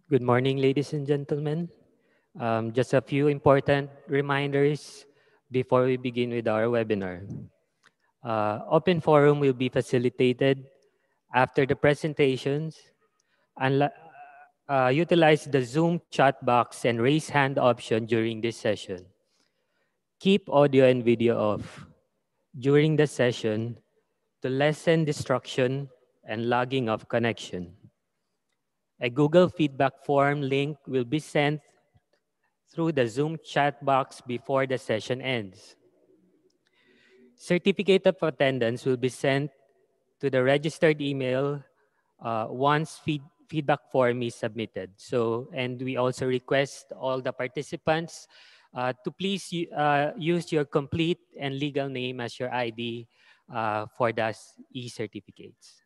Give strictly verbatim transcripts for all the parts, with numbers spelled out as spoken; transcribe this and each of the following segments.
Good morning, ladies and gentlemen. Um, just a few important reminders before we begin with our webinar. Uh, open forum will be facilitated after the presentations. And uh, utilize the Zoom chat box and raise hand option during this session. Keep audio and video off during the session to lessen distraction and logging of connection. A Google feedback form link will be sent through the Zoom chat box before the session ends. Certificate of attendance will be sent to the registered email uh, once feed, feedback form is submitted. So, and we also request all the participants uh, to please uh, use your complete and legal name as your I D uh, for the e-certificates.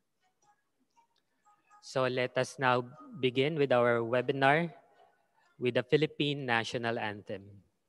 So let us now begin with our webinar with the Philippine National Anthem.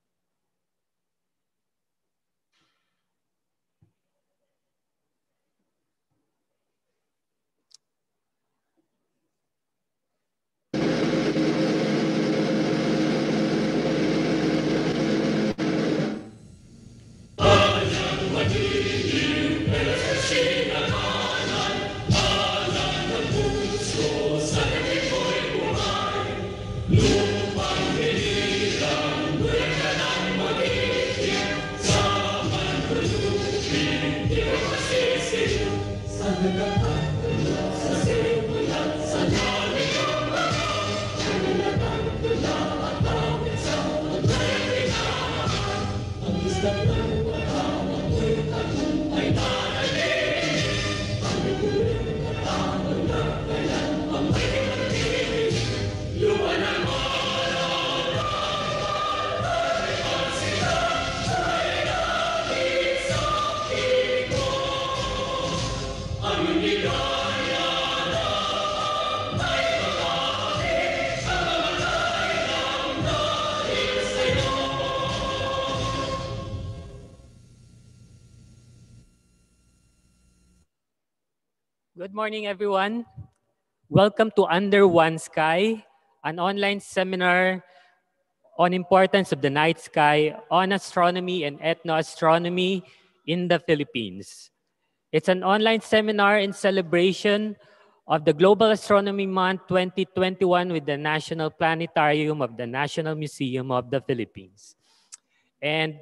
Good morning, everyone. Welcome to Under One Sky, an online seminar on importance of the night sky, on astronomy and ethnoastronomy in the Philippines. It's an online seminar in celebration of the Global Astronomy Month twenty twenty-one with the National Planetarium of the National Museum of the Philippines. And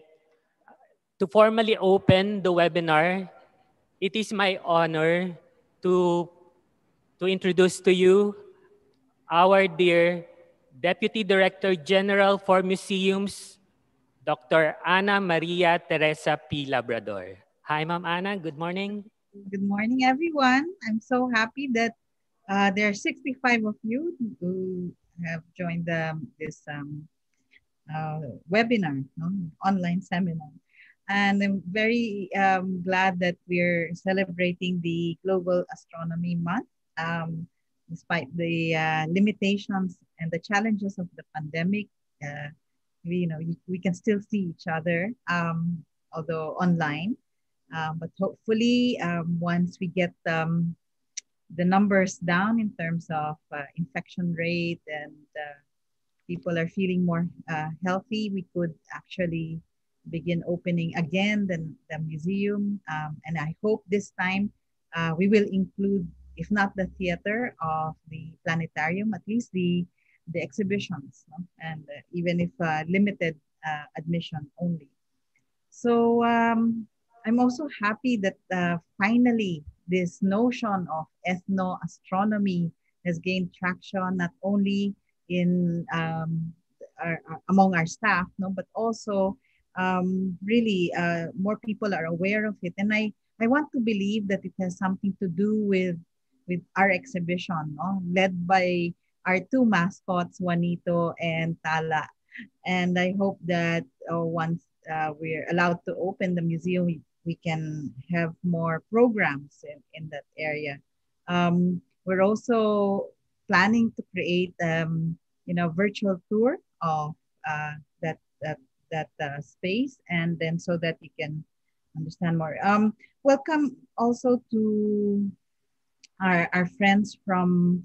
to formally open the webinar, it is my honor to, to introduce to you our dear Deputy Director General for Museums, Doctor Ana Maria Teresa P. Labrador. Hi, Ma'am Ana. Good morning. Good morning, everyone. I'm so happy that uh, there are sixty-five of you who have joined the, this um, uh, webinar, no? Online seminar. And I'm very um, glad that we're celebrating the Global Astronomy Month, um, despite the uh, limitations and the challenges of the pandemic. Uh, we, you know, we can still see each other, um, although online. Um, but hopefully, um, once we get um, the numbers down in terms of uh, infection rate and uh, people are feeling more uh, healthy, we could actually begin opening again the, the museum. Um, and I hope this time uh, we will include, if not the theater of the planetarium, at least the the exhibitions, no? And uh, even if uh, limited uh, admission only. So um, I'm also happy that uh, finally this notion of ethnoastronomy has gained traction not only in um, our, our- among our staff, no, but also um, really uh, more people are aware of it, and I I want to believe that it has something to do with with our exhibition, no, led by our two mascots, Juanito and Tala, and I hope that uh, once uh, we're allowed to open the museum, we, we can have more programs in, in that area. Um, we're also planning to create, um, you know, virtual tour of uh, that that that uh, space, and then so that you can understand more. Um, welcome also to our, our friends from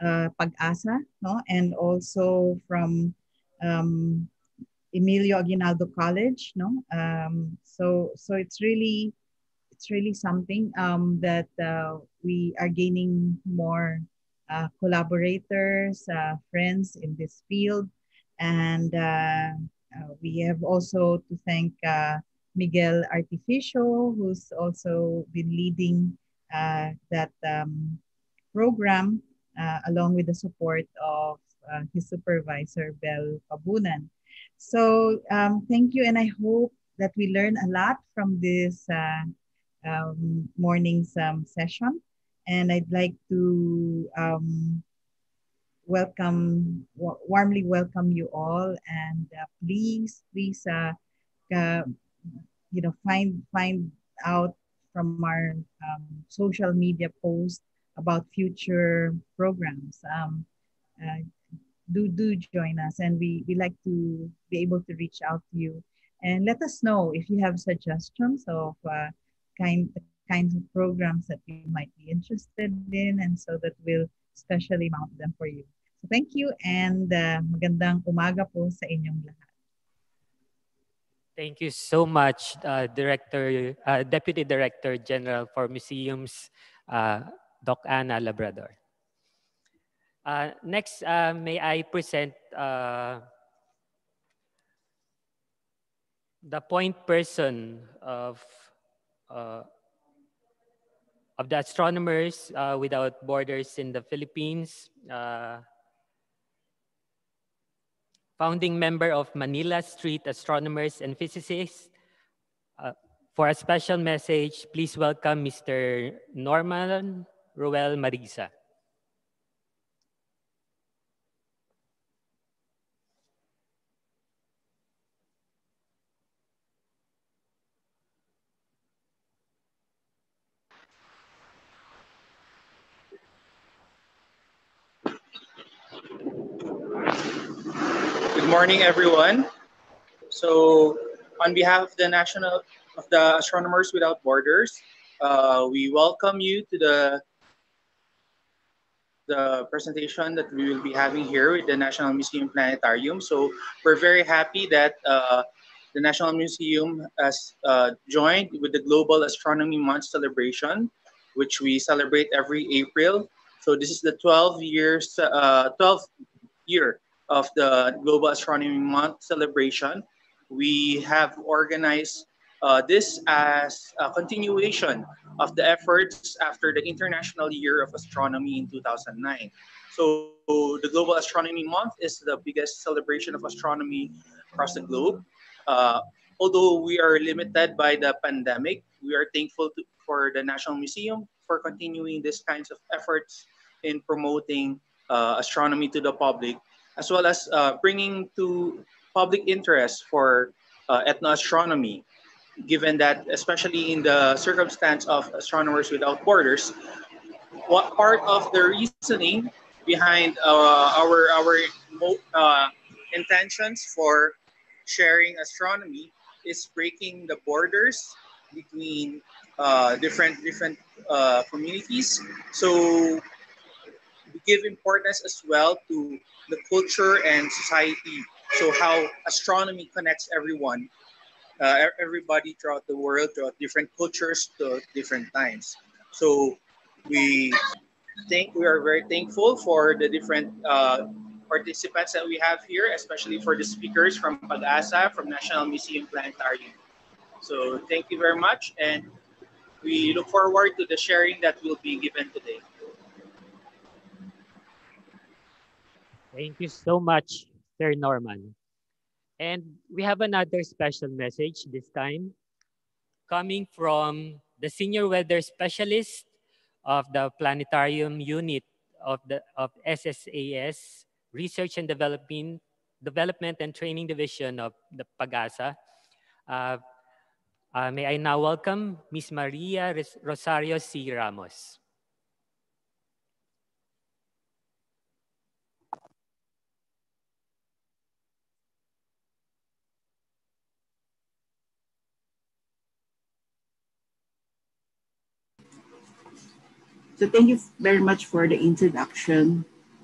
uh, Pag-asa, no? And also from um, Emilio Aguinaldo College, no? Um, so so it's really it's really something um, that uh, we are gaining more uh, collaborators, uh, friends in this field, and uh, uh, we have also to thank uh, Miguel Artificio, who's also been leading uh, that um, program uh, along with the support of uh, his supervisor, Bel Pabunan. So um, thank you, and I hope that we learn a lot from this uh, um, morning's um, session. And I'd like to um, welcome, wa- warmly welcome you all, and uh, please, please, uh, uh, you know, find find out from our um, social media posts about future programs. Um, uh, do do join us, and we we like to be able to reach out to you and let us know if you have suggestions of uh, kind the kinds of programs that you might be interested in, and so that we'll specially mount them for you. So thank you, and uh, magandang umaga po sa inyong lahat. Thank you so much, uh, Director, uh, Deputy Director General for Museums, uh, Doc Ana Labrador. Uh, next, uh, may I present uh, the point person of uh, of the Astronomers uh, Without Borders in the Philippines, uh, founding member of Manila Street Astronomers and Physicists. Uh, for a special message, please welcome Mister Norman Ruel Marisa. Good morning, everyone. So, on behalf of the National of the Astronomers Without Borders, uh, we welcome you to the the presentation that we will be having here with the National Museum Planetarium. So, we're very happy that uh, the National Museum has uh, joined with the Global Astronomy Month celebration, which we celebrate every April. So, this is the twelve years, uh, twelfth year of the Global Astronomy Month celebration. We have organized uh, this as a continuation of the efforts after the International Year of Astronomy in two thousand nine. So the Global Astronomy Month is the biggest celebration of astronomy across the globe. Uh, Although we are limited by the pandemic, we are thankful to, for the National Museum for continuing these kinds of efforts in promoting uh, astronomy to the public, as well as uh, bringing to public interest for uh, ethnoastronomy, given that, especially in the circumstance of Astronomers Without Borders, what part of the reasoning behind uh, our our uh, intentions for sharing astronomy is breaking the borders between uh, different different uh, communities. So we give importance as well to the culture and society. So how astronomy connects everyone, uh, e- everybody throughout the world, throughout different cultures, to different times. So we think we are very thankful for the different uh, participants that we have here, especially for the speakers from Pag-asa, from National Museum Planetarium. So thank you very much, and we look forward to the sharing that will be given today. Thank you so much, Sir Norman. And we have another special message this time coming from the Senior Weather Specialist of the Planetarium Unit of the of S S A S, Research and Development, Development and Training Division of the Pagasa. Uh, uh, may I now welcome Miss Maria Res- Rosario C. Ramos. So thank you very much for the introduction.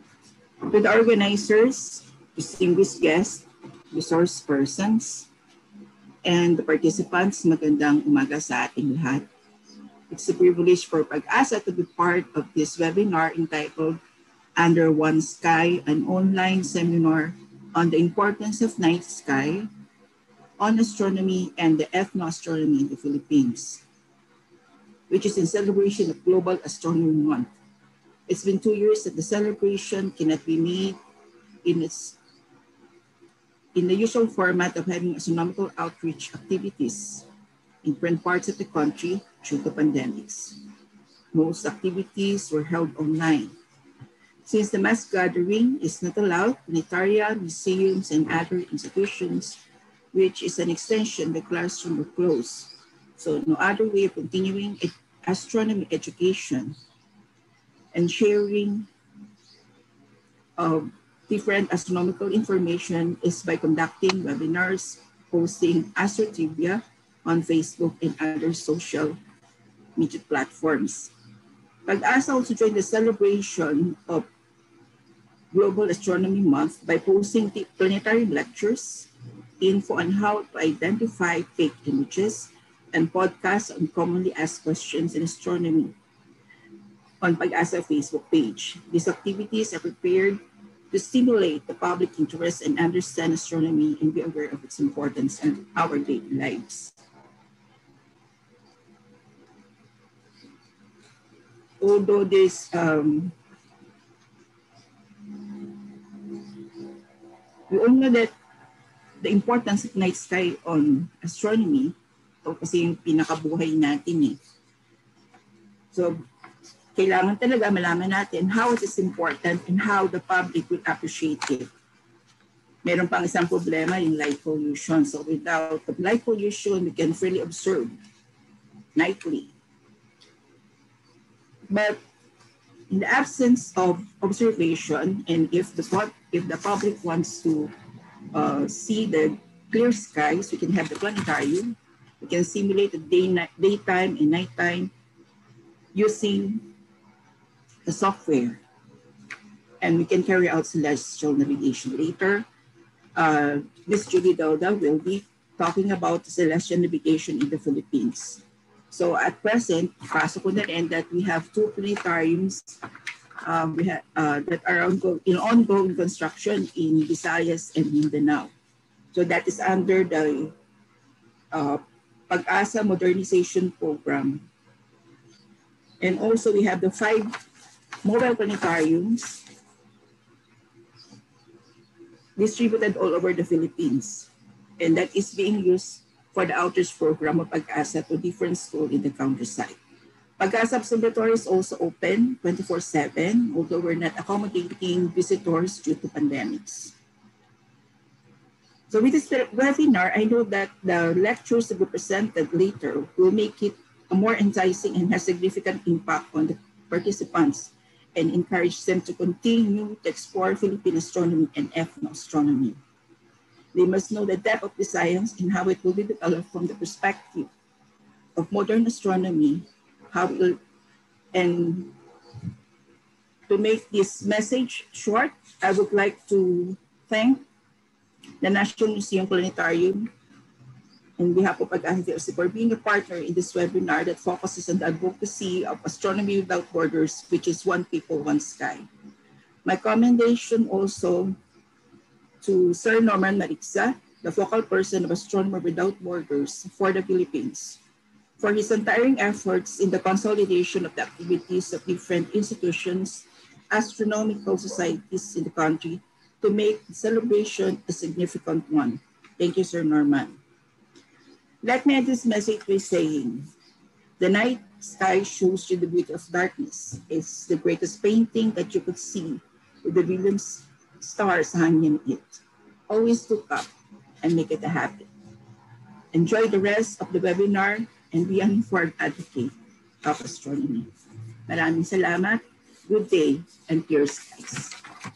To the organizers, distinguished guests, resource persons, and the participants, magandang umaga sa ating lahat. It's a privilege for Pag-asa to be part of this webinar entitled Under One Sky, an online seminar on the importance of night sky, on astronomy, and the ethnoastronomy in the Philippines, which is in celebration of Global Astronomy Month. It's been two years that the celebration cannot be made in its in the usual format of having astronomical outreach activities in different parts of the country due to pandemics. Most activities were held online. Since the mass gathering is not allowed, planetaria, museums, and other institutions, which is an extension of the classroom, were closed. So no other way of continuing astronomy education and sharing of different astronomical information is by conducting webinars, posting astro trivia on Facebook and other social media platforms. Pag-asa also joined the celebration of Global Astronomy Month by posting planetary lectures, info on how to identify fake images, and podcasts on commonly asked questions in astronomy on Pag-asa Facebook page. These activities are prepared to stimulate the public interest and understand astronomy and be aware of its importance in our daily lives. Although this um, we all know that the importance of night sky on astronomy, ito kasi yung pinakabuhay natin eh. So, kailangan talaga malaman natin how it is important and how the public will appreciate it. Meron pang isang problema, yung light pollution. So without the light pollution, we can freely observe nightly. But in the absence of observation, and if the, if the public wants to uh, see the clear skies, we can have the planetarium. We can simulate the day, daytime and nighttime using the software, and we can carry out celestial navigation. Later, uh, Miz Julie Dauda will be talking about celestial navigation in the Philippines. So at present, pasok ko na rin that we have two planetariums um, we have, uh, that are ongo in ongoing construction in Visayas and Mindanao. So that is under the uh, Pag-asa Modernization Program. And also we have the five mobile planetariums distributed all over the Philippines. And that is being used for the outreach program of Pag-asa to different schools in the countryside. Pag-asa Observatory is also open twenty-four seven, although we're not accommodating visitors due to pandemics. So with this webinar, I know that the lectures to be presented later will make it more enticing and has significant impact on the participants and encourage them to continue to explore Philippine astronomy and ethnoastronomy. They must know the depth of the science and how it will be developed from the perspective of modern astronomy, how it will, and to make this message short, I would like to thank the National Museum Planetarium on behalf of Pag-asa for being a partner in this webinar that focuses on the advocacy of astronomy without borders, which is one people, one sky. My commendation also to Sir Norman Marixa, the focal person of Astronomer Without Borders for the Philippines, for his untiring efforts in the consolidation of the activities of different institutions, astronomical societies in the country to make the celebration a significant one. Thank you, Sir Norman. Let me end this message by saying, the night sky shows you the beauty of darkness. It's the greatest painting that you could see with the brilliant stars hanging in it. Always look up and make it a habit. Enjoy the rest of the webinar and be an informed advocate of astronomy. Maraming salamat, good day, and clear skies.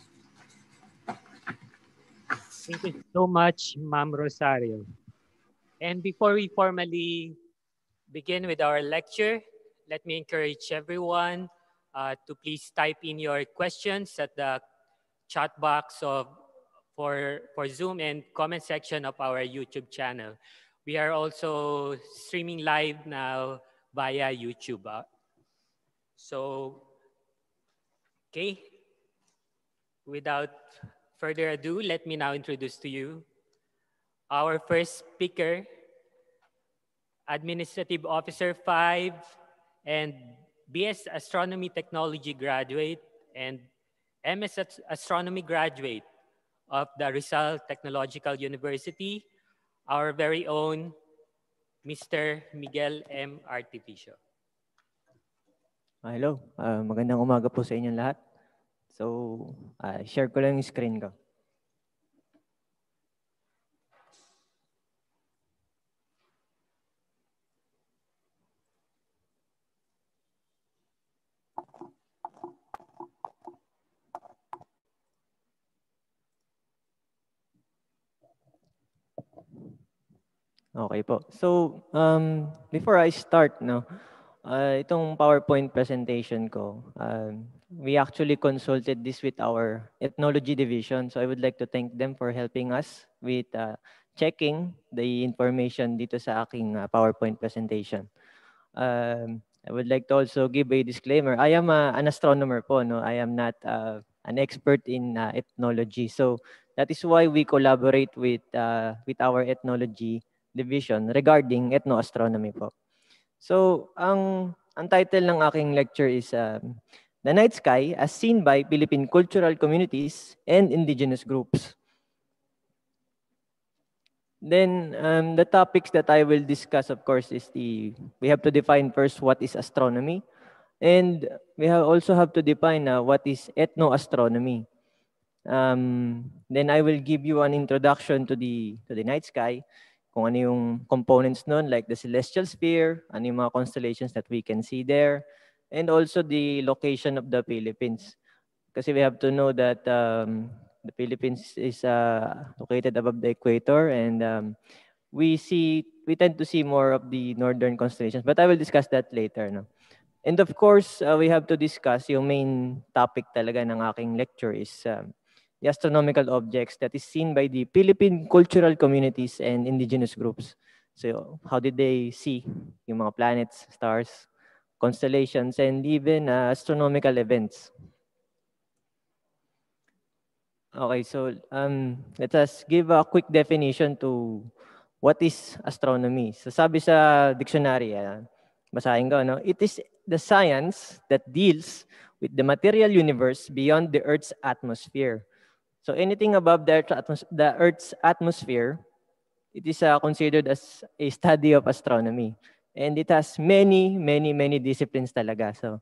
Thank you so much, Ma'am Rosario. And before we formally begin with our lecture, let me encourage everyone uh, to please type in your questions at the chat box of for for Zoom and comment section of our YouTube channel. We are also streaming live now via YouTube. Uh, So, okay, without further ado, let me now introduce to you our first speaker, Administrative Officer five and B S Astronomy Technology graduate and M S Astronomy graduate of the Rizal Technological University, our very own Mister Miguel M. Artificio. Hello, uh, magandang umaga po sa inyong lahat. So, uh, share ko lang yung screen ko. Okay po. So, um, before I start, no, uh, itong PowerPoint presentation ko, um, we actually consulted this with our ethnology division. So I would like to thank them for helping us with uh, checking the information dito sa aking uh, PowerPoint presentation. Um, I would like to also give a disclaimer. I am uh, an astronomer po, no? I am not uh, an expert in uh, ethnology. So that is why we collaborate with uh, with our ethnology division regarding ethnoastronomy po. So ang ang title ng aking lecture is um, The Night Sky as Seen by Philippine Cultural Communities and Indigenous Groups. Then um, the topics that I will discuss, of course, is the, we have to define first what is astronomy. And we have also have to define uh, what is ethnoastronomy. Um, then I will give you an introduction to the, to the night sky, kung ano yung components nun, like the celestial sphere, ano yung mga constellations that we can see there, and also the location of the Philippines. Kasi we have to know that um, the Philippines is uh, located above the equator, and um, we see we tend to see more of the northern constellations. But I will discuss that later. No? And of course, uh, we have to discuss yung main topic talaga ng aking lecture is um, the astronomical objects that is seen by the Philippine cultural communities and indigenous groups. So how did they see yung mga planets, stars, constellations, and even uh, astronomical events? Okay, so um, let us give a quick definition to what is astronomy. So sabi sa dictionary, uh, basahin ko, no? It is the science that deals with the material universe beyond the Earth's atmosphere. So anything above the, Earth, the Earth's atmosphere, it is uh, considered as a study of astronomy. And it has many, many, many disciplines talaga. So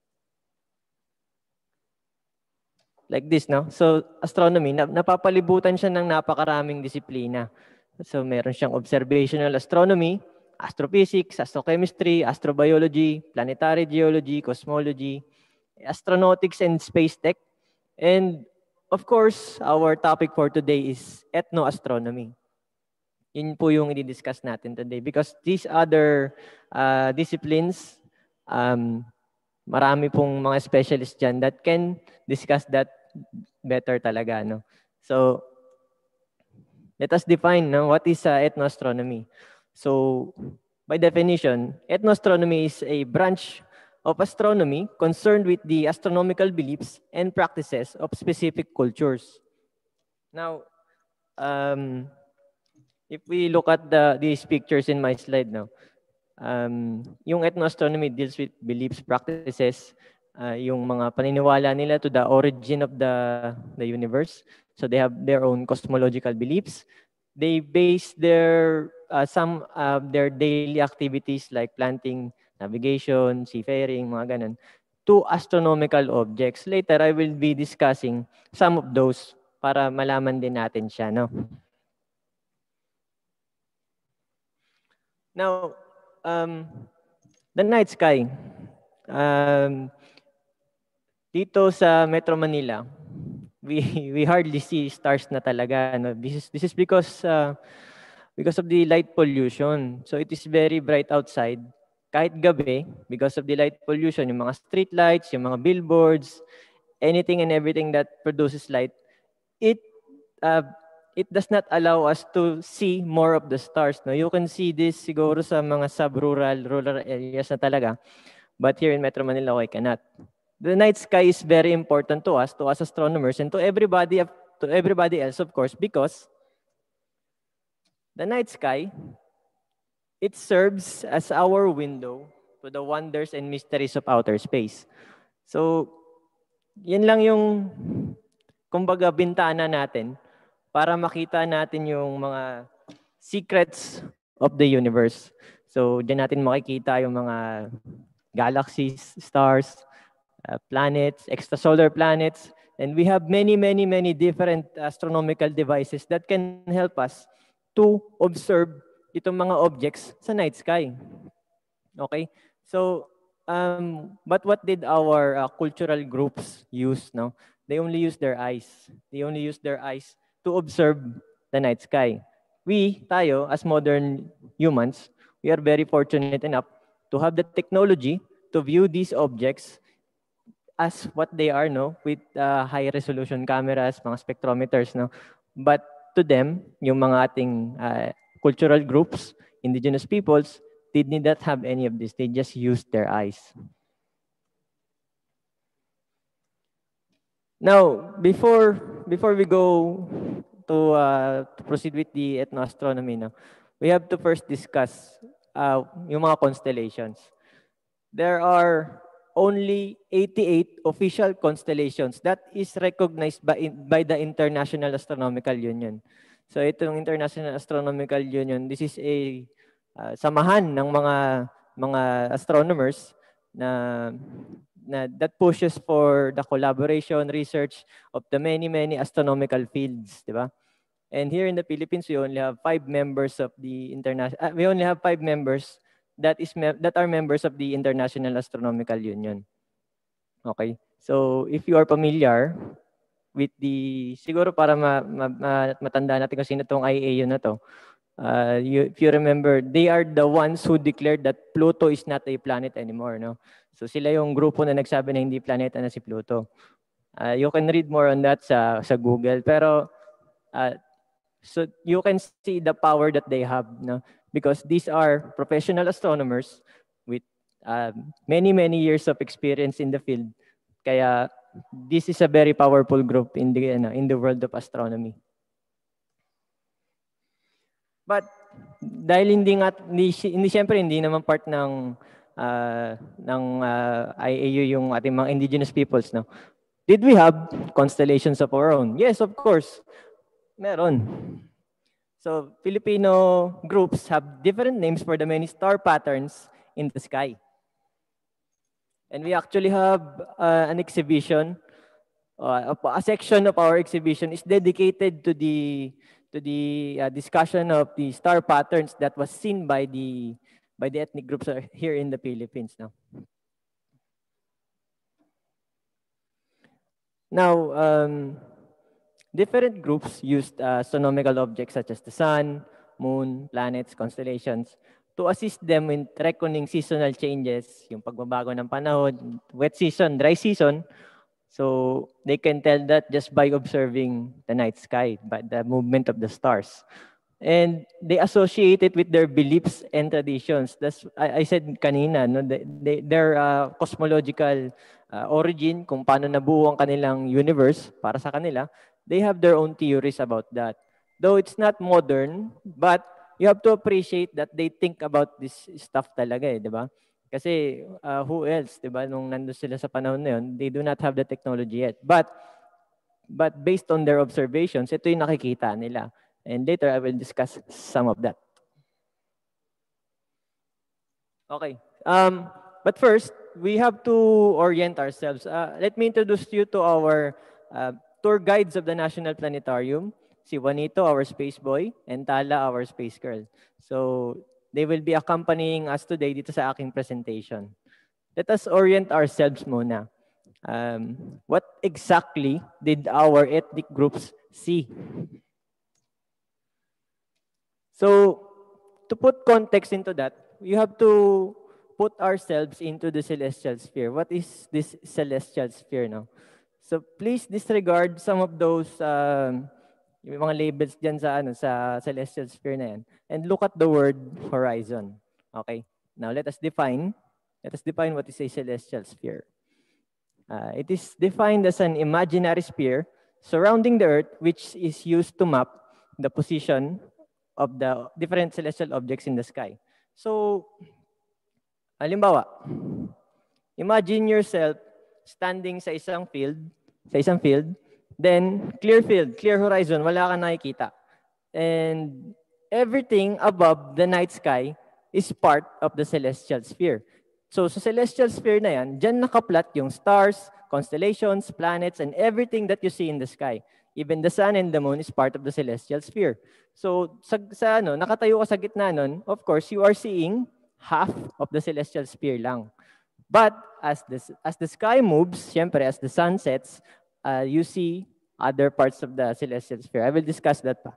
like this, no? So, astronomy, na, napapalibutan siya ng napakaraming disiplina. So, meron siyang observational astronomy, astrophysics, astrochemistry, astrobiology, planetary geology, cosmology, astronautics and space tech. And, of course, our topic for today is ethnoastronomy. Yun po yung i-discuss natin today because these other uh, disciplines, um, marami pong mga specialists dyan that can discuss that better talaga. No? So, let us define no, what is uh, ethnoastronomy. So, by definition, ethnoastronomy is a branch of astronomy concerned with the astronomical beliefs and practices of specific cultures. Now, um, if we look at the, these pictures in my slide now, um, yung ethnoastronomy deals with beliefs, practices, uh, yung mga paniniwala nila to the origin of the, the universe. So they have their own cosmological beliefs. They base their, uh, some of their daily activities like planting, navigation, seafaring, mga ganun, to astronomical objects. Later, I will be discussing some of those para malaman din natin siya. No? Now, um, the night sky. Um, dito sa Metro Manila, we we hardly see stars na talaga. No? This is this is because uh, because of the light pollution. So it is very bright outside. Kahit gabi, because of the light pollution, yung mga street lights, yung mga billboards, anything and everything that produces light, it uh, it does not allow us to see more of the stars. No, you can see this siguro sa mga sub-rural, rural areas na talaga, but here in Metro Manila, I cannot. The night sky is very important to us, to us astronomers, and to everybody, to everybody else, of course, because the night sky, it serves as our window to the wonders and mysteries of outer space. So, yan lang yung, kumbaga, bintana natin para makita natin yung mga secrets of the universe. So, dyan natin makikita yung mga galaxies, stars, uh, planets, extrasolar planets, and we have many, many, many different astronomical devices that can help us to observe itong mga objects sa night sky. Okay? So, um, but what did our uh, cultural groups use? No? They only use their eyes. They only use their eyes to observe the night sky. We, tayo, as modern humans, we are very fortunate enough to have the technology to view these objects as what they are, no, with uh, high resolution cameras, mga spectrometers, no. But to them, yung mga ating uh, cultural groups, indigenous peoples, they did not have any of this. They just used their eyes. Now, before before we go to, uh, to proceed with the ethnoastronomy, no, we have to first discuss uh, yung mga constellations. There are only eighty-eight official constellations that is recognized by, by the International Astronomical Union. So itong International Astronomical Union, this is a uh, samahan ng mga mga astronomers na, na that pushes for the collaboration, research of the many, many astronomical fields, di ba? And here in the Philippines, we only have five members of the international. Uh, we only have five members that is that are members of the International Astronomical Union. Okay. So if you are familiar with the, siguro para ma, ma, ma, matanda natin kung sino tong I A U na to. Uh, you, if you remember, they are the ones who declared that Pluto is not a planet anymore. No? So sila yung grupo na nagsabi na hindi planeta na si Pluto. Uh, you can read more on that sa, sa Google. Pero uh, so you can see the power that they have, no? Because these are professional astronomers with uh, many, many years of experience in the field. Kaya this is a very powerful group in the, uh, in the world of astronomy. But dahil hindi nga, hindi, hindi siyempre hindi naman part ng, uh, ng uh, I A U yung ating mga indigenous peoples, no? Did we have constellations of our own? Yes, of course. Meron. So, Filipino groups have different names for the many star patterns in the sky. And we actually have uh, an exhibition, uh, a section of our exhibition is dedicated to the to the uh, discussion of the star patterns that was seen by the by the ethnic groups here in the Philippines now. Now, um, different groups used uh, astronomical objects such as the sun, moon, planets, constellations to assist them in reckoning seasonal changes, yung pagbabago ng panahon, wet season, dry season. So they can tell that just by observing the night sky, by the movement of the stars. And they associate it with their beliefs and traditions. That's I, I said kanina, no, they, they, their uh, cosmological uh, origin, kung paano nabuo ang kanilang universe para sa kanila, they have their own theories about that. Though it's not modern, but you have to appreciate that they think about this stuff talaga eh, di ba? Kasi uh, who else, di ba, nung nandun sila sa panahon na yun, they do not have the technology yet. But but based on their observations, ito yung nakikita nila. And later, I will discuss some of that. Okay. Um, but first, we have to orient ourselves. Uh, let me introduce you to our uh, tour guides of the National Planetarium. Si Juanito, our space boy, and Tala, our space girl. So, they will be accompanying us today dito sa aking presentation. Let us orient ourselves muna. Um, what exactly did our ethnic groups see? So, to put context into that, you have to put ourselves into the celestial sphere. What is this celestial sphere now? So please disregard some of those um, yung mga labels dyan sa, ano, sa celestial sphere na yan. And look at the word horizon. Okay? Now let us define, let us define what is a celestial sphere. Uh, it is defined as an imaginary sphere surrounding the Earth, which is used to map the position of the different celestial objects in the sky. So, halimbawa, imagine yourself standing sa isang field, sa isang field, then clear field, clear horizon, wala kang nakikita. And everything above the night sky is part of the celestial sphere. So sa celestial sphere na yan, dyan nakaplat yung stars, constellations, planets, and everything that you see in the sky. Even the sun and the moon is part of the celestial sphere. So sa, sa ano, nakatayo ka sa gitna nun, of course, you are seeing half of the celestial sphere lang. But as the, as the sky moves, syempre, as the sun sets, uh, you see other parts of the celestial sphere. I will discuss that pa.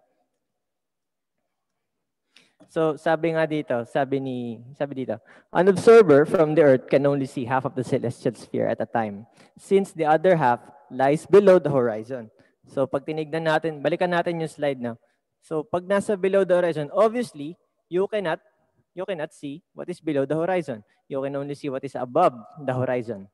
So sabi nga dito, sabi ni sabi dito, an observer from the Earth can only see half of the celestial sphere at a time, since the other half lies below the horizon. So pag tinignan natin, balikan natin yung slide na. So pag nasa below the horizon, obviously, you cannot you cannot see what is below the horizon. You can only see what is above the horizon.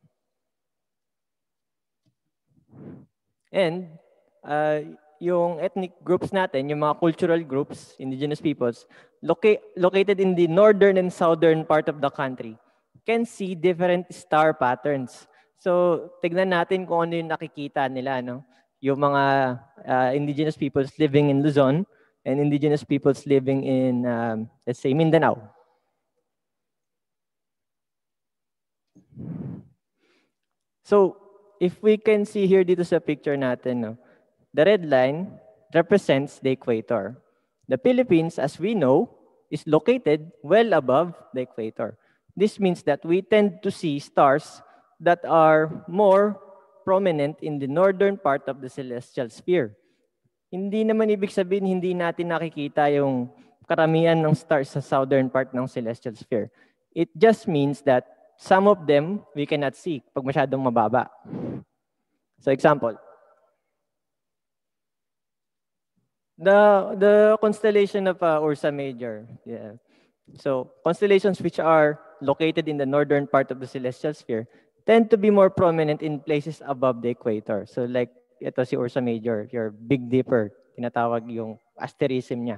And uh, yung ethnic groups natin, yung mga cultural groups, indigenous peoples, loca located in the northern and southern part of the country, can see different star patterns. So, tignan natin kung ano yung nakikita nila, no? Yung mga uh, indigenous peoples living in Luzon and indigenous peoples living in, um, let's say, Mindanao. So, if we can see here dito sa picture natin, no? The red line represents the equator. The Philippines, as we know, is located well above the equator. This means that we tend to see stars that are more prominent in the northern part of the celestial sphere. Hindi naman ibig sabihin hindi natin nakikita yung karamihan ng stars sa southern part ng celestial sphere. It just means that some of them we cannot see pag masyadong mababa. So example, The the constellation of uh, Ursa Major. Yeah. So constellations which are located in the northern part of the celestial sphere tend to be more prominent in places above the equator. So like ito si Ursa Major, your Big Dipper, tinatawag yung asterism niya.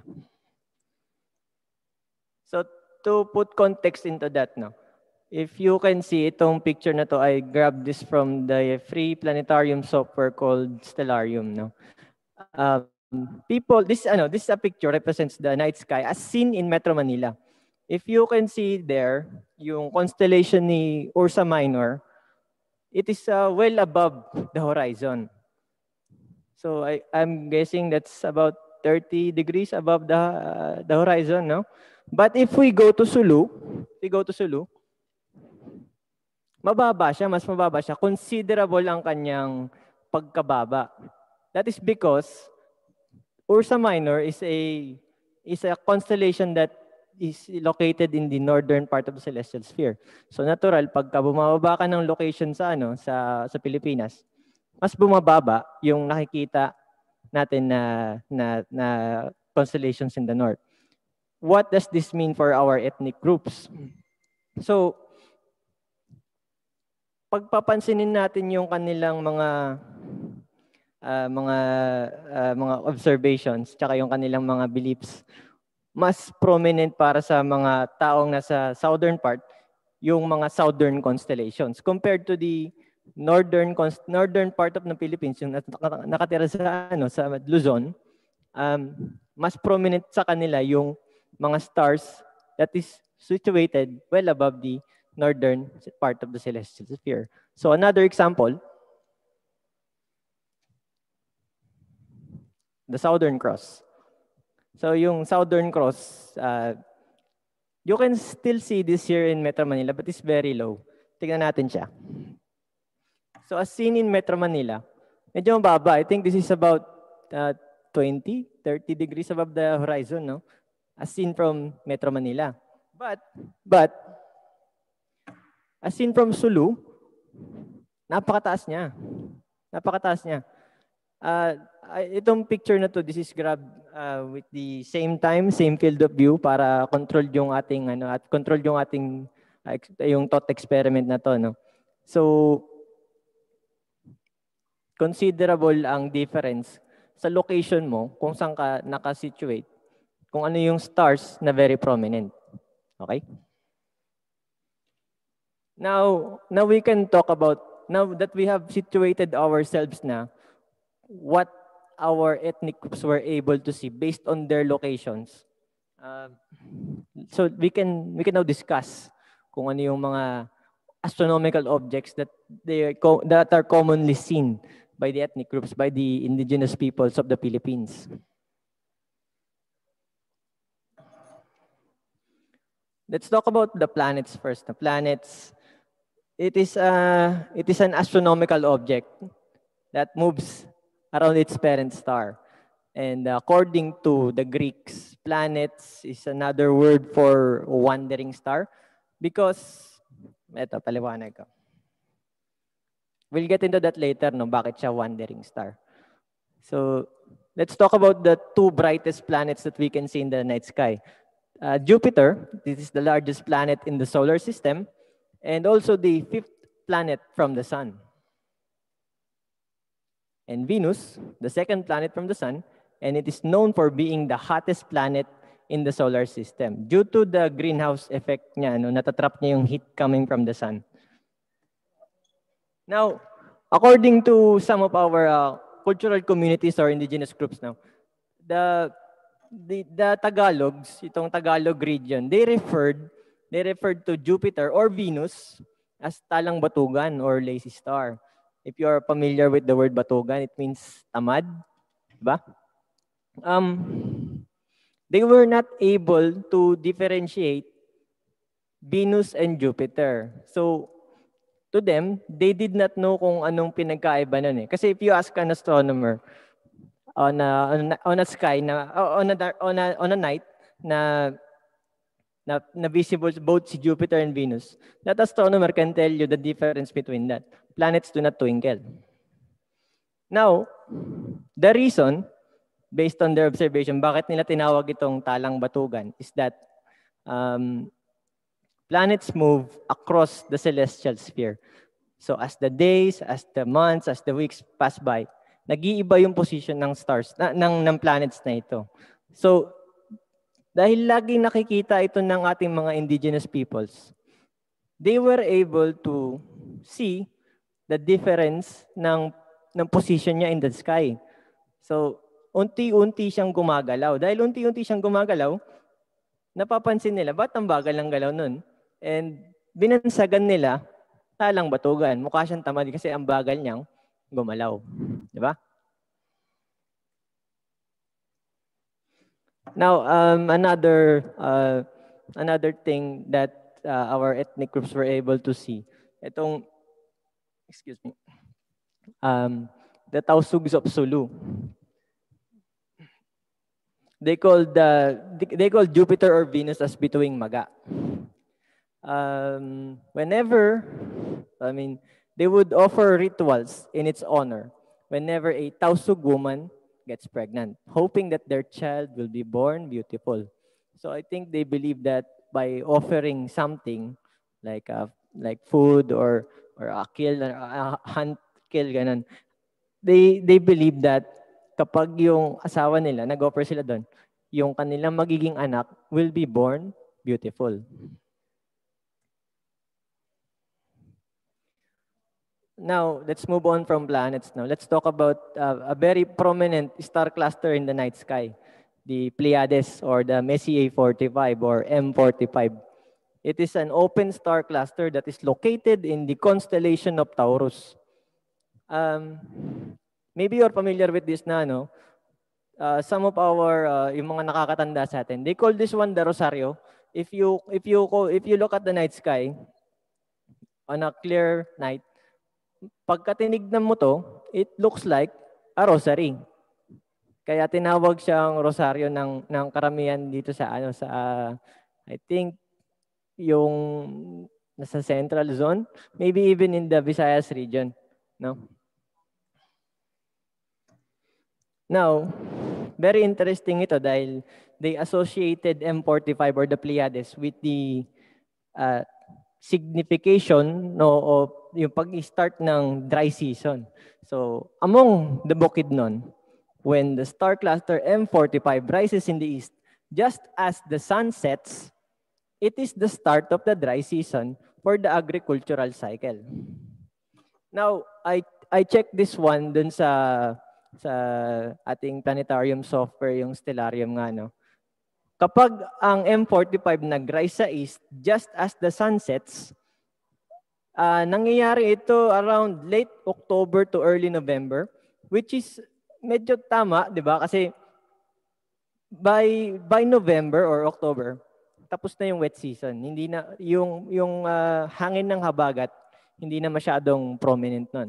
So to put context into that, no. If you can see itong picture na to, I grabbed this from the free planetarium software called Stellarium, no. Um, people, this ano, this a picture represents the night sky as seen in Metro Manila. If you can see there, yung constellation ni Ursa Minor, it is uh, well above the horizon. So I, I'm guessing that's about thirty degrees above the uh, the horizon, no? But if we go to Sulu, if we go to Sulu, mababa siya, mas mababa siya. Considerable ang kanyang pagkababa. That is because Ursa Minor is a is a constellation that is located in the northern part of the celestial sphere. So natural, pagka bumababa ka ng location sa ano sa sa Pilipinas, mas bumababa yung nakikita natin na na na constellations in the north. What does this mean for our ethnic groups? So pagpapansinin natin yung kanilang mga Uh, mga uh, mga observations tsaka yung kanilang mga beliefs, mas prominent para sa mga taong nasa southern part yung mga southern constellations compared to the northern northern part of the Philippines, yung nakatira sa ano sa Luzon. Um, mas prominent sa kanila yung mga stars that is situated well above the northern part of the celestial sphere. So another example, the Southern Cross. So yung Southern Cross, uh, you can still see this here in Metro Manila, but it's very low. Tingnan natin siya. So as seen in Metro Manila, medyo mababa. I think this is about uh, twenty, thirty degrees above the horizon, no? As seen from Metro Manila. But, but, as seen from Sulu, napakataas niya. Napakataas niya. Uh, itong picture na to, this is grabbed uh, with the same time, same field of view para control yung ating ano at control yung ating uh, yung thought experiment na to, no. So considerable ang difference sa location mo kung saan ka naka-situate, kung ano yung stars na very prominent. Okay? Now, now we can talk about, now that we have situated ourselves na, what our ethnic groups were able to see based on their locations. Uh, so we can we can now discuss kung ano yung mga astronomical objects that they that are commonly seen by the ethnic groups, by the indigenous peoples of the Philippines. Let's talk about the planets first. The planets, it is uh, it is an astronomical object that moves around its parent star. And according to the Greeks, planets is another word for wandering star because, eto, paliwanag ko. We'll get into that later, no, bakit siya wandering star. So, let's talk about the two brightest planets that we can see in the night sky. Uh, Jupiter, this is the largest planet in the solar system, and also the fifth planet from the sun. And Venus, the second planet from the sun, and it is known for being the hottest planet in the solar system due to the greenhouse effect niya, no, natatrap niya yung heat coming from the sun. Now, according to some of our uh, cultural communities or indigenous groups now, the, the the Tagalogs, itong Tagalog region, they referred they referred to Jupiter or Venus as talang batugan or lazy star. If you are familiar with the word batugan, it means tamad, diba? Um, they were not able to differentiate Venus and Jupiter. So, to them, they did not know kung anong pinagkaiba nun eh. Kasi if you ask an astronomer on a, on a, on a sky, na, on, a, on, a, on a night na, na, na visible both si Jupiter and Venus, that astronomer can tell you the difference between that. Planets do not twinkle. Now, the reason, based on their observation, bakit nila tinawag itong talang batugan is that um, planets move across the celestial sphere. So as the days, as the months, as the weeks pass by, nag-iiba yung position ng stars, na, ng, ng planets na ito. So, dahil laging nakikita ito ng ating mga indigenous peoples, they were able to see the difference ng, ng position niya in the sky. So, unti-unti siyang gumagalaw. Dahil unti-unti siyang gumagalaw, napapansin nila, ba't ang bagal ng galaw nun? And binansagan nila, talang batugan. Mukha siyang tamad kasi ang bagal niyang gumalaw. Di ba? Now, um, another uh, another thing that uh, our ethnic groups were able to see, itong, excuse me, um, the Tausugs of Sulu. They called the they called Jupiter or Venus as bituing maga. Um, whenever, I mean, they would offer rituals in its honor whenever a Tausug woman gets pregnant, hoping that their child will be born beautiful. So I think they believe that by offering something like uh, like food or or a kill, a hunt kill, ganun, they they believe that kapag yung asawa nila, nag-offer sila doon, yung kanilang magiging anak will be born beautiful. Now, let's move on from planets now. Let's talk about uh, a very prominent star cluster in the night sky, the Pleiades or the Messier forty-five or M forty-five. It is an open star cluster that is located in the constellation of Taurus. Um, maybe you're familiar with this na, no? Uh, some of our, uh, yung mga nakakatanda sa atin, they call this one the Rosario. If you, if you, if you look at the night sky, on a clear night, pagka tinignan mo to, it looks like a rosary. Kaya tinawag siyang rosaryo ng ng karamihan dito sa ano sa uh, I think yung nasa central zone, maybe even in the Visayas region, no? Now, very interesting ito dahil they associated M forty-five or the Pleiades with the uh, signification no, of yung pag-start ng dry season. So, among the Bukidnon, when the star cluster M forty-five rises in the east, just as the sun sets, it is the start of the dry season for the agricultural cycle. Now, I I checked this one dun sa sa ating planetarium software, yung stellarium nga, no? Kapag ang M forty-five nag-rise sa east, just as the sun sets, uh, nangyayari ito around late October to early November, which is medyo tama, di ba? Kasi by by November or October, tapos na yung wet season. Hindi na yung yung uh, hangin ng habagat hindi na masyadong prominent nun.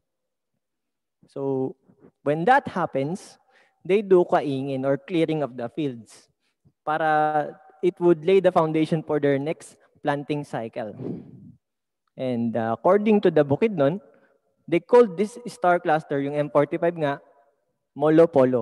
So when that happens, they do kaingin or clearing of the fields para it would lay the foundation for their next planting cycle. And uh, according to the Bukidnon, they called this star cluster, yung M forty-five nga, Molo Polo.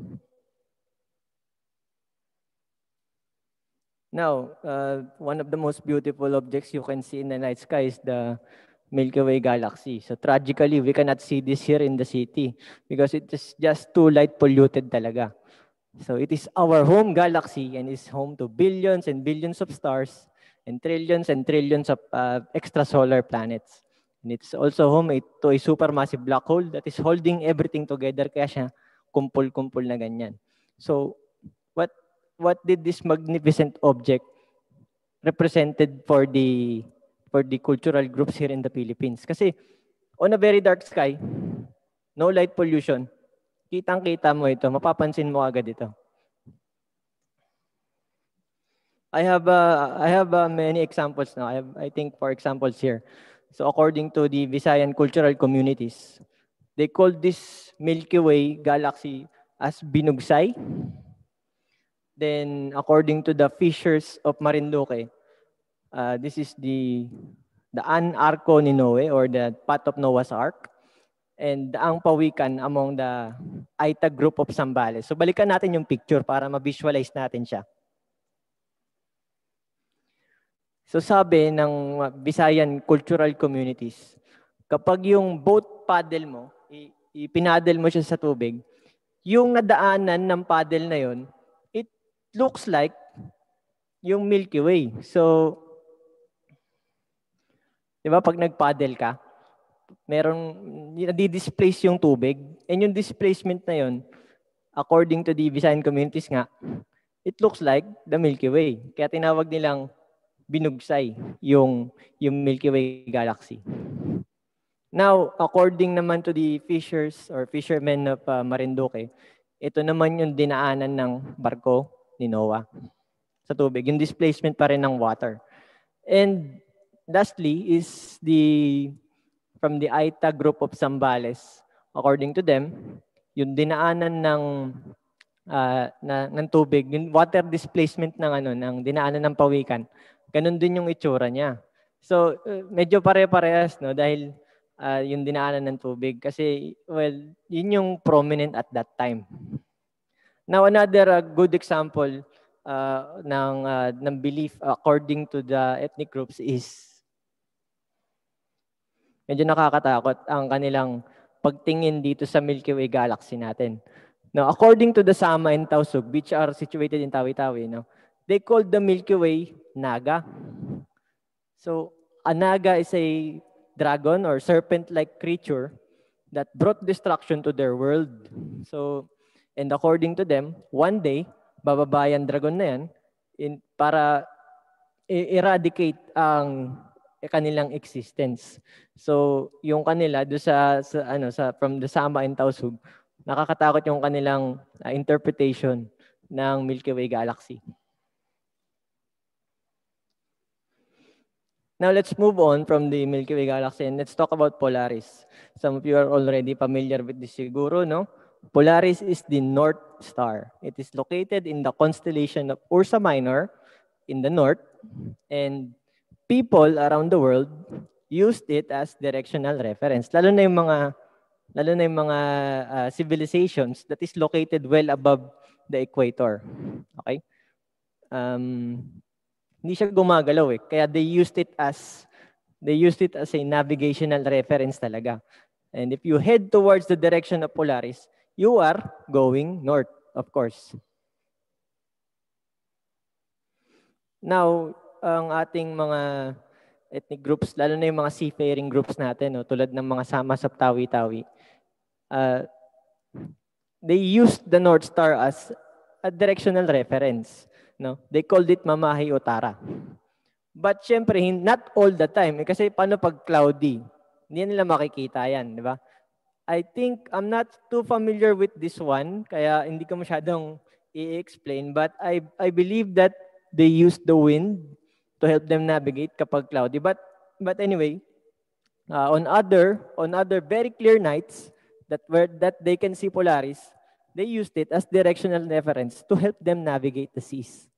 Now, uh, one of the most beautiful objects you can see in the night sky is the Milky Way galaxy. So tragically, we cannot see this here in the city because it is just too light polluted talaga. So it is our home galaxy and is home to billions and billions of stars and trillions and trillions of uh, extrasolar planets. And it's also home to a supermassive black hole that is holding everything together, kaya siya kumpul-kumpul na ganyan. So what what did this magnificent object represented for the for the cultural groups here in the Philippines? Kasi on a very dark sky, no light pollution, kitang-kita mo ito, mapapansin mo agad ito. I have uh, I have uh, many examples now. I have I think four examples here. So according to the Visayan cultural communities, they call this Milky Way galaxy as Binugsay. Then according to the fishers of Marinduque, uh, this is the the An Arco ni Noe or the path of Noah's Ark. And ang pawikan among the Aita group of Zambales. So balikan natin yung picture para ma-visualize natin siya. So sabi ng Visayan cultural communities, kapag yung boat paddle mo, ipinaddle mo siya sa tubig, yung nadaanan ng paddle na yon, it looks like yung Milky Way. So, di ba pag nag-paddle ka, merong nadi-displace yung tubig, and yung displacement na yon, according to the Visayan communities nga, it looks like the Milky Way. Kaya tinawag nilang Binugsay yung, yung Milky Way galaxy. Now, according naman to the fishers or fishermen of uh, Marinduque, ito naman yung dinaanan ng barko ni Noah sa tubig. Yung displacement pa rin ng water. And lastly is the from the Aita group of Zambales. According to them, yung dinaanan ng uh, na, ng tubig, yung water displacement ng ano ng dinaanan ng pawikan, ganun din yung itsura niya. So, uh, medyo pare-parehas, no? Dahil uh, yung dinaanan ng tubig. Kasi, well, yun yung prominent at that time. Now, another uh, good example uh, ng, uh, ng belief according to the ethnic groups is medyo nakakatakot ang kanilang pagtingin dito sa Milky Way galaxy natin. Now, according to the Sama and Tausug, which are situated in Tawi-Tawi, no? They called the Milky Way Naga. So, a Naga is a dragon or serpent-like creature that brought destruction to their world. So, and according to them, one day, bababa yung dragon na yan in, para eradicate ang kanilang existence. So, yung kanila do sa, sa ano sa from the Sama and Tausug, nakakatakot yung kanilang uh, interpretation ng Milky Way galaxy. Now, let's move on from the Milky Way galaxy and let's talk about Polaris. Some of you are already familiar with this siguro, no? Polaris is the North Star. It is located in the constellation of Ursa Minor in the north, and people around the world used it as directional reference. Lalo na yung mga lalo na yung mga uh, civilizations that is located well above the equator. Okay? Um, hindi siya gumagalaw eh. Kaya they used it as they used it as a navigational reference talaga. And if you head towards the direction of Polaris, you are going north, of course. Now, ang ating mga ethnic groups, lalo na yung mga seafaring groups natin, no, tulad ng mga sama sa Tawi-Tawi, uh, they used the North Star as a directional reference. No? They called it Mamahi o Tara. But syempre, not all the time. Eh, kasi paano pag cloudy? Hindi nila makikita yan, di ba? I think I'm not too familiar with this one, kaya hindi ko masyadong i-explain. But I, I believe that they use the wind to help them navigate kapag cloudy. But, but anyway, uh, on other on other very clear nights that where that they can see Polaris, they used it as directional reference to help them navigate the seas.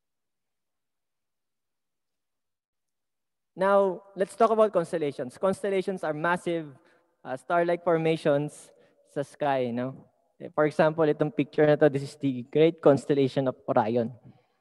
Now, let's talk about constellations. Constellations are massive uh, star-like formations sa sky, no? For example, itong picture na to, this is the great constellation of Orion.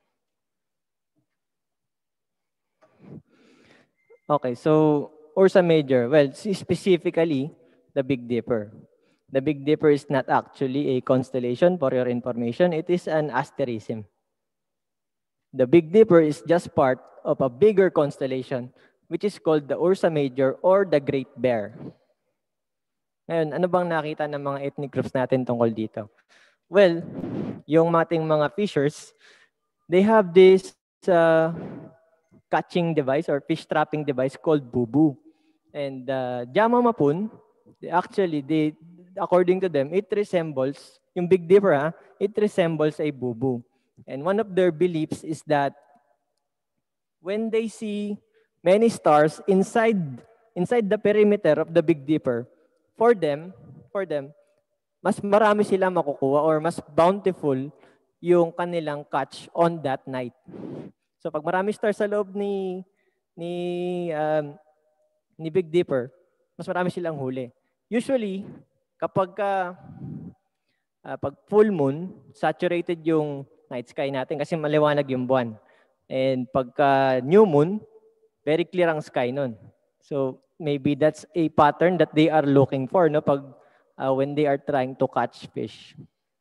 Okay, so Ursa Major, well, specifically the Big Dipper. The Big Dipper is not actually a constellation, for your information. It is an asterism. The Big Dipper is just part of a bigger constellation, which is called the Ursa Major or the Great Bear. Ngayon, ano bang nakita ng mga ethnic groups natin tungkol dito? Well, yung ating mga fishers, they have this uh, catching device or fish trapping device called bubu. And uh, Jama Mapun, they actually, they, according to them, it resembles, yung Big Dipper, ha, it resembles a bubu. And one of their beliefs is that when they see many stars inside inside the perimeter of the Big Dipper, for them, for them, mas marami sila makukuha or mas bountiful yung kanilang catch on that night. So pag marami stars sa loob ni ni um, ni Big Dipper, mas marami silang huli. Usually, kapag ka, uh, pag full moon, saturated yung night sky natin kasi maliwanag yung buwan. And pagka new moon, very clear ang sky nun. So maybe that's a pattern that they are looking for, no, pag uh, when they are trying to catch fish.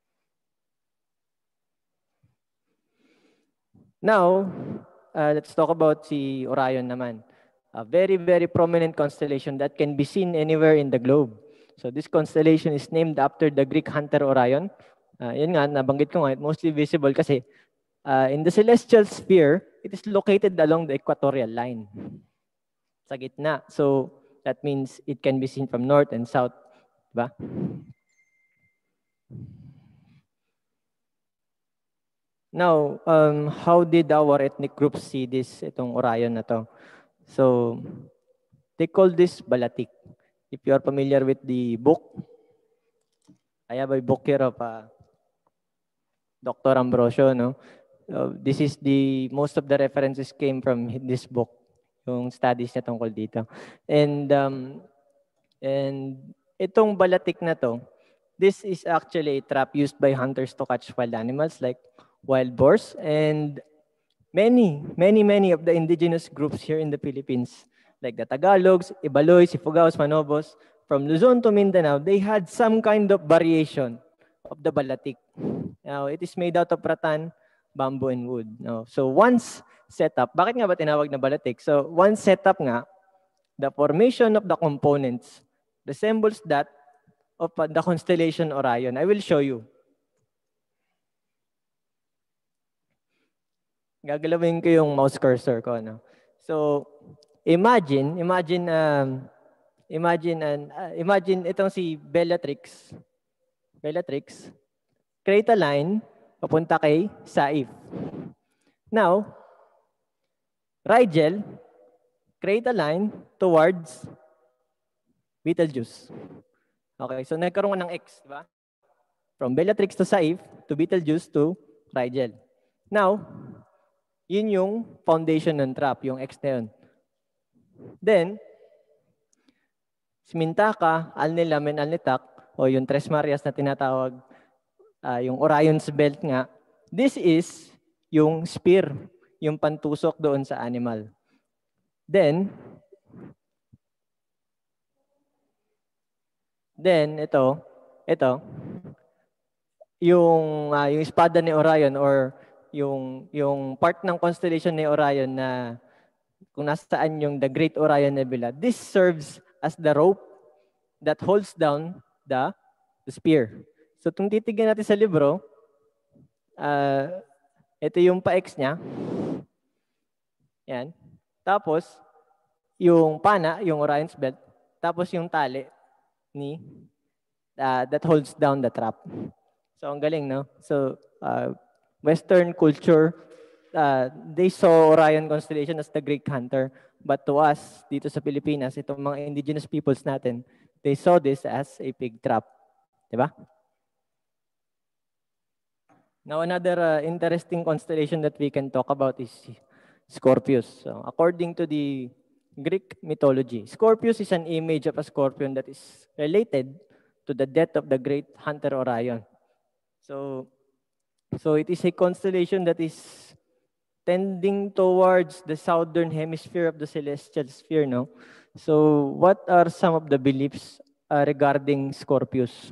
Now, uh, let's talk about si Orion naman. A very, very prominent constellation that can be seen anywhere in the globe. So this constellation is named after the Greek hunter Orion. Uh, yun nga, nabanggit ko nga, mostly visible kasi uh, in the celestial sphere, it is located along the equatorial line. Sa gitna. So that means it can be seen from north and south. Diba? Now, um, how did our ethnic groups see this, itong Orion na to? So, they call this balatik. If you are familiar with the book, I have a book here of uh, Doctor Ambrosio, no? Uh, this is the, most of the references came from this book, yung studies niya tungkol dito. And, um, and itong balatik na to, this is actually a trap used by hunters to catch wild animals like wild boars and many, many, many of the indigenous groups here in the Philippines, like the Tagalogs, Ibaloy, Sifugaos, Manobos, from Luzon to Mindanao, they had some kind of variation of the balatik. Now, it is made out of rattan, bamboo, and wood. No? So once set up, bakit nga ba tinawag na balatik? So once set up nga, the formation of the components resembles that of the constellation Orion. I will show you. Gagalawin ko yung mouse cursor ko, no? So, imagine, imagine, um, imagine, uh, imagine itong si Bellatrix. Bellatrix. Create a line, papunta kay Saif. Now, Rigel, create a line towards Betelgeuse. Okay, so nagkaroon ng X, di ba? From Bellatrix to Saif, to Betelgeuse to Rigel. Now, yun yung foundation ng trap, yung X na yun. Then, Si Mintaka, Alnilam, and Alnitak, o yung Tres Marias na tinatawag, uh, yung Orion's Belt nga, this is yung spear, yung pantusok doon sa animal. Then, then ito, ito, yung, uh, yung espada ni Orion or yung, yung part ng constellation ni Orion na kung nasaan yung the Great Orion Nebula, this serves as the rope that holds down the, the spear. So, kung titignan natin sa libro, uh, ito yung pa-X niya. Yan. Tapos, yung pana, yung Orion's Belt. Tapos yung tali ni uh, that holds down the trap. So, ang galing, no? So, uh, Western culture, uh, they saw Orion constellation as the Great Hunter. But to us, dito sa Pilipinas, itong mga indigenous peoples natin, they saw this as a pig trap. Diba? Now, another uh, interesting constellation that we can talk about is Scorpius. So, according to the Greek mythology, Scorpius is an image of a scorpion that is related to the death of the great hunter Orion. So, so it is a constellation that is tending towards the southern hemisphere of the celestial sphere, no? So, what are some of the beliefs uh, regarding Scorpius?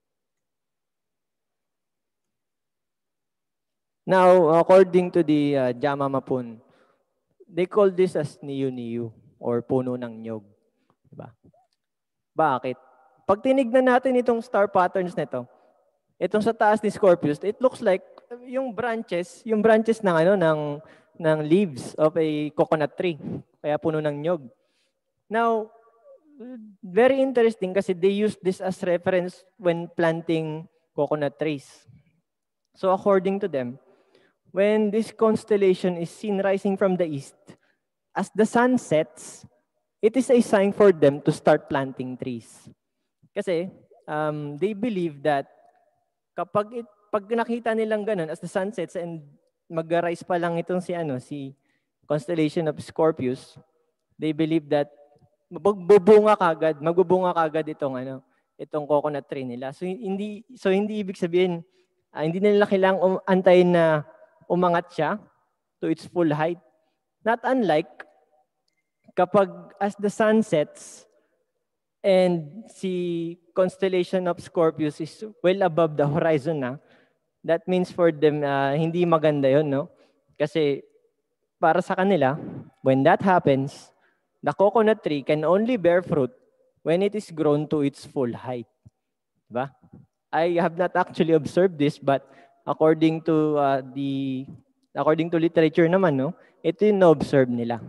Now, according to the uh, Jama Mapun, they call this as niyu-niyu or puno ng nyog. Diba? Bakit? Pag tinignan natin itong star patterns nito, itong sa taas ni Scorpius, it looks like yung branches, yung branches ng ano ng ng leaves of a coconut tree. Kaya puno ng nyog. Now, very interesting kasi they use this as reference when planting coconut trees. So according to them, when this constellation is seen rising from the east, as the sun sets, it is a sign for them to start planting trees. Kasi um, they believe that kapag it, pag nakita nilang ganun, as the sun sets and mag-rise pa lang itong si, ano, si constellation of Scorpius, they believe that magbubunga kagad, magbubunga kagad itong, ano, itong coconut tree nila. So hindi, so hindi ibig sabihin, uh, hindi nila kailangang um, antayin na umangat siya to its full height. Not unlike kapag as the sun sets and si constellation of Scorpius is well above the horizon na, that means for them, uh, hindi maganda yun, no? Kasi para sa kanila, when that happens, the coconut tree can only bear fruit when it is grown to its full height. Diba? I have not actually observed this, but according to uh, the according to literature naman, no, ito yung na-observe nila.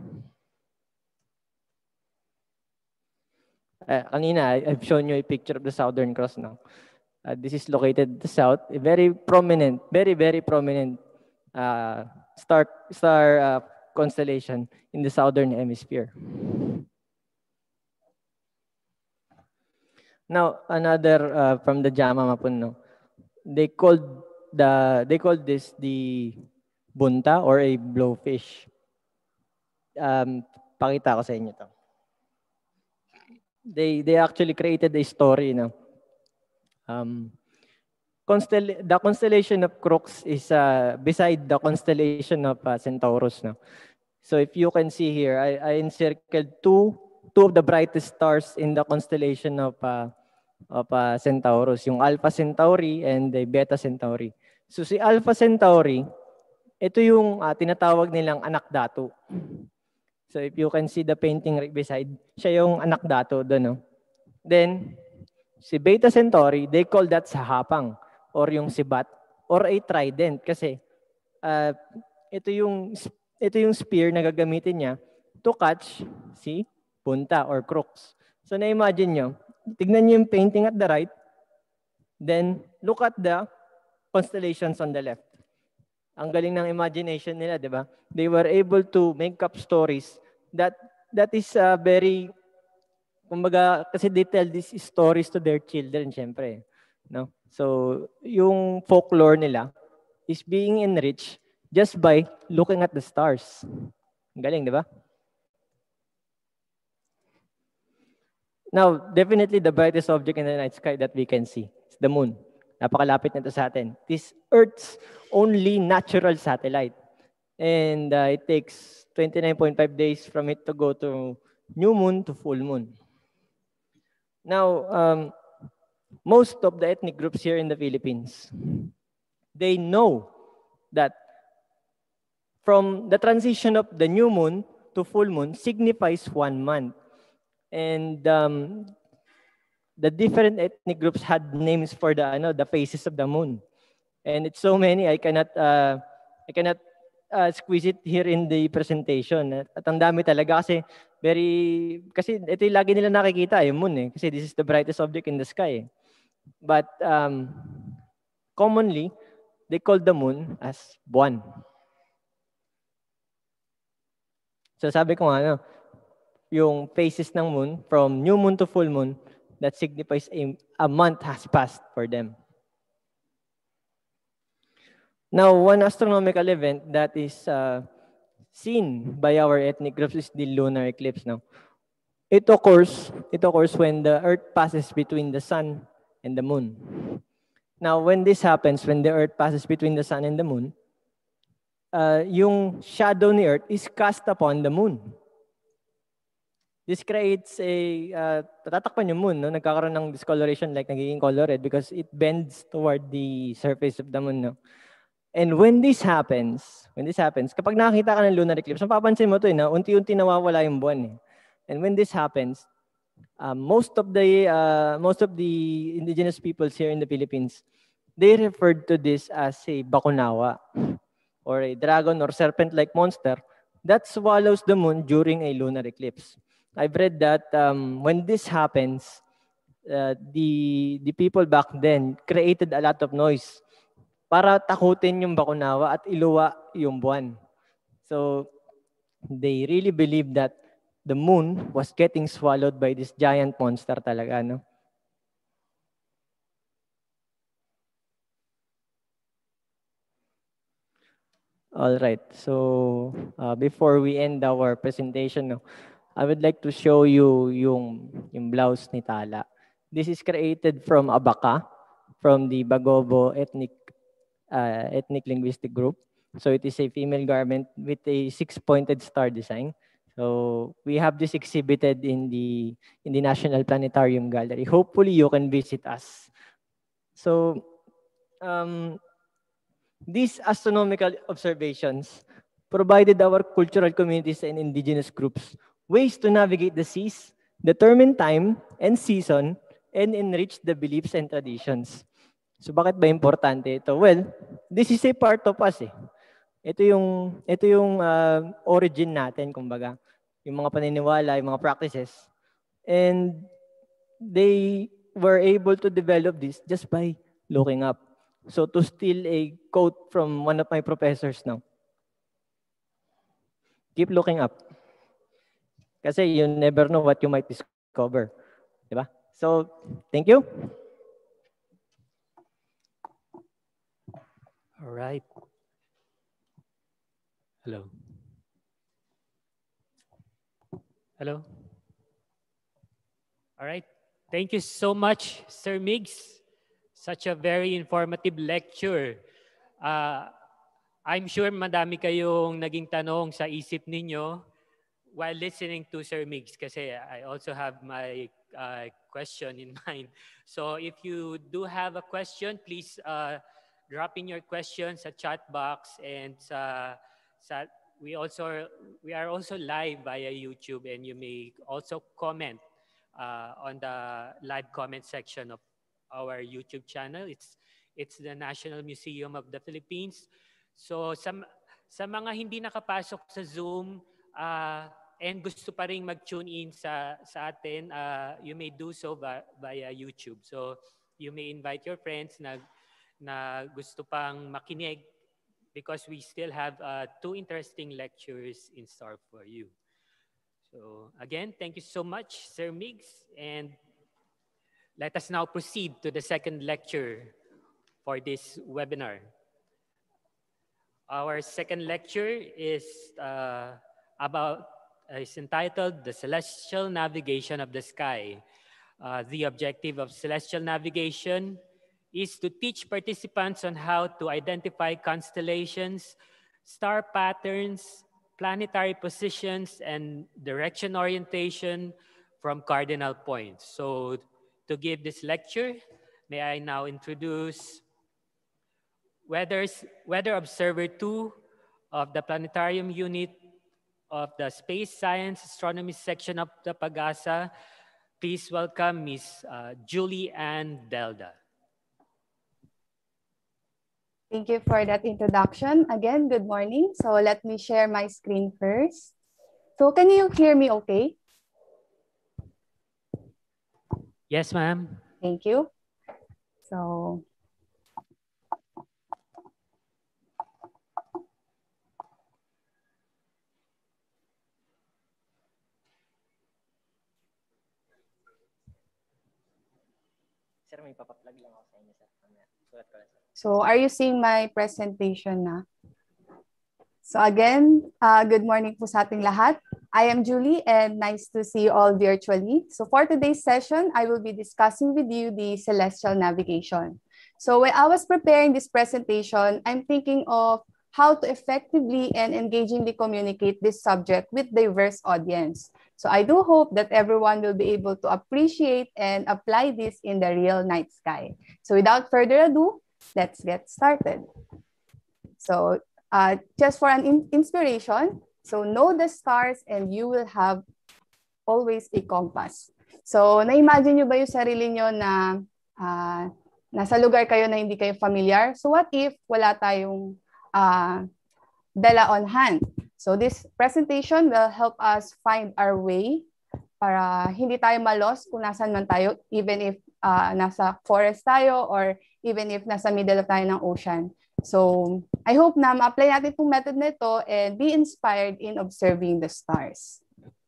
Uh, kanina, I've shown you a picture of the Southern Cross now. Uh, this is located to the south, a very prominent, very, very prominent uh, star, star uh, constellation in the Southern Hemisphere. Now, another uh, from the Jama Mapun, no, they called the they called this the bunta or a blowfish. Um, pakita ko sa inyo to. They they actually created a story, no. Um, constel the constellation of Crux is uh, beside the constellation of uh, Centaurus, no. So if you can see here, I, I encircled two two of the brightest stars in the constellation of uh, of uh, Centaurus, yung Alpha Centauri and the Beta Centauri. So si Alpha Centauri, ito yung uh, tinatawag nilang anak dato. So if you can see the painting right beside, siya yung anak dato doon, no? Then si Beta Centauri, they call that sahapang or yung sibat or a trident kasi uh, ito yung ito yung spear na gagamitin niya to catch si punta or crux. So na-imagine nyo, tignan nyo yung painting at the right, then look at the constellations on the left. Ang galing ng imagination nila, di ba? They were able to make up stories that that is uh, very, kumbaga, kasi they tell these stories to their children, syempre. No? So, yung folklore nila is being enriched just by looking at the stars. Ang galing, di ba? Now, definitely the brightest object in the night sky that we can see is the moon. Napakalapit nito sa atin. This Earth's only natural satellite. And uh, it takes twenty-nine point five days from it to go to new moon to full moon. Now, um, most of the ethnic groups here in the Philippines, they know that from the transition of the new moon to full moon signifies one month. And um, the different ethnic groups had names for the ano the phases of the moon, and it's so many I cannot uh, I cannot uh, squeeze it here in the presentation. At ang dami talaga kasi very kasi ito yung lagi nila nakikita yung moon eh kasi this is the brightest object in the sky. But um, commonly they call the moon as buwan. So sabi ko nga ano, yung phases ng moon from new moon to full moon, that signifies a, a month has passed for them. Now, one astronomical event that is uh, seen by our ethnic groups is the lunar eclipse. Now, it occurs, it occurs when the Earth passes between the sun and the moon. Now, when this happens, when the Earth passes between the sun and the moon, uh, yung shadow ni Earth is cast upon the moon. This creates a, uh, tatakpan yung moon, no? Nagkakaroon ng discoloration like nagiging color red because it bends toward the surface of the moon. No? And when this happens, when this happens, kapag nakakita ka ng lunar eclipse, mapapansin mo ito, eh, na unti-unti nawawala yung buwan. Eh. And when this happens, uh, most of the uh, most of the indigenous peoples here in the Philippines, they referred to this as a bakunawa or a dragon or serpent-like monster that swallows the moon during a lunar eclipse. I've read that um, when this happens, uh, the the people back then created a lot of noise para takutin yung bakunawa at iluwa yung buwan. So they really believe that the moon was getting swallowed by this giant monster talaga, no? All right. So uh, before we end our presentation, no, I would like to show you yung yung blouse ni Tala. This is created from Abaka, from the Bagobo ethnic uh, ethnic linguistic group. So it is a female garment with a six-pointed star design. So we have this exhibited in the in the National Planetarium Gallery. Hopefully you can visit us. So um, these astronomical observations provided our cultural communities and indigenous groups ways to navigate the seas, determine time and season, and enrich the beliefs and traditions. So bakit ba importante ito? Well, this is a part of us eh. Ito yung ito yung uh, origin natin kumbaga, yung mga paniniwala, yung mga practices. And they were able to develop this just by looking up. So to steal a quote from one of my professors now. Keep looking up. Kasi you never know what you might discover. Diba? So, thank you. All right. Hello. Hello. All right. Thank you so much, Sir Migs. Such a very informative lecture. Uh, I'm sure madami kayong naging tanong sa isip ninyo while listening to Sir Migs kasi I also have my uh, question in mind. So if you do have a question, please uh, drop in your questions sa chat box, and sa, sa we also we are also live via YouTube, and you may also comment uh, on the live comment section of our YouTube channel. It's it's the National Museum of the Philippines. So sa sa mga hindi nakapasok sa Zoom uh, and gusto pa ring mag-tune in sa sa atin, uh, you may do so via, via YouTube. So you may invite your friends na na gusto pang makinig because we still have uh, two interesting lectures in store for you. So again, thank you so much, Sir Migs, and let us now proceed to the second lecture for this webinar. Our second lecture is uh, about is entitled The Celestial Navigation of the Sky. Uh, the objective of celestial navigation is to teach participants on how to identify constellations, star patterns, planetary positions, and direction orientation from cardinal points. So to give this lecture, may I now introduce Weather's, Weather Observer two of the Planetarium Unit of the Space Science Astronomy section of the PAGASA. Please welcome Miz Uh, Julie Ann Delda. Thank you for that introduction. Again, good morning. So let me share my screen first. So can you hear me okay? Yes, ma'am. Thank you. So Sir, may papaplug lang ako sa inyo, sir. Sulat ko lang, sir. So are you seeing my presentation na? So again, uh, good morning po sa ating lahat. I am Julie and nice to see you all virtually. So for today's session, I will be discussing with you the celestial navigation. So when I was preparing this presentation, I'm thinking of how to effectively and engagingly communicate this subject with diverse audience. So I do hope that everyone will be able to appreciate and apply this in the real night sky. So without further ado, let's get started. So uh, just for an in inspiration, so know the stars and you will have always a compass. So na-imagine nyo ba yung sarili nyo na uh, nasa lugar kayo na hindi kayo familiar? So what if wala tayong uh, dala on hand? So this presentation will help us find our way para hindi tayo malos kung nasan man tayo, even if uh, nasa forest tayo or even if nasa middle tayo ng ocean. So I hope na ma-apply natin itong method nito and be inspired in observing the stars.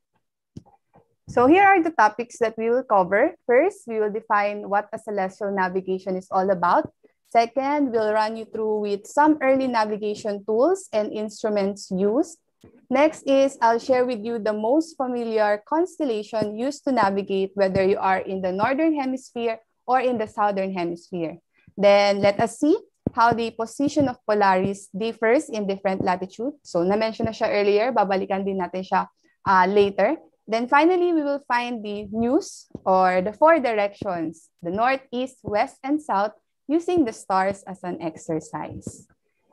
So here are the topics that we will cover. First, we will define what a celestial navigation is all about. Second, we'll run you through with some early navigation tools and instruments used. Next is I'll share with you the most familiar constellation used to navigate whether you are in the northern hemisphere or in the southern hemisphere. Then let us see how the position of Polaris differs in different latitudes. So na-mention na siya earlier, babalikan din natin siya uh, later. Then finally, we will find the news or the four directions, the north, east, west, and south, using the stars as an exercise.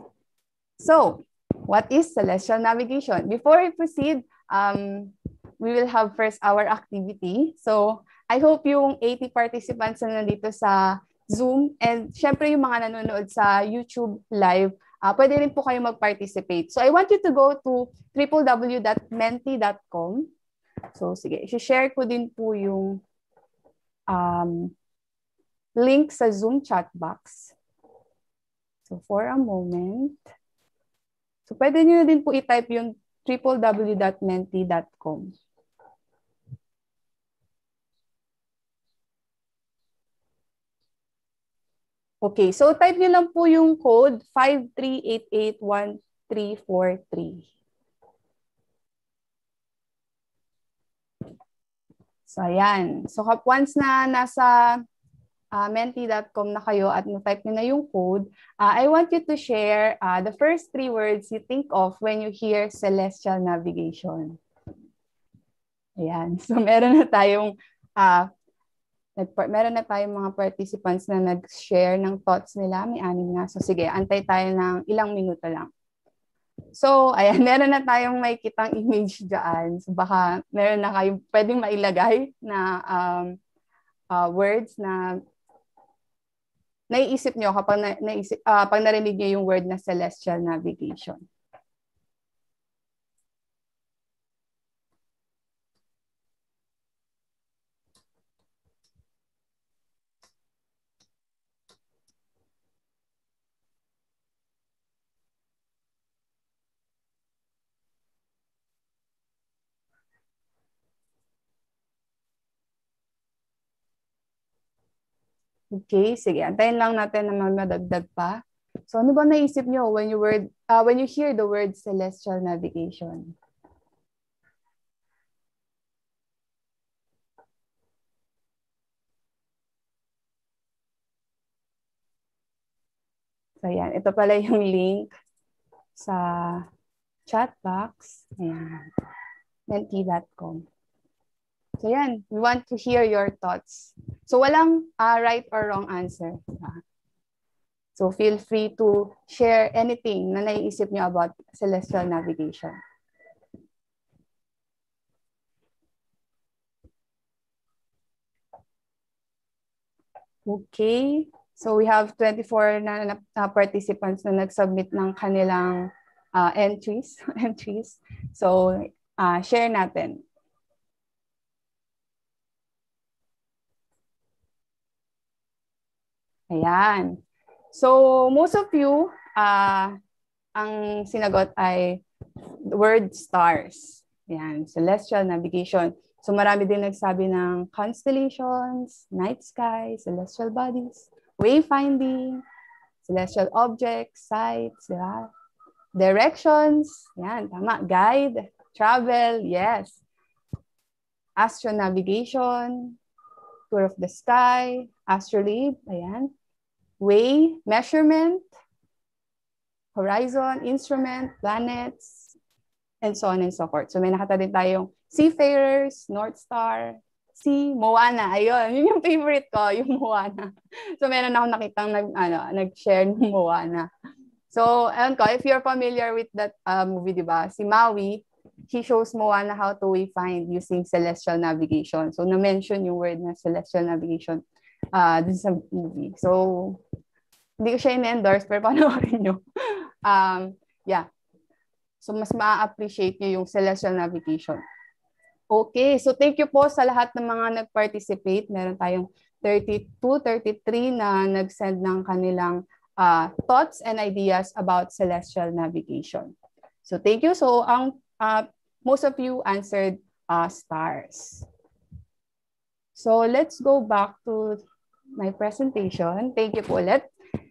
So, what is celestial navigation? Before we proceed, um, we will have first our activity. So, I hope yung eighty participants na nandito sa Zoom and syempre yung mga nanonood sa YouTube live, uh, pwede rin po kayo mag-participate. So, I want you to go to w w w dot menti dot com. So, sige, i-share ko din po yung um, link sa Zoom chat box. So, for a moment. So, pwede nyo din po i-type yung w w w dot menti dot com. Okay, so type nyo lang po yung code five three eight eight one three four three. So, ayan. So, once na nasa uh, menti dot com na kayo at na-type nyo na yung code, uh, I want you to share uh, the first three words you think of when you hear celestial navigation. Ayan. So, meron na tayong, uh, meron na tayong mga participants na nag-share ng thoughts nila. May anim nga. So, sige, antay tayo ng ilang minuto lang. So, ayan, meron na tayong may kitang image dyan. So, baka meron na kayong pwedeng mailagay na um, uh, words na naiisip nyo kapag, na, naisip, uh, pag narinig nyo yung word na celestial navigation. Okay, sige. Antayin lang natin na madagdag pa. So ano ba naisip nyo when you word uh, when you hear the word celestial navigation? So yan, ito pala yung link sa chat box. Ayan. menti dot com. So yan, we want to hear your thoughts. So walang uh, right or wrong answer. So feel free to share anything na naiisip nyo about celestial navigation. Okay. So we have twenty-four na, na, na participants na nag-submit ng kanilang uh, entries. entries. So uh, share natin. Ayan. So most of you, uh, ang sinagot ay word stars. Ayan, celestial navigation. So marami din nagsabi ng constellations, night sky, celestial bodies, wayfinding, celestial objects, sites, diba? Directions, yan, tama. Guide, travel, yes. Astronavigation, tour of the sky, astrolabe, ayan. Way, measurement, horizon, instrument, planets, and so on and so forth. So may nakita din tayong seafarers, North Star, sea, Moana. Ayun, yun yung favorite ko, yung Moana. So meron akong nakitang nag, ano, nag-share ng Moana. So, ayun ko, if you're familiar with that uh, movie, di ba? Si Maui, he shows Moana how to wayfind using celestial navigation. So, na-mention yung word na celestial navigation uh, dun sa movie. So, hindi ko siya in-endorse, pero panoorin nyo. um, yeah. So, mas ma-appreciate nyo yung celestial navigation. Okay, so thank you po sa lahat ng mga nag-participate. Meron tayong thirty-two, thirty-three na nag-send ng kanilang uh, thoughts and ideas about celestial navigation. So thank you. So ang uh, most of you answered uh, stars. So let's go back to my presentation. Thank you po ulit.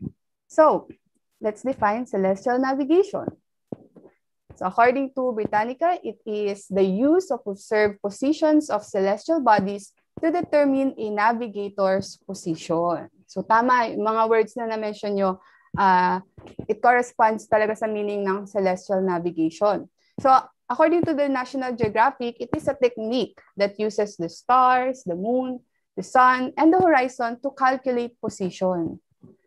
So let's define celestial navigation. So according to Britannica, it is the use of observed positions of celestial bodies to determine a navigator's position. So tama, yung mga words na na-mention nyo, uh, it corresponds talaga sa meaning ng celestial navigation. So according to the National Geographic, it is a technique that uses the stars, the moon, the sun, and the horizon to calculate position.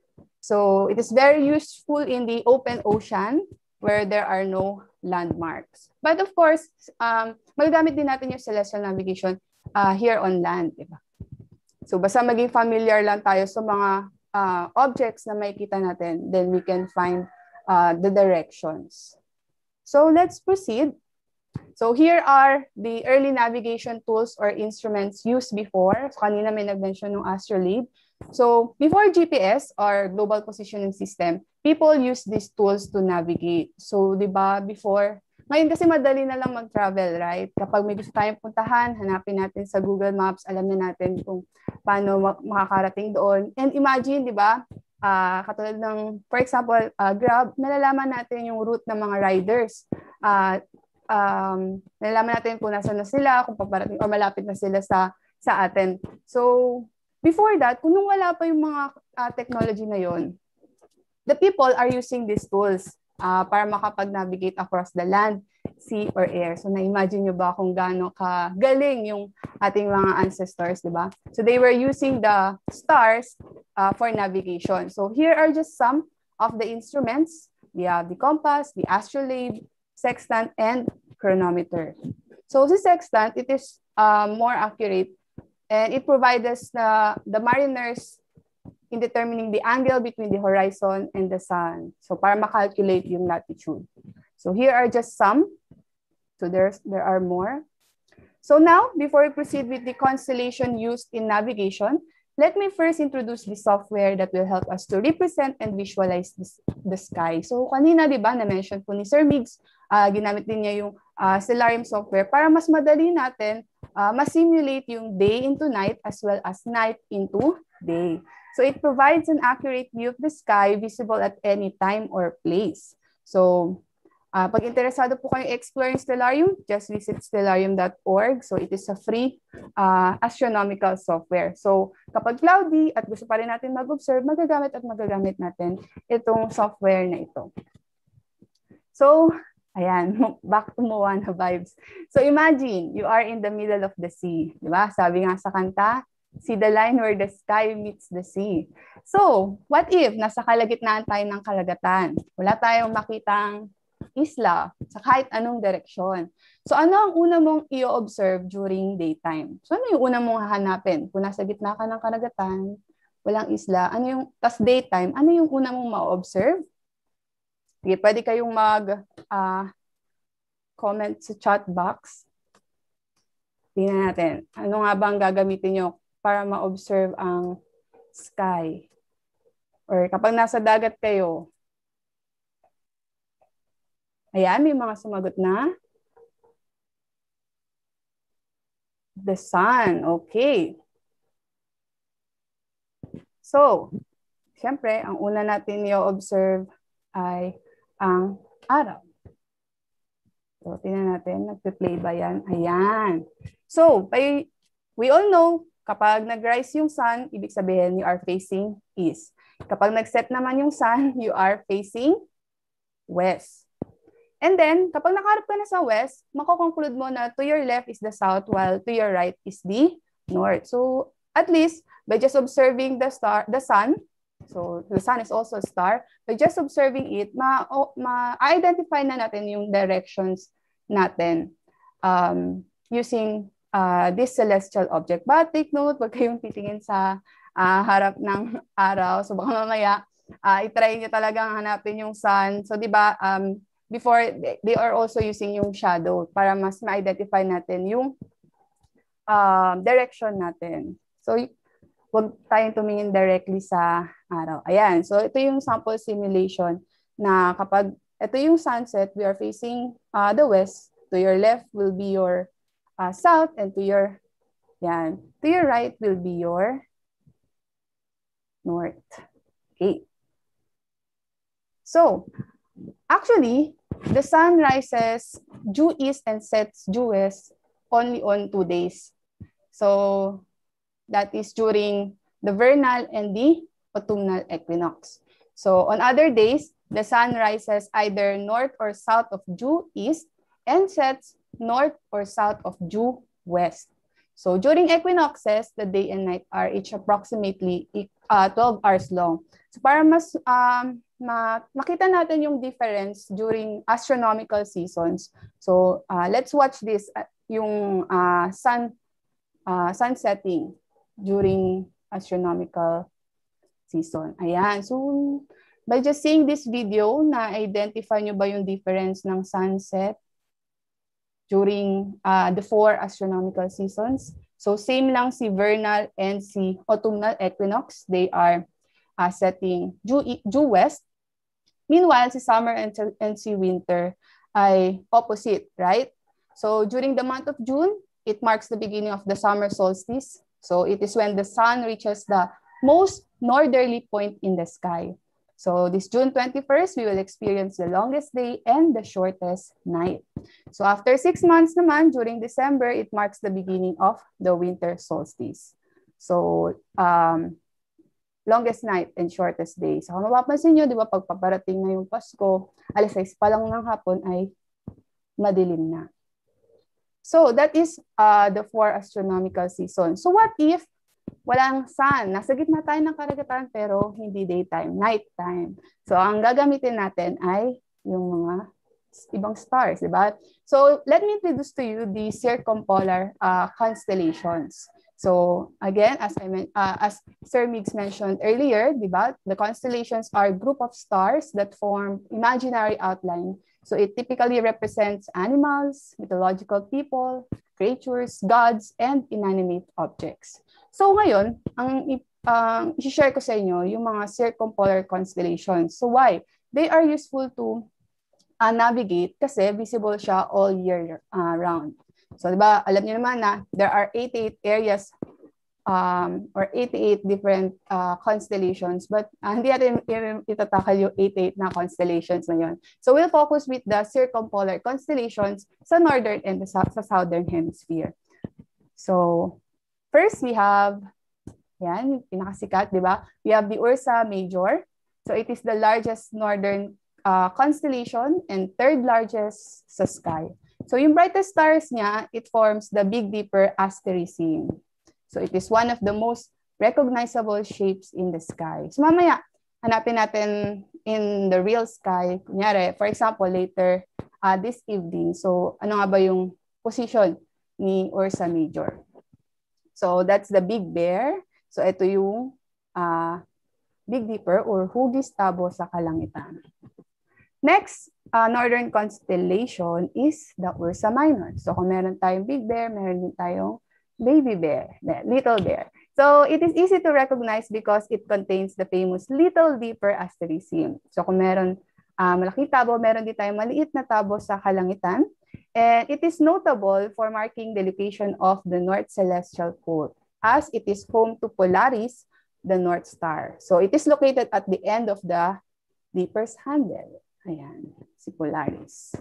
So it is very useful in the open ocean where there are no landmarks. But of course, um, magagamit din natin yung celestial navigation uh, here on land. Diba? So basta maging familiar lang tayo sa mga uh, objects na makikita natin, then we can find uh, the directions. So let's proceed. So here are the early navigation tools or instruments used before. So kanina may nag-mention ng astrolabe. So before G P S or Global Positioning System, people use these tools to navigate. So di ba before, ngayon kasi madali na lang mag-travel, right? Kapag may gusto tayong puntahan, hanapin natin sa Google Maps, alam na natin kung paano makakarating doon. And imagine, di ba, uh, katulad ng, for example, uh, Grab, nalalaman natin yung route ng mga riders. Uh, um, nalalaman natin kung nasa na sila, kung paparating o malapit na sila sa sa atin. So, before that, kung nung wala pa yung mga uh, technology na yon, the people are using these tools uh, para makapag-navigate across the land, sea, or air. So, na-imagine nyo ba kung gaano kagaling yung ating mga ancestors, di ba? So, they were using the stars uh, for navigation. So, here are just some of the instruments. We have the compass, the astrolabe, sextant, and chronometer. So, the sextant, it is uh, more accurate. And it provides us the, the mariners in determining the angle between the horizon and the sun. So para makalculate yung latitude. So here are just some. So there's, there are more. So now, before we proceed with the constellation used in navigation, let me first introduce the software that will help us to represent and visualize this, the sky. So kanina, di ba, na-mention po ni Sir Migs, uh, ginamit din niya yung uh, Stellarium software para mas madali natin uh, ma-simulate yung day into night as well as night into day. So it provides an accurate view of the sky visible at any time or place. So Uh, pag interesado po kayong explore yung stellarium, just visit stellarium dot org. So it is a free uh, astronomical software. So kapag cloudy at gusto pa rin natin mag-observe, magagamit at magagamit natin itong software na ito. So, ayan, back to Moana vibes. So imagine, you are in the middle of the sea. Di ba? Sabi nga sa kanta, see the line where the sky meets the sea. So, what if nasa kalagitnaan tayo ng kalagatan? Wala tayong makitang isla sa kahit anong direksyon. So, ano ang una mong i-observe during daytime? So, ano yung una mong hahanapin? Kung nasa gitna ka ng kalagatan, walang isla, ano yung, tas daytime, ano yung una mong ma-observe? Sige, pwede kayong mag uh, comment sa chat box. Tingnan natin. Ano nga ba ang gagamitin nyo para ma-observe ang sky? Or kapag nasa dagat kayo, ayan, may mga sumagot na. The sun. Okay. So, siyempre, ang una natin i-observe ay ang araw. So, tingnan natin. Nagpe-play ba yan? Ayan. So, by, we all know, kapag nag-rise yung sun, ibig sabihin, you are facing east. Kapag nag-set naman yung sun, you are facing west. And then, kapag nakaharap ka na sa west, makoconclude mo na to your left is the south, while to your right is the north. So, at least, by just observing the star, the sun, so the sun is also a star, by just observing it, ma-identify ma na natin yung directions natin um, using uh, this celestial object. But take note, wag kayong titingin sa uh, harap ng araw. So, baka mamaya, uh, itry nyo talagang hanapin yung sun. So, di ba, um, before, they are also using yung shadow para mas ma-identify natin yung uh, direction natin. So, huwag tayong tumingin directly sa araw. Ayan. So, ito yung sample simulation na kapag ito yung sunset, we are facing uh, the west. To your left will be your uh, south, and to your, yan, to your right will be your north. Okay. So, actually, the sun rises due east and sets due west only on two days. So, that is during the vernal and the autumnal equinox. So, on other days, the sun rises either north or south of due east and sets north or south of due west. So, during equinoxes, the day and night are each approximately uh, twelve hours long. So, para mas um, ma makita natin yung difference during astronomical seasons. So, uh, let's watch this, uh, yung uh, sun, uh, sun setting during astronomical season. Ayan. So, by just seeing this video, na-identify nyo ba yung difference ng sunset during uh, the four astronomical seasons? So, same lang si vernal and si autumnal equinox. They are uh, setting due, due west. Meanwhile, si summer and, and si winter ay opposite, right? So during the month of June, it marks the beginning of the summer solstice. So it is when the sun reaches the most northerly point in the sky. So this June twenty-first, we will experience the longest day and the shortest night. So after six months naman, during December, it marks the beginning of the winter solstice. So um, longest night and shortest day. So kung mapapansin nyo, di ba, pag paparating na yung Pasko, alas sais pa lang ng hapon ay madilim na. So that is uh, the four astronomical seasons. So what if walang sun? Nasa gitna tayo ng karagatan pero hindi daytime, nighttime. So ang gagamitin natin ay yung mga ibang stars, di ba? So let me introduce to you the circumpolar uh, constellations. So again, as I mean, uh, as Sir Migs mentioned earlier, di ba? The constellations are a group of stars that form imaginary outline. So it typically represents animals, mythological people, creatures, gods, and inanimate objects. So ngayon, ang uh, i-share ko sa inyo yung mga circumpolar constellations. So why? They are useful to uh, navigate kasi visible siya all year uh, round. So, di ba, alam niyo naman na there are eighty-eight areas um, or eighty-eight different uh, constellations, but uh, hindi natin itatakal yung eighty-eight na constellations na yun. So we'll focus with the circumpolar constellations sa northern and the, sa southern hemisphere. So first we have, yan, pinakasikat, di ba? We have the Ursa Major. So it is the largest northern uh, constellation and third largest sa sky. So yung brightest stars niya, it forms the Big Dipper asterism. So it is one of the most recognizable shapes in the sky. So mamaya, hanapin natin in the real sky. Kunyari, for example, later uh, this evening. So ano nga ba yung position ni Ursa Major? So that's the Big Bear. So ito yung uh, Big Dipper or Hugis Tabo sa kalangitan. Next, uh, northern constellation is the Ursa Minor. So kung meron tayong Big Bear, meron din tayong Baby Bear, Little Bear. So it is easy to recognize because it contains the famous Little Dipper asterism. So kung meron uh, malaking tabo, meron din tayong maliit na tabo sa kalangitan. And it is notable for marking the location of the North Celestial Pole, as it is home to Polaris, the North Star. So it is located at the end of the Dipper's handle. Ayan, si Polaris.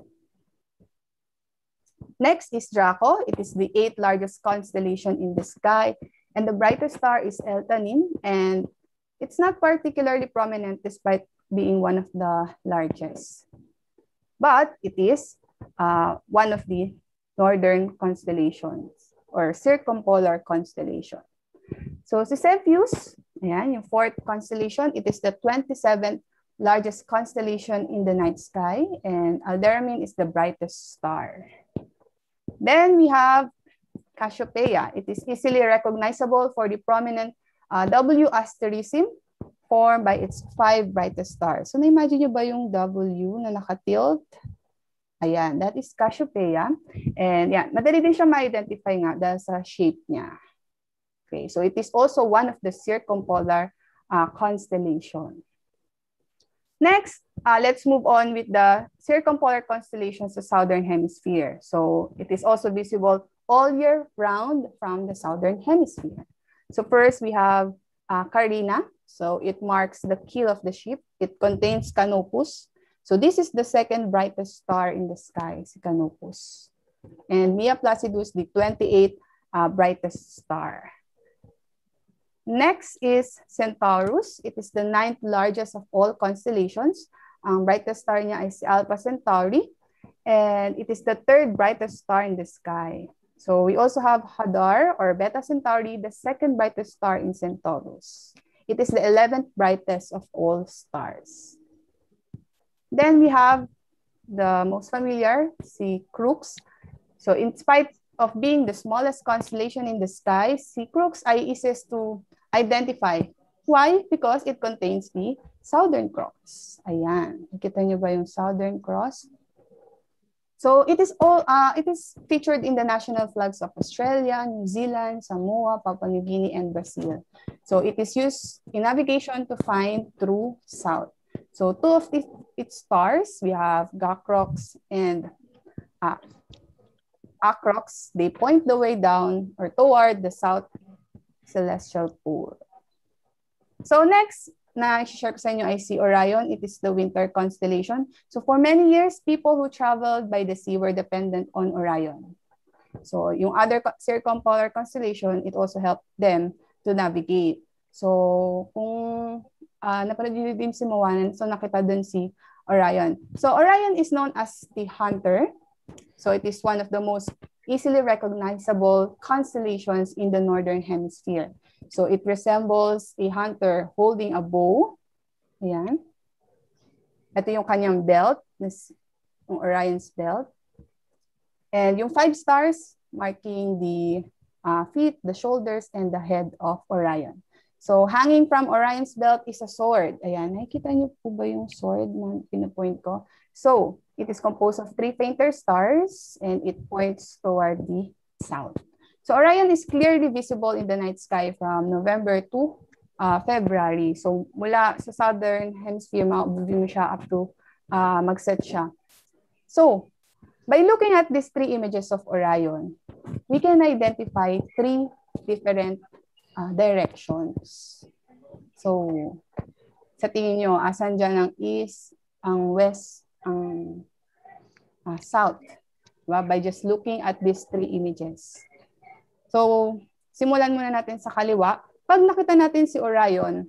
Next is Draco. It is the eighth largest constellation in the sky. And the brightest star is Eltanin. And it's not particularly prominent despite being one of the largest. But it is uh, one of the northern constellations or circumpolar constellation. So si Cepheus, ayan, yung fourth constellation, it is the twenty-seventh largest constellation in the night sky, and Aldebaran is the brightest star. Then we have Cassiopeia. It is easily recognizable for the prominent uh, W asterism formed by its five brightest stars. So na-imagine nyo ba yung W na nakatilt? Ayan, that is Cassiopeia. And yan, madali din siya ma-identify nga dahil sa shape niya. Okay, so it is also one of the circumpolar uh, constellation. Next, uh, let's move on with the circumpolar constellations of the southern hemisphere. So it is also visible all year round from the southern hemisphere. So first we have uh, Carina. So it marks the keel of the ship. It contains Canopus. So this is the second brightest star in the sky, si Canopus. And Mia Placidus, the twenty-eighth uh, brightest star. Next is Centaurus. It is the ninth largest of all constellations. Ang brightest star niya is Alpha Centauri. And it is the third brightest star in the sky. So we also have Hadar or Beta Centauri, the second brightest star in Centaurus. It is the eleventh brightest of all stars. Then we have the most familiar, si Crux. So in spite of being the smallest constellation in the sky, si Crux ay easiest to identify. Why? Because it contains the Southern Cross. Ayan. Nakita niyo ba yung Southern Cross? So it is all uh, it is featured in the national flags of Australia, New Zealand, Samoa, Papua New Guinea, and Brazil. So it is used in navigation to find true south. So two of the, its stars, we have Gacrox and uh, Acrox. They point the way down or toward the south celestial pole. So next, na share ko sa inyo ay si Orion. It is the winter constellation. So for many years, people who traveled by the sea were dependent on Orion. So yung other circumpolar constellation, it also helped them to navigate. So kung uh, napanood din si Moanan, so nakita dun si Orion. So Orion is known as the hunter. So it is one of the most easily recognizable constellations in the northern hemisphere. So it resembles a hunter holding a bow. Ayan. Ito yung kanyang belt, yung Orion's belt. And yung five stars marking the uh, feet, the shoulders, and the head of Orion. So hanging from Orion's belt is a sword. Ayan, nakikita niyo po ba yung sword na pinapoint ko? So it is composed of three fainter stars and it points toward the south. So Orion is clearly visible in the night sky from November to uh, February. So mula sa southern hemisphere, ma-view mo siya up to uh, mag-set siya. So by looking at these three images of Orion, we can identify three different uh, directions. So, sa tingin nyo, asan dyan ang east, ang west, ang uh, south? Diba? By just looking at these three images. So, simulan muna natin sa kaliwa. Pag nakita natin si Orion,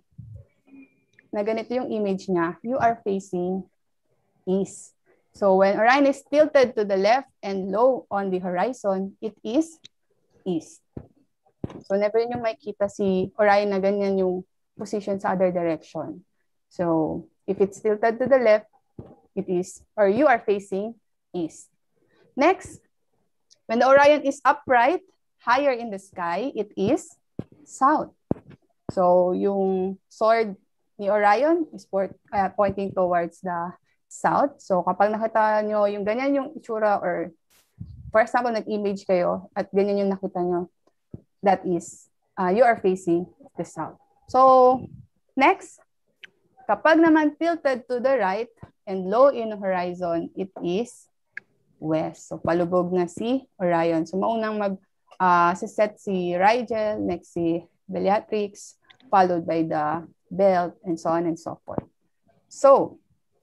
na ganito yung image niya, you are facing east. So, when Orion is tilted to the left and low on the horizon, it is east. So, never nyo makikita si Orion na ganyan yung position sa other direction. So, if it's tilted to the left, it is, or you are facing east. Next, when the Orion is upright, higher in the sky, it is south. So, yung sword ni Orion is port, uh, pointing towards the south. So, kapag nakita nyo yung ganyan yung itsura, or for example, nag-image kayo at ganyan yung nakita nyo, that is, uh, you are facing the south. So, next, kapag naman tilted to the right and low in horizon, it is west. So, palubog na si Orion. So, maunang mag uh, set si Rigel, next si Bellatrix, followed by the belt, and so on and so forth. So,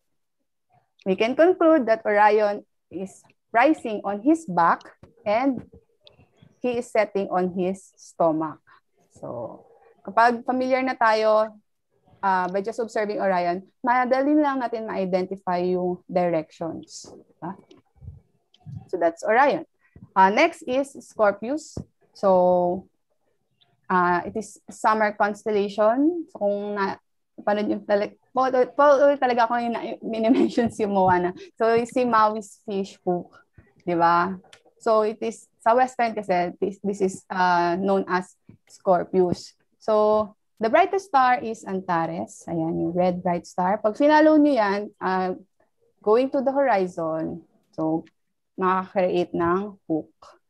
we can conclude that Orion is rising on his back and he is setting on his stomach. So, kapag familiar na tayo, uh, by just observing Orion, madali lang natin ma-identify yung directions. Diba? So, that's Orion. Uh, next is Scorpius. So, uh, it is summer constellation. So, kung na, paano yung talaga, talaga ako yung mini-mention si Moana. So, si Maui's fish hook. Diba? So, it is, sa Western kasi, this, this is uh, known as Scorpius. So, the brightest star is Antares. Ayan, yung red bright star. Pag finalo nyo yan, uh, going to the horizon, so, makaka-create ng hook.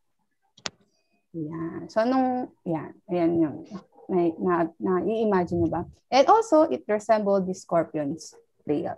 Yan. So, nung, yan, ayan yun. Na, na, na, i-imagine nyo ba? And also, it resembled the scorpion's tail.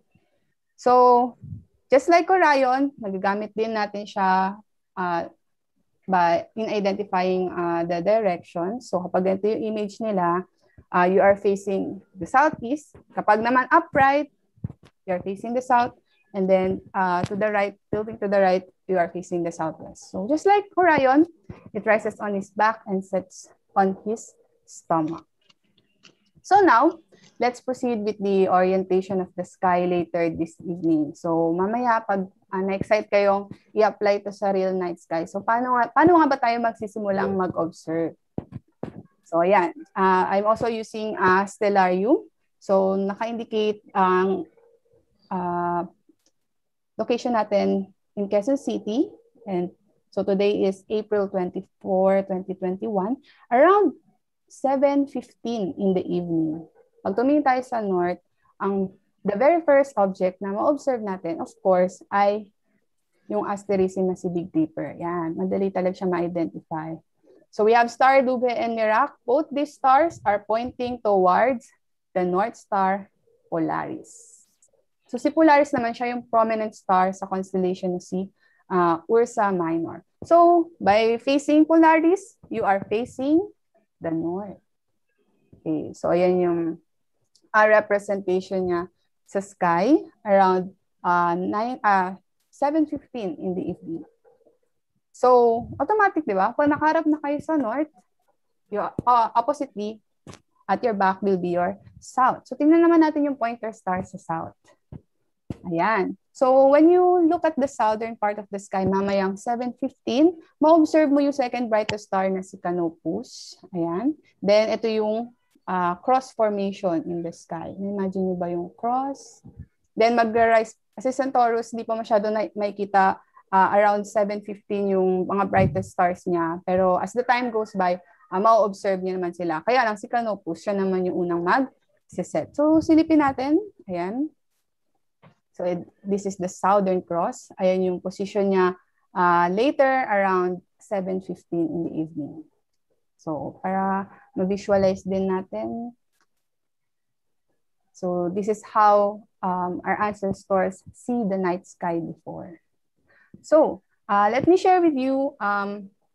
So, just like Orion, magagamit din natin siya uh, by, in identifying uh, the direction. So, kapag ganito yung image nila, uh, you are facing the southeast. Kapag naman upright, you are facing the south. And then uh, to the right, tilting to the right, you are facing the southwest. So just like Orion, it rises on his back and sets on his stomach. So now, let's proceed with the orientation of the sky later this evening. So mamaya, pag uh, na-excite kayong i-apply to sa real night sky. So paano nga, paano nga ba tayo magsisimulang mag-observe? So ayan, uh, I'm also using a uh, stellarium. So naka-indicate ang uh, location natin in Quezon City. And so today is April twenty-fourth, twenty twenty-one. Around seven fifteen in the evening. Pag tumingin tayo sa north, ang the very first object na ma-observe natin, of course, ay yung asterism na si Big Dipper. Yan, madali talaga siya ma-identify. So we have Star Dubhe and Merak. Both these stars are pointing towards the North Star Polaris. So si Polaris naman siya yung prominent star sa constellation ng si uh, Ursa Minor. So by facing Polaris, you are facing the north. Okay, so ayan yung uh, representation niya sa sky around uh, nine, uh, seven fifteen in the evening. So automatic, di ba? Pag nakaharap na kayo sa north, yung, uh, oppositely, at your back will be your south. So tingnan naman natin yung pointer star sa south. Ayan. So, when you look at the southern part of the sky, mamayang seven fifteen, ma-observe mo yung second brightest star na si Canopus. Ayan. Then, ito yung uh, cross formation in the sky. Imagine nyo ba yung cross? Then, mag-rise. Kasi Centaurus, di pa masyado na makikita uh, around seven fifteen yung mga brightest stars niya. Pero, as the time goes by, uh, ma-observe niya naman sila. Kaya lang si Canopus, siya naman yung unang mag-set. So, silipin natin. Ayan. So, it, this is the Southern Cross. Ayan yung position niya uh, later around seven fifteen in the evening. So, para ma-visualize din natin. So, this is how um, our ancestors see the night sky before. So, uh, let me share with you um,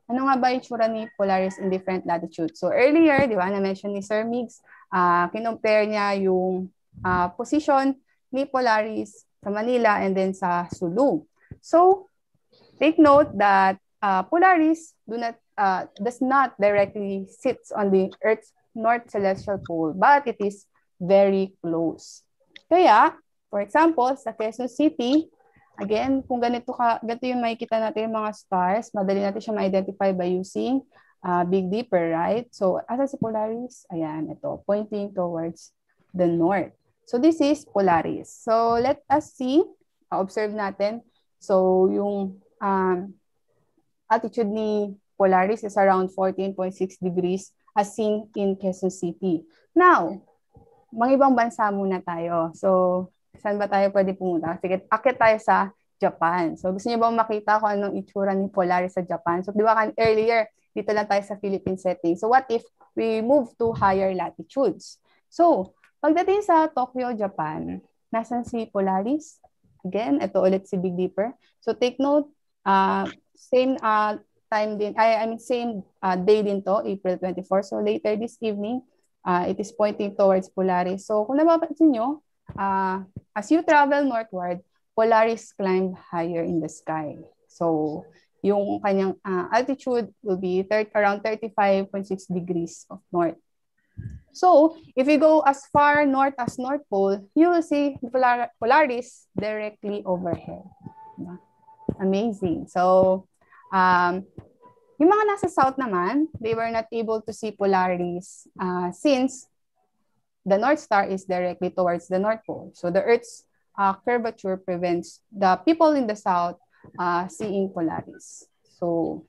Ano nga ba yung itsura ni Polaris in different latitudes? So earlier, di ba, na-mention ni Sir Migs, uh, kinompare niya yung uh, position ni Polaris sa Manila and then sa Sulu. So take note that uh, Polaris do not uh, does not directly sits on the Earth's north celestial pole, but it is very close. Kaya, for example, sa Quezon City, again, kung ganito ka, ganito yung makikita natin yung mga stars, madali natin siya ma-identify by using uh, Big Dipper, right? So, asa si Polaris? Ayan, ito, pointing towards the north. So, this is Polaris. So, let us see, uh, observe natin. So, yung um, altitude ni Polaris is around fourteen point six degrees as seen in Quezon City. Now, mga ibang bansa muna tayo. So, saan ba tayo pwede pumunta? Sige, akit tayo sa Japan. So, gusto niyo bang makita kung anong itsura ni Polaris sa Japan? So, di ba kan earlier, dito lang tayo sa Philippine setting. So, what if we move to higher latitudes? So, pagdating sa Tokyo, Japan, nasan si Polaris? Again, ito ulit si Big Dipper. So, take note, uh, same uh, time din, I, I mean, same uh, day din to, April twenty-fourth. So, later this evening, Uh, it is pointing towards Polaris. So kung napapansin nyo, uh, as you travel northward, Polaris climbed higher in the sky. So yung kanyang uh, altitude will be thirty, around thirty-five point six degrees of north. So if you go as far north as North Pole, you will see Polar Polaris directly overhead. Amazing. So um, yung mga nasa south naman, they were not able to see Polaris uh, since the North Star is directly towards the North Pole. So the Earth's uh, curvature prevents the people in the south uh, seeing Polaris. So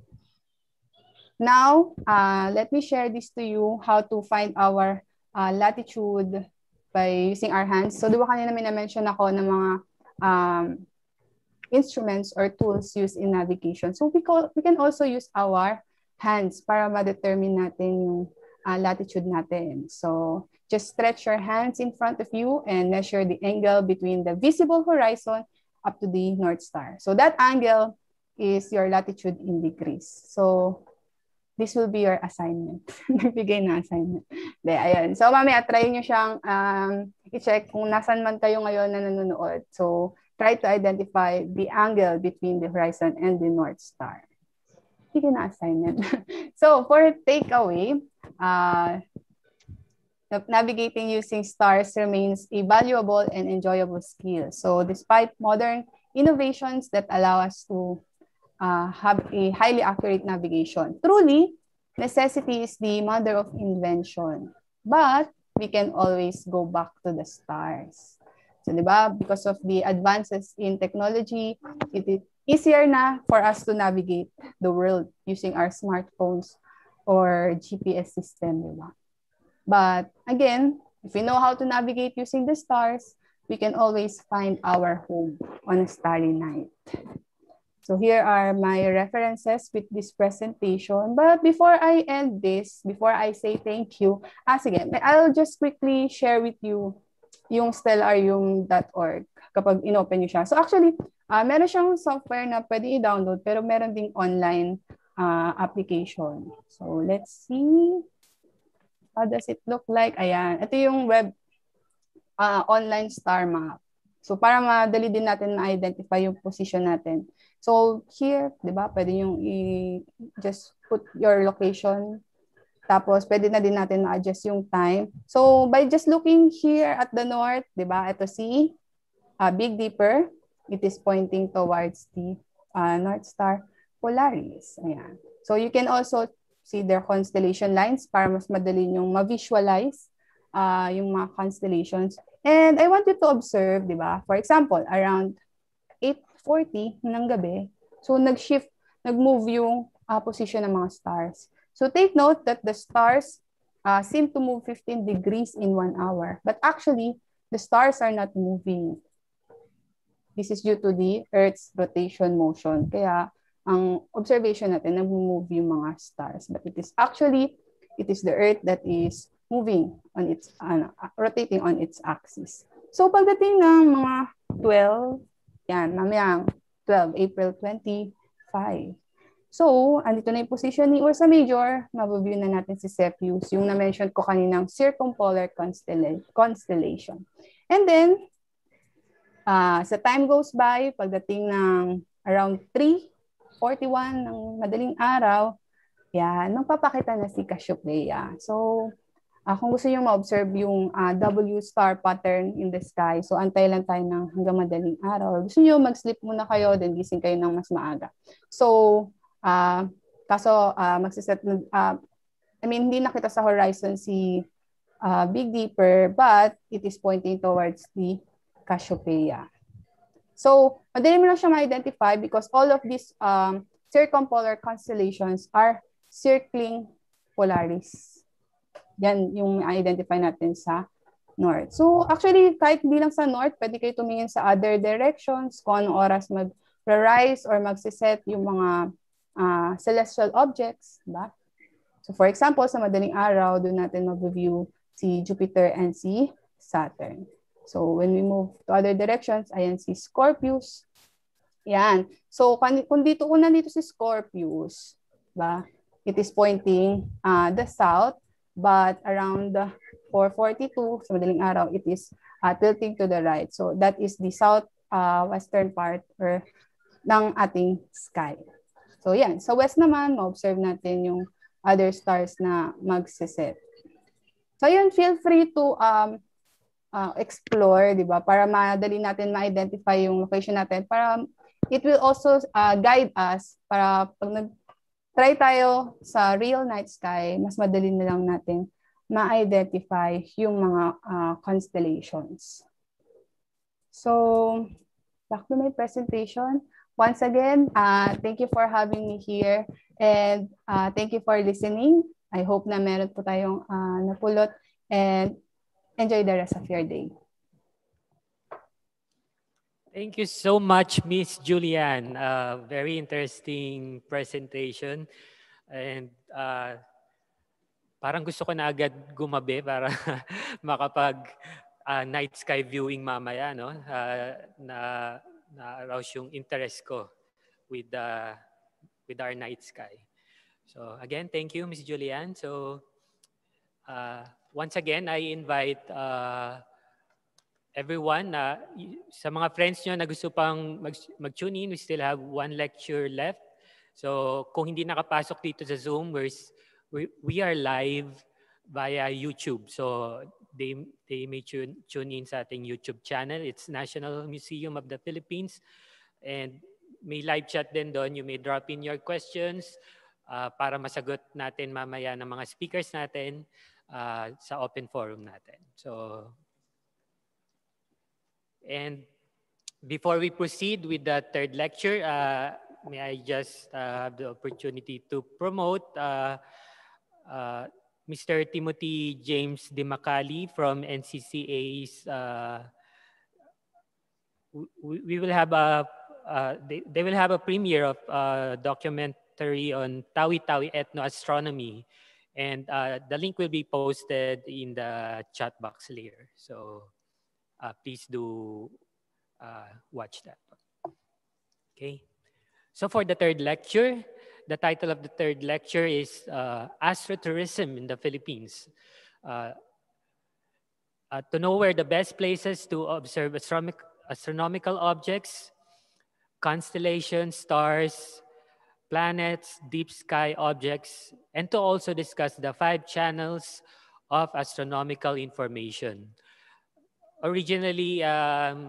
now, uh, let me share this to you, how to find our uh, latitude by using our hands. So di ba kanina may na-mention ako ng mga um, instruments or tools used in navigation. So we, call, we can also use our hands para ma-determine natin yung uh, latitude natin. So just stretch your hands in front of you and measure the angle between the visible horizon up to the North Star. So that angle is your latitude in degrees. So this will be your assignment. Nagbigay na assignment. De, ayun. So mamaya try nyo siyang um, i-check kung nasan man kayo ngayon na nanonood. So try to identify the angle between the horizon and the North Star. Sige na assignment. So for takeaway, uh, navigating using stars remains a valuable and enjoyable skill. So despite modern innovations that allow us to uh, have a highly accurate navigation, truly, necessity is the mother of invention. But we can always go back to the stars. So, di ba? Because of the advances in technology, it is easier na for us to navigate the world using our smartphones or G P S system, di ba? But again, if we know how to navigate using the stars, we can always find our home on a starry night. So here are my references with this presentation. But before I end this, before I say thank you, ah, sige, I'll just quickly share with you yung stellarium dot org kapag inopen nyo siya. So actually, uh, meron siyang software na pwede i-download pero meron ding online uh, application. So let's see. How does it look like? Ayan. Ito yung web uh, online star map. So para madali din natin ma-identify yung position natin. So here, di ba, pwede yung i-just put your location. Tapos, pwede na din natin ma-adjust yung time. So, by just looking here at the north, di ba, ito si uh, Big Dipper. It is pointing towards the uh, North Star Polaris. Ayan. So, you can also see their constellation lines para mas madali yung ma-visualize uh, yung mga constellations. And I want you to observe, di ba, for example, around eight forty ng gabi, so nag-shift, nag-move yung uh, position ng mga stars. So take note that the stars uh, seem to move fifteen degrees in one hour. But actually, the stars are not moving. This is due to the Earth's rotation motion. Kaya, ang observation natin, nag-move yung mga stars. But it is actually, it is the Earth that is moving on its, uh, rotating on its axis. So pagdating ng mga twelve, yan, mamayang twelve, April twenty-fifth. So, andito na yung position ni Ursa Major. Mabaview na natin si Cepheus, yung na-mention ko kaninang circumpolar constella constellation. And then, uh, sa time goes by, pagdating ng around three forty-one ng madaling araw, yan, magpapakita na si Cassiopeia. So, uh, kung gusto nyo ma-observe yung uh, W star pattern in the sky, so antay lang tayo ng hanggang madaling araw. Gusto nyo mag-sleep muna kayo, then gising kayo ng mas maaga. So, uh, kaso uh, magsiset, uh, I mean, hindi nakita sa horizon si uh, Big Dipper, but it is pointing towards the Cassiopeia. So, madali mo na siya ma-identify because all of these um, circumpolar constellations are circling Polaris. Yan yung identify natin sa north. So, actually, kahit hindi lang sa north, pwede kayo tumingin sa other directions kung anong oras mag-rise or magsiset yung mga uh, celestial objects. Diba? So, for example, sa madaling araw, doon natin mag-view si Jupiter and si Saturn. So, when we move to other directions, ayan si Scorpius. Yan. So, kung dito, kung nandito si Scorpius, ba, it is pointing uh, the south, but around the four forty-two, sa madaling araw, it is uh, tilting to the right. So, that is the south uh, western part or ng ating sky. So, yan. Sa west naman, ma-observe natin yung other stars na magsiset. So, yun, feel free to um, uh, explore, di ba? Para madali natin ma-identify yung location natin. Para it will also uh, guide us para pag nag-try tayo sa real night sky, mas madali na lang natin ma-identify yung mga uh, constellations. So, back to my presentation. Once again, uh, thank you for having me here and uh, thank you for listening. I hope na meron po tayong uh, napulot and enjoy the rest of your day. Thank you so much, Miss Julian. Uh, very interesting presentation. And uh, parang gusto ko na agad gumabi para makapag uh, night sky viewing mamaya, no? Uh, na na-arouse yung interest ko with the with our night sky. So again, thank you, Miss Julian. So uh, once again, I invite uh, everyone na uh, sa mga friends nyo na gusto pang mag, mag-tune in, we still have one lecture left. So kung hindi nakapasok dito sa Zoom, we're, we, we are live via YouTube. So they, they may tune, tune in sa ating YouTube channel. It's National Museum of the Philippines. And may live chat din doon. You may drop in your questions uh, para masagot natin mamaya ng mga speakers natin uh, sa open forum natin. So, and before we proceed with the third lecture, uh, may I just uh, have the opportunity to promote uh, uh, Mister Timothy James Dimacali from N C C A's. Uh, we, we will have a uh, they, they will have a premiere of a documentary on Tawi Tawi Ethnoastronomy, and uh, the link will be posted in the chat box later. So uh, please do uh, watch that. Okay. So for the third lecture, the title of the third lecture is uh, Astrotourism in the Philippines. Uh, uh, to know where the best places to observe astronomic, astronomical objects, constellations, stars, planets, deep sky objects, and to also discuss the five channels of astronomical information. Originally, um,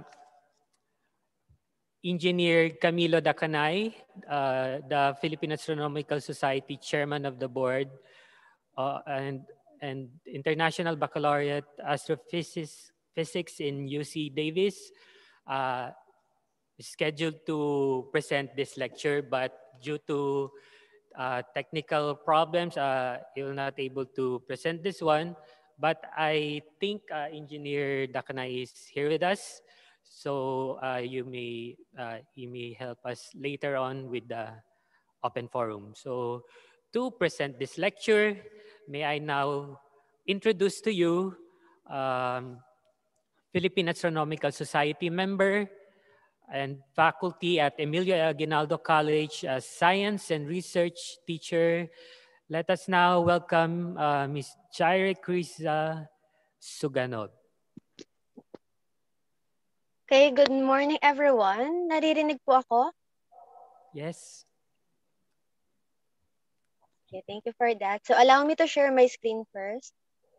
Engineer Camilo Dacanay, uh, the Philippine Astronomical Society Chairman of the Board, uh, and, and International Baccalaureate Astrophysics Physics in U C Davis, uh, is scheduled to present this lecture, but due to uh, technical problems, uh, he will not able to present this one. But I think uh, Engineer Dacanay is here with us. So uh, you may uh, you may help us later on with the open forum. So to present this lecture, may I now introduce to you um, Philippine Astronomical Society member, and faculty at Emilio Aguinaldo College as Science and Research Teacher. Let us now welcome uh, Miz Jaire Crisa Suganod. Okay, good morning everyone. Naririnig po ako? Yes. Okay, thank you for that. So allow me to share my screen first.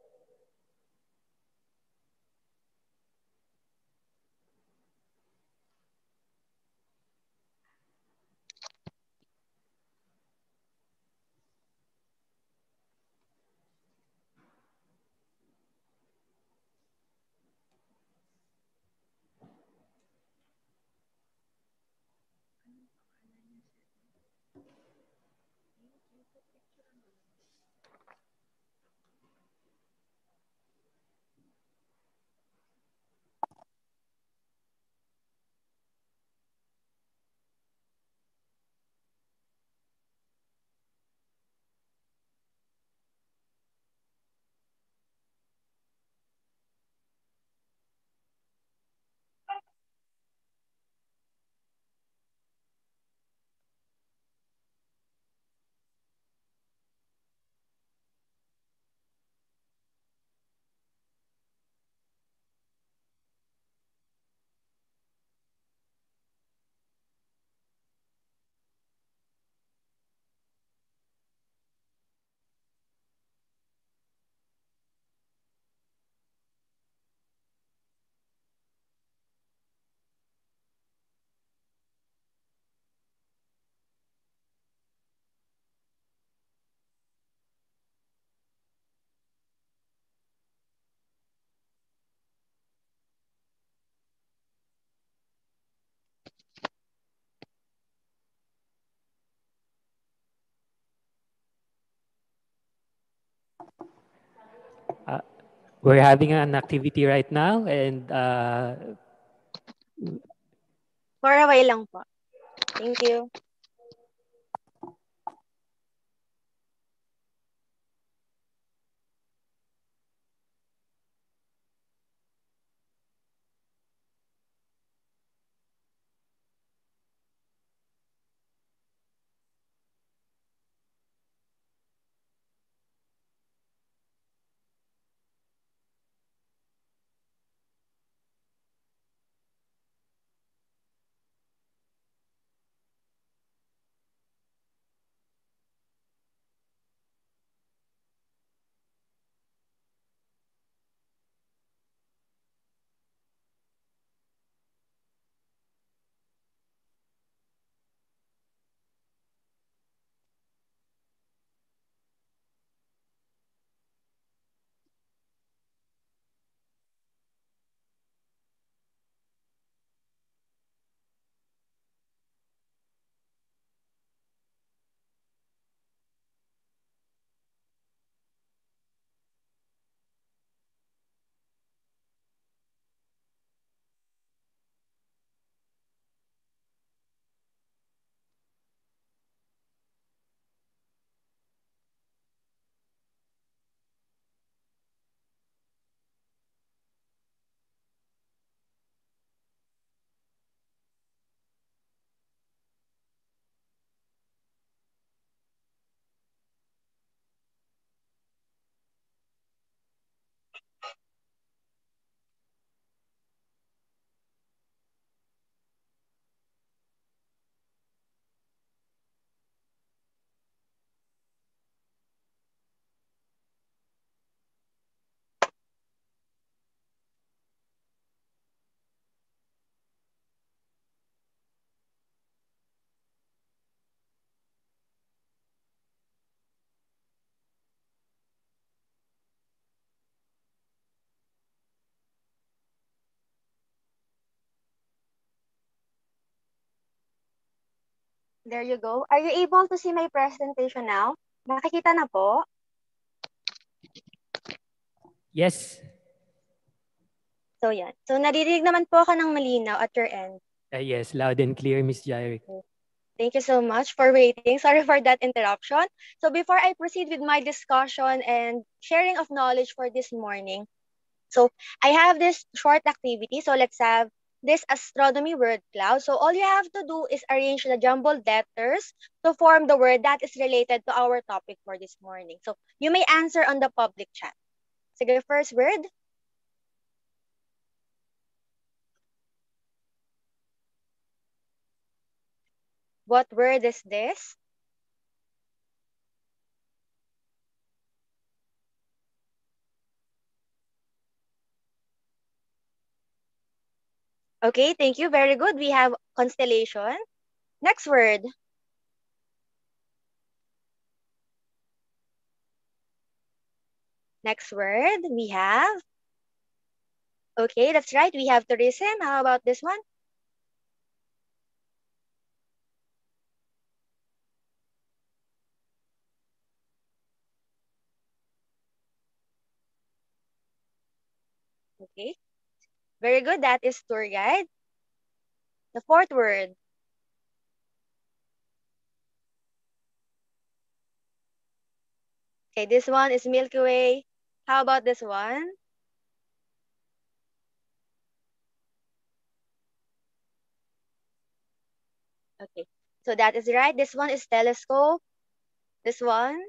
Uh, we're having an activity right now and uh, For a while lang po. Thank you. There you go. Are you able to see my presentation now? Nakikita na po? yes. So yan. So naririnig naman po ako ng malinaw at your end. Uh, yes, loud and clear, Miss Jaire. Thank you so much for waiting. Sorry for that interruption. So before I proceed with my discussion and sharing of knowledge for this morning, so I have this short activity. So let's have this astronomy word cloud. So all you have to do is arrange the jumbled letters to form the word that is related to our topic for this morning. So you may answer on the public chat. Sige, first word. What word is this? Okay, thank you. Very good. We have constellation. Next word. Next word we have. Okay, that's right. We have tourism. How about this one? Okay, very good. That is tour guide. The fourth word. Okay, this one is Milky Way. How about this one? Okay, so that is right. This one is telescope. This one.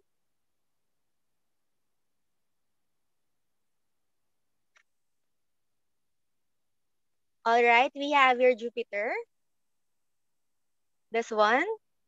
All right, we have your Jupiter. This one.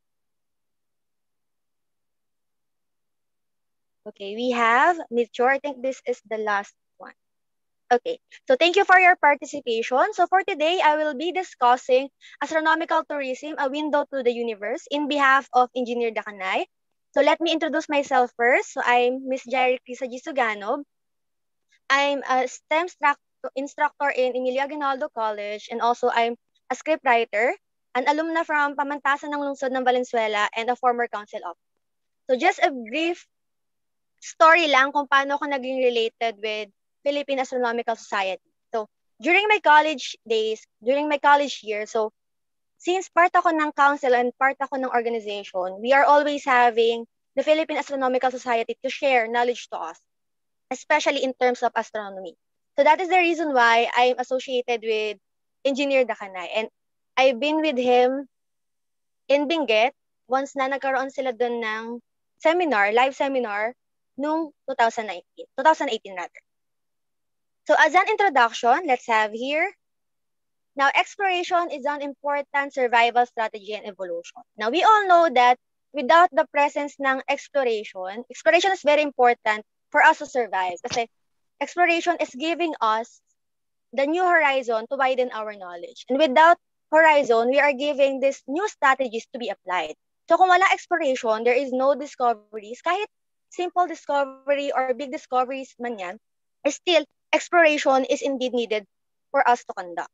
Okay, we have meteor. I think this is the last one. Okay, so thank you for your participation. So for today, I will be discussing astronomical tourism, a window to the universe, in behalf of Engineer Dakanay. So let me introduce myself first. So I'm Miss Jerry Crisa Gisuganov. I'm a STEM instructor in Emilia Aguinaldo College, and also I'm a scriptwriter, an alumna from Pamantasan ng Lungsod ng Valenzuela, and a former council officer. So just a brief story lang kung paano ako naging related with Philippine Astronomical Society. So, during my college days, during my college year, so, since part ako ng council and part ako ng organization, we are always having the Philippine Astronomical Society to share knowledge to us, especially in terms of astronomy. So, that is the reason why I'm associated with Engineer Dakanay. And I've been with him in Benguet once na nagkaroon sila dun ng seminar, live seminar, noong twenty nineteen, twenty eighteen rather. So as an introduction, let's have here. Now, exploration is an important survival strategy and evolution. Now, we all know that without the presence ng exploration, exploration is very important for us to survive. Kasi exploration is giving us the new horizon to widen our knowledge. And without horizon, we are giving these new strategies to be applied. So kung wala exploration, there is no discoveries. Kahit simple discovery or big discoveries man yan, still, exploration is indeed needed for us to conduct.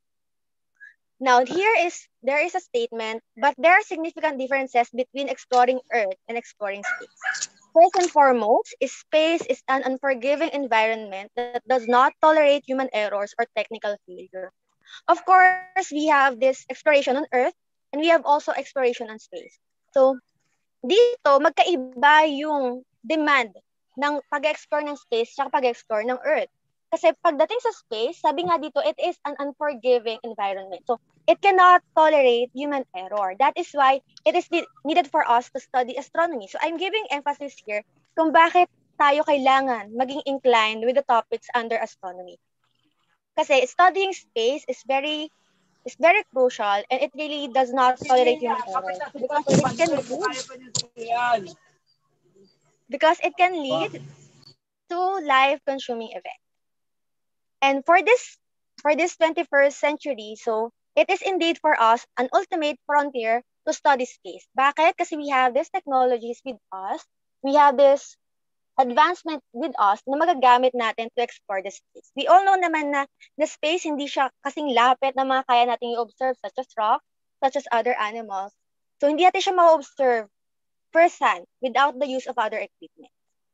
Now, here is, there is a statement, but there are significant differences between exploring Earth and exploring space. First and foremost, space is an unforgiving environment that does not tolerate human errors or technical failure. Of course, we have this exploration on Earth, and we have also exploration on space. So, dito, magkaiba yung demand ng pag-explore ng space at pag-explore ng Earth. Kasi pagdating sa space, sabi nga dito, it is an unforgiving environment. So, it cannot tolerate human error. That is why it is needed for us to study astronomy. So, I'm giving emphasis here kung bakit tayo kailangan maging inclined with the topics under astronomy. Kasi studying space is very is very crucial and it really does not tolerate human error because it can lead because it can lead to life-consuming events. And for this for this twenty-first century, so it is indeed for us an ultimate frontier to study space. Bakit? Kasi we have these technologies with us. We have this advancement with us na magagamit natin to explore the space. We all know naman na the space hindi siya kasing lapit na mga kaya natin i-observe such as rock, such as other animals. So hindi natin siya ma-observe firsthand without the use of other equipment.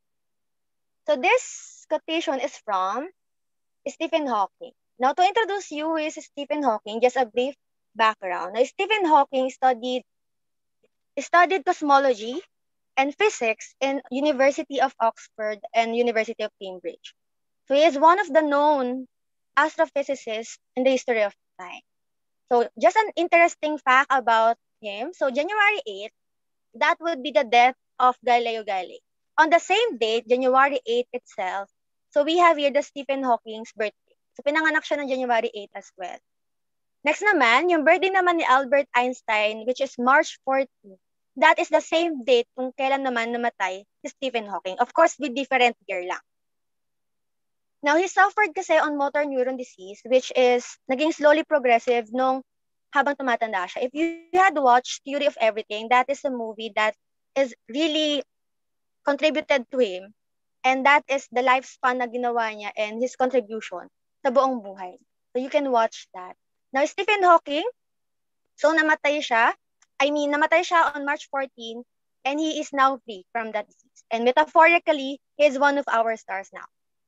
So this quotation is from Stephen Hawking. Now to introduce you who is Stephen Hawking, just a brief background. Now Stephen Hawking studied studied cosmology and physics in University of Oxford and University of Cambridge. So he is one of the known astrophysicists in the history of Einstein. So just an interesting fact about him. So January eighth, that would be the death of Galileo Galilei. On the same date, January eighth itself, so we have here the Stephen Hawking's birthday. So pinanganak siya ng January eighth as well. Next naman, yung birthday naman ni Albert Einstein, which is March fourteenth. That is the same date kung kailan naman namatay si Stephen Hawking. Of course, with different year lang. Now, he suffered kasi on motor neuron disease, which is naging slowly progressive nung habang tumatanda siya. If you had watched Theory of Everything, that is a movie that is really contributed to him. And that is the lifespan na ginawa niya and his contribution sa buong buhay. So you can watch that. Now, Stephen Hawking, so namatay siya. I mean, namatay siya on March fourteenth, and he is now free from that disease. And metaphorically, he is one of our stars now.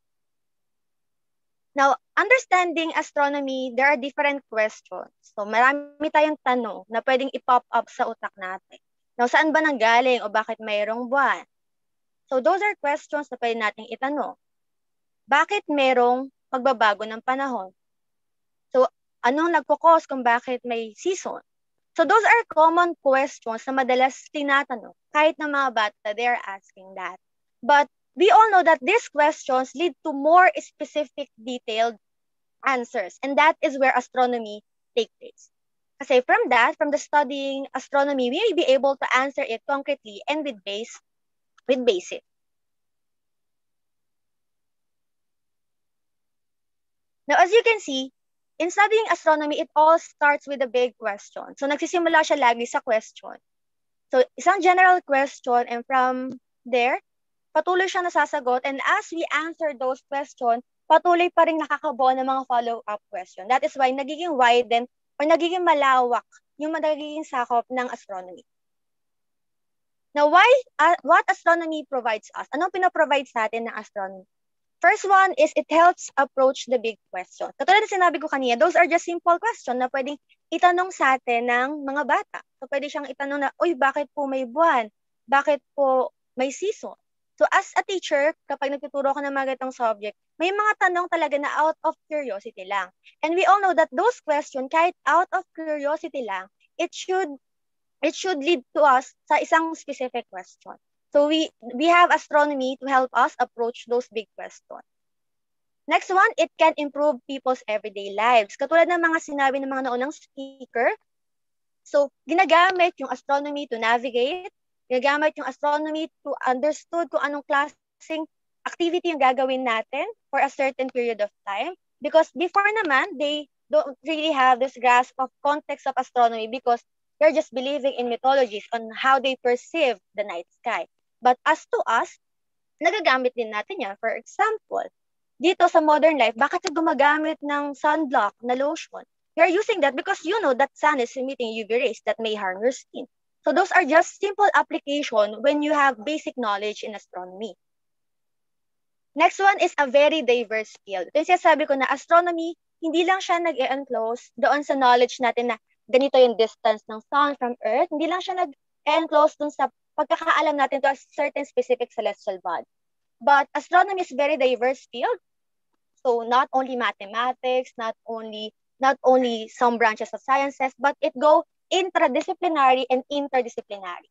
Now, understanding astronomy, there are different questions. So, marami tayong tanong na pwedeng i-pop up sa utak natin. Now, saan ba nanggaling o bakit mayroong buwan? So, those are questions na pwede nating itanong. Bakit mayroong pagbabago ng panahon? So, anong nagkukos kung bakit may season? So, those are common questions na madalas tinatanong. Kahit ng mga bata, they are asking that. But, we all know that these questions lead to more specific, detailed answers. And that is where astronomy takes place. Kasi from that, from the studying astronomy, we may be able to answer it concretely and with base, with basis. Now, as you can see, in studying astronomy, it all starts with a big question. So, nagsisimula siya lagi sa question. So, isang general question, and from there, patuloy siya nasasagot, and as we answer those questions, patuloy pa rin nakakabuo ng mga follow-up question. That is why nagiging widen or nagiging malawak yung nagiging sakop ng astronomy. Now, why, uh, what astronomy provides us? Anong pinaprovide sa atin ng astronomy? First one is it helps approach the big question. Katulad na sinabi ko kanina, those are just simple questions na pwedeng itanong sa atin ng mga bata. So, pwede siyang itanong na, uy, bakit po may buwan? Bakit po may season? So as a teacher, kapag nagtuturo ko ng mga ganitong subject, may mga tanong talaga na out of curiosity lang. And we all know that those questions, kahit out of curiosity lang, it should it should lead to us sa isang specific question. So we we have astronomy to help us approach those big questions. Next one, it can improve people's everyday lives. Katulad ng mga sinabi ng mga naunang speaker, so ginagamit yung astronomy to navigate, ginagamit yung astronomy to understood kung anong klaseng activity yung gagawin natin for a certain period of time. Because before naman, they don't really have this grasp of context of astronomy because they're just believing in mythologies on how they perceive the night sky. But as to us, nagagamit din natin yan. For example, dito sa modern life, bakit ka gumagamit ng sunblock na lotion? You're using that because you know that sun is emitting U V rays that may harm your skin. So those are just simple application when you have basic knowledge in astronomy. Next one is a very diverse field. Ito yung sinasabi ko na astronomy, hindi lang siya nag-enclose doon sa knowledge natin na ganito yung distance ng sun from Earth. Hindi lang siya nag-enclose doon sa pagkakaalam natin to a certain specific celestial body. But astronomy is very diverse field. So not only mathematics, not only not only some branches of sciences, but it go intradisciplinary and interdisciplinary.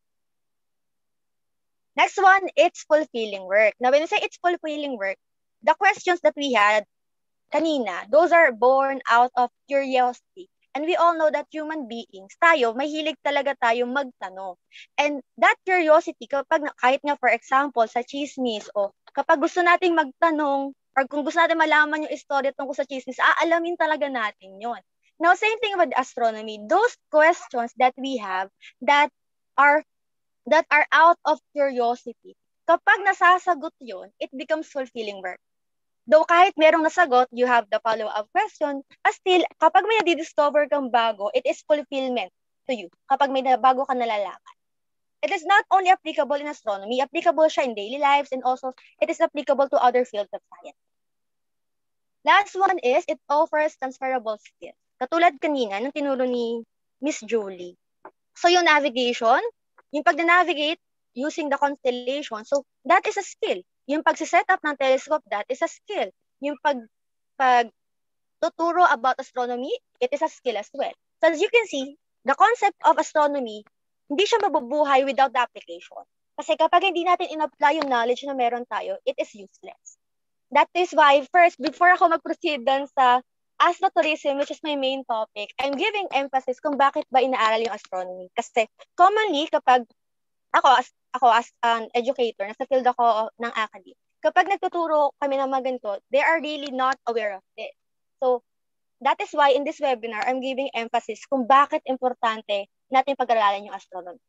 Next one, it's fulfilling work. Now, when we say it's fulfilling work, the questions that we had kanina, those are born out of curiosity. And we all know that human beings, tayo, mahilig talaga tayo magtanong. And that curiosity, kapag kahit nga for example, sa chismis, o kapag gusto nating magtanong, or kung gusto natin malaman yung istorya tungkol sa chismis, aalamin talaga natin yon. Now, same thing with astronomy. Those questions that we have that are that are out of curiosity, kapag nasasagot yon, it becomes fulfilling work. Though kahit merong nasagot, you have the follow-up question, but still, kapag may nadidiscover kang bago, it is fulfillment to you. Kapag may bago ka nalalaman. It is not only applicable in astronomy, applicable siya in daily lives, and also it is applicable to other fields of science. Last one is, it offers transferable skills. Katulad kanina, nung tinuro ni Miss Julie. So yung navigation, yung pag-navigate using the constellation, so that is a skill. Yung pag-set up ng telescope, that is a skill. Yung pag, pag tuturo about astronomy, it is a skill as well. So as you can see, the concept of astronomy, hindi siya mabubuhay without the application. Kasi kapag hindi natin in-apply yung knowledge na meron tayo, it is useless. That is why, first, before ako mag-proceed dun sa astrotourism, which is my main topic, I'm giving emphasis kung bakit ba inaaral yung astronomy. Kasi commonly, kapag ako as, ako as an educator, nasa field ako ng academy, kapag nagtuturo kami ng mga ganito, they are really not aware of it. So, that is why in this webinar, I'm giving emphasis kung bakit importante natin pag-aralan yung astronomy.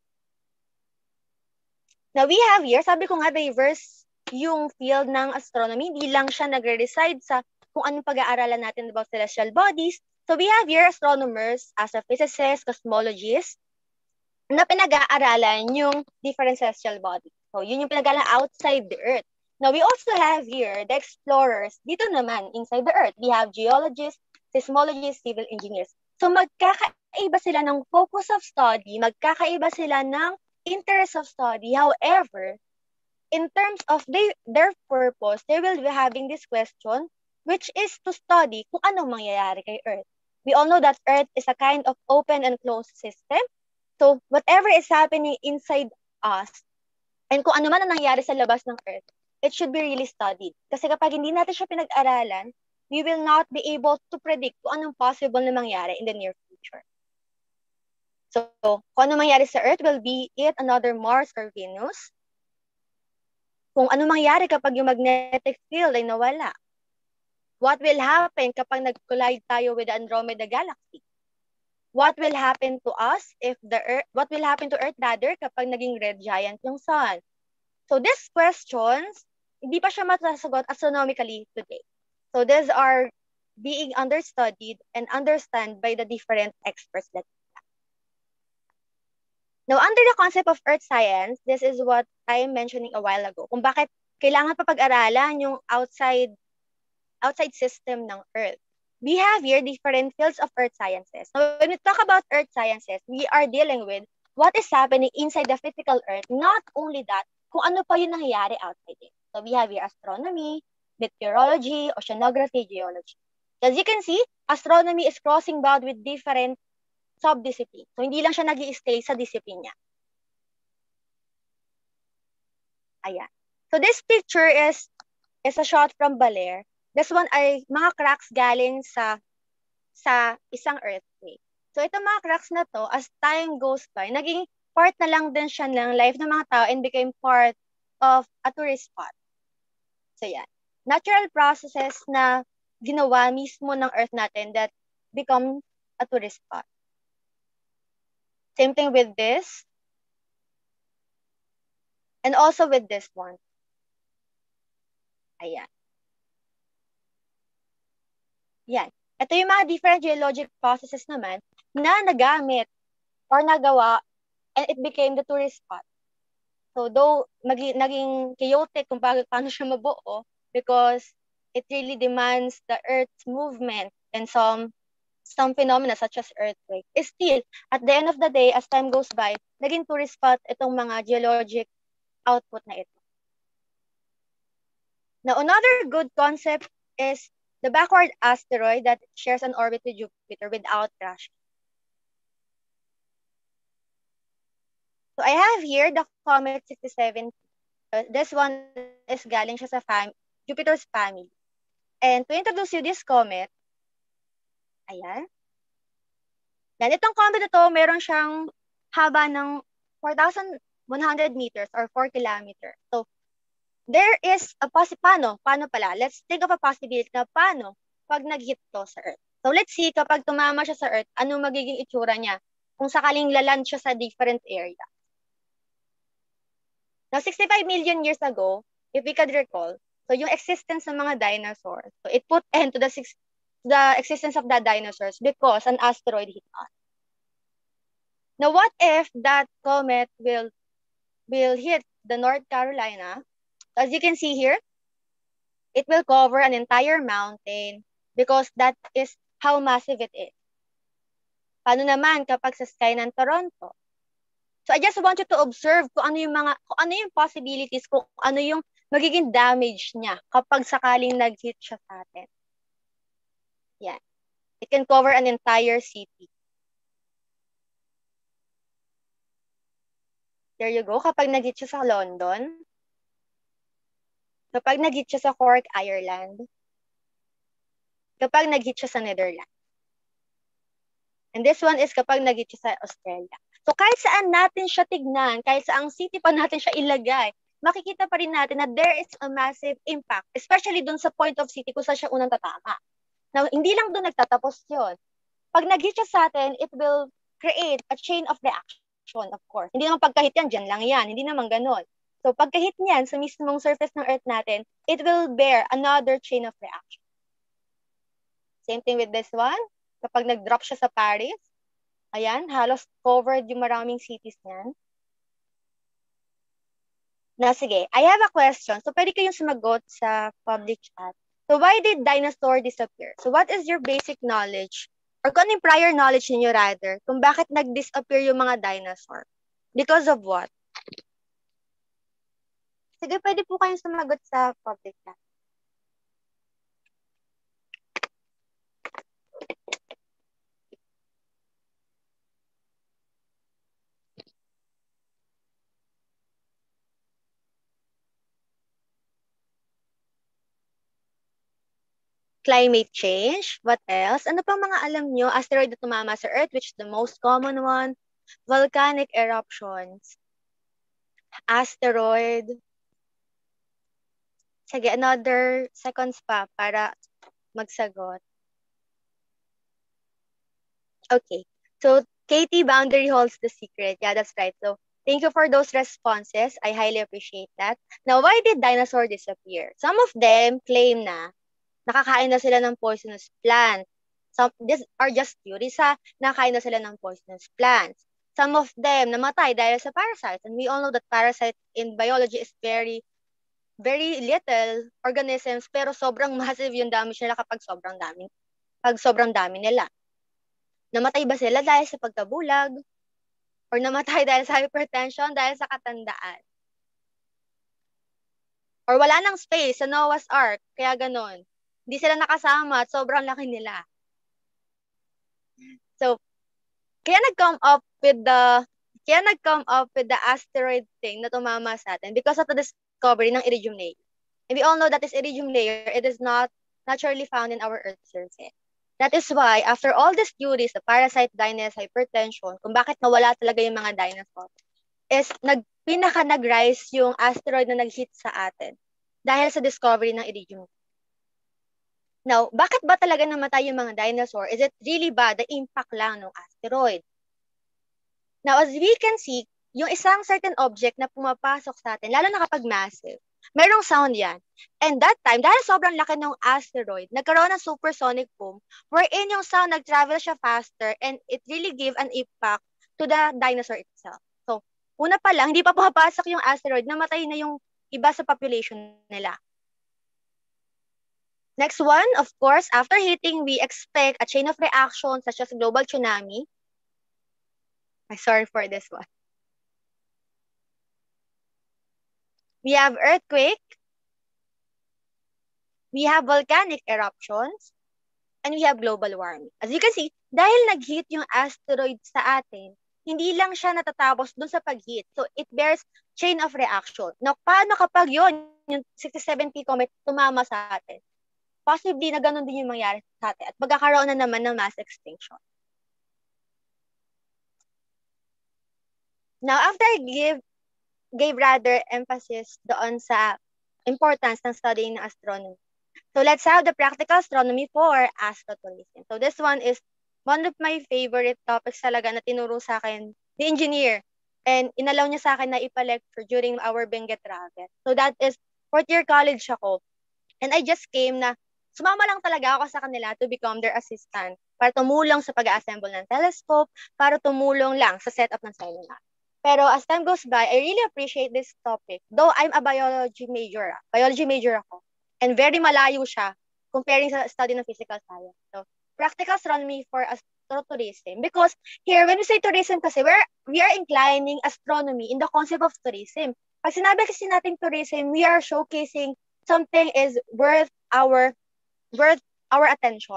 Now, we have here, sabi ko nga, diverse yung field ng astronomy. Hindi lang siya nagre-reside sa kung anong pag-aaralan natin about celestial bodies. So, we have here astronomers, astrophysicists, cosmologists, na pinag-aaralan yung different celestial bodies. So, yun yung pinag-aaralan outside the Earth. Now, we also have here the explorers. Dito naman, inside the Earth, we have geologists, seismologists, civil engineers. So, magkakaiba sila ng focus of study, magkakaiba sila ng interest of study. However, in terms of they, their purpose, they will be having this question, which is to study kung anong mangyayari kay Earth. We all know that Earth is a kind of open and closed system. So, whatever is happening inside us, and kung ano man ang nangyari sa labas ng Earth, it should be really studied. Kasi kapag hindi natin siya pinag-aralan, we will not be able to predict kung anong possible na mangyari in the near future. So, kung ano mangyari sa Earth will be it another Mars or Venus. Kung ano mangyari kapag yung magnetic field ay nawala. What will happen kapag nag-collide tayo with the Andromeda Galaxy? What will happen to us if the Earth, what will happen to Earth rather kapag naging red giant yung Sun? So these questions, hindi pa siya masasagot astronomically today. So these are being understudied and understood by the different experts that Now, under the concept of earth science, this is what I am mentioning a while ago. Kung bakit kailangan pa pag-aralan yung outside outside system ng Earth. We have here different fields of earth sciences. Now, when we talk about earth sciences, we are dealing with what is happening inside the physical Earth. Not only that, kung ano pa yung nangyayari outside it. So, we have here astronomy, meteorology, oceanography, geology. As you can see, astronomy is crossing bound with different sub-discipline. So, hindi lang siya nag-i-stay sa discipline niya. Ayan. So, this picture is is a shot from Baler. This one ay mga cracks galing sa sa isang earthquake. So, itong mga cracks na to, as time goes by, naging part na lang din siya ng life ng mga tao and became part of a tourist spot. So, yan. Natural processes na ginawa mismo ng Earth natin that become a tourist spot. Same thing with this. And also with this one. Ayan. Yan. Ito yung mga different geologic processes naman na nagamit or nagawa and it became the tourist spot. So though magi, naging chaotic kung paano, paano siya mabuo because it really demands the Earth's movement and some some phenomena such as earthquake, is still, at the end of the day, as time goes by, naging tourist spot itong mga geologic output na ito. Now, another good concept is the backward asteroid that shares an orbit with Jupiter without crashing. So, I have here the comet sixty-seven. Uh, this one is galing siya sa fam Jupiter's family. And to introduce you this comet, ayan. Yan, itong comet na to, meron siyang haba ng four thousand one hundred meters or four kilometers. So, there is a possibility, paano? Paano pala? Let's think of a possibility na paano pag nag-hit to sa Earth. So, let's see, kapag tumama siya sa Earth, ano magiging itsura niya kung sakaling laland siya sa different area. Now, sixty-five million years ago, if we could recall, so yung existence ng mga dinosaurs, so it put end to the, six, the existence of the dinosaurs because an asteroid hit us. Now, what if that comet will, will hit the North Carolina? As you can see here, it will cover an entire mountain because that is how massive it is. Paano naman kapag sa sky ng Toronto? So I just want you to observe kung ano yung mga kung ano yung possibilities, kung ano yung magiging damage niya kapag sakaling nag-hit siya sa atin. Yan. It can cover an entire city. There you go. Kapag nag-hit siya sa London, kapag nag-hit siya sa Cork, Ireland, kapag nag-hit siya sa Netherlands. And this one is kapag nag-hit siya sa Australia. So kahit saan natin siya tignan, kahit saang city pa natin siya ilagay, makikita pa rin natin na there is a massive impact, especially dun sa point of city kung saan siya unang tatama. Now, hindi lang dun nagtatapos yun. Pag nag-hit siya sa atin, it will create a chain of reaction, of course. Hindi naman pagka-hit yan, dyan lang yan. Hindi naman ganun. So pagka-hit niyan sa mismong surface ng Earth natin, it will bear another chain of reaction. Same thing with this one. Kapag nag-drop siya sa Paris, ayan, halos covered yung maraming cities niyan. Na sige, I have a question. So pwede kayong sumagot sa public chat. So why did dinosaur disappear? So what is your basic knowledge? Or kung ano yung prior knowledge ninyo rather, kung bakit nag-disappear yung mga dinosaur? Because of what? Sige, pwede po kayong sumagot sa public chat. Climate change. What else? Ano pang mga alam nyo? Asteroid na tumama sa Earth, which is the most common one. Volcanic eruptions. Asteroid. Sige, another seconds pa para magsagot. Okay. So, Katie, boundary holds the secret. Yeah, that's right. So, thank you for those responses. I highly appreciate that. Now, why did dinosaur disappear? Some of them claim na nakakain na sila ng poisonous plants. Some, these are just theories ha. Nakakain na sila ng poisonous plants. Some of them namatay dahil sa parasites. And we all know that parasites in biology is very, very little organisms, pero sobrang massive yung damage nila kapag sobrang dami, pag sobrang dami nila. Namatay ba sila dahil sa pagkabulag? Or namatay dahil sa hypertension, dahil sa katandaan? Or wala nang space sa Noah's Ark, kaya ganon. Hindi sila nakasama at sobrang laki nila. So, kaya nag-come up with the kaya nag-come up with the asteroid thing na tumama sa atin because of the discovery ng iridium layer. And we all know that this iridium layer, it is not naturally found in our Earth's surface. That is why, after all these theories, the parasite dryness, hypertension, kung bakit nawala talaga yung mga dinosaurs, is nag, pinaka nag-rise yung asteroid na nag-hit sa atin dahil sa discovery ng iridium. Now, bakit ba talaga namatay yung mga dinosaur? Is it really ba the impact lang ng asteroid? Now, as we can see, yung isang certain object na pumapasok sa atin, lalo na kapag massive, merong sound yan. And that time, dahil sobrang laki ng asteroid, nagkaroon ng supersonic boom, wherein yung sound nag-travel siya faster and it really gave an impact to the dinosaur itself. So, una pa lang, hindi pa pumapasok yung asteroid, namatay na yung iba sa population nila. Next one, of course, after hitting, we expect a chain of reactions such as global tsunami. I'm sorry for this one. We have earthquake. We have volcanic eruptions. And we have global warming. As you can see, dahil nag-hit yung asteroid sa atin, hindi lang siya natatapos dun sa pag-hit. So, it bears chain of reaction. Now, paano kapag yun, yung sixty-seven P comet tumama sa atin? Possibly na ganun din yung mangyari sa atin at magkakaroon na naman ng mass extinction. Now, after I give, gave rather emphasis doon sa importance ng studying ng astronomy. So let's have the practical astronomy for astrophysics. So this one is one of my favorite topics talaga na tinuro sa akin the engineer. And inalaw niya sa akin na ipa-lecture during our Benguet travel. So that is fourth year college ako. And I just came na sumama lang talaga ako sa kanila to become their assistant para tumulong sa pag-assemble ng telescope, para tumulong lang sa setup ng seminar. Pero as time goes by, I really appreciate this topic. Though I'm a biology major, biology major ako, and very malayo siya comparing sa study ng physical science. So, practical astronomy for astrotourism. Because here, when we say tourism kasi, we're, we are inclining astronomy in the concept of tourism. Pag sinabi kasi natin tourism, we are showcasing something is worth our worth our attention.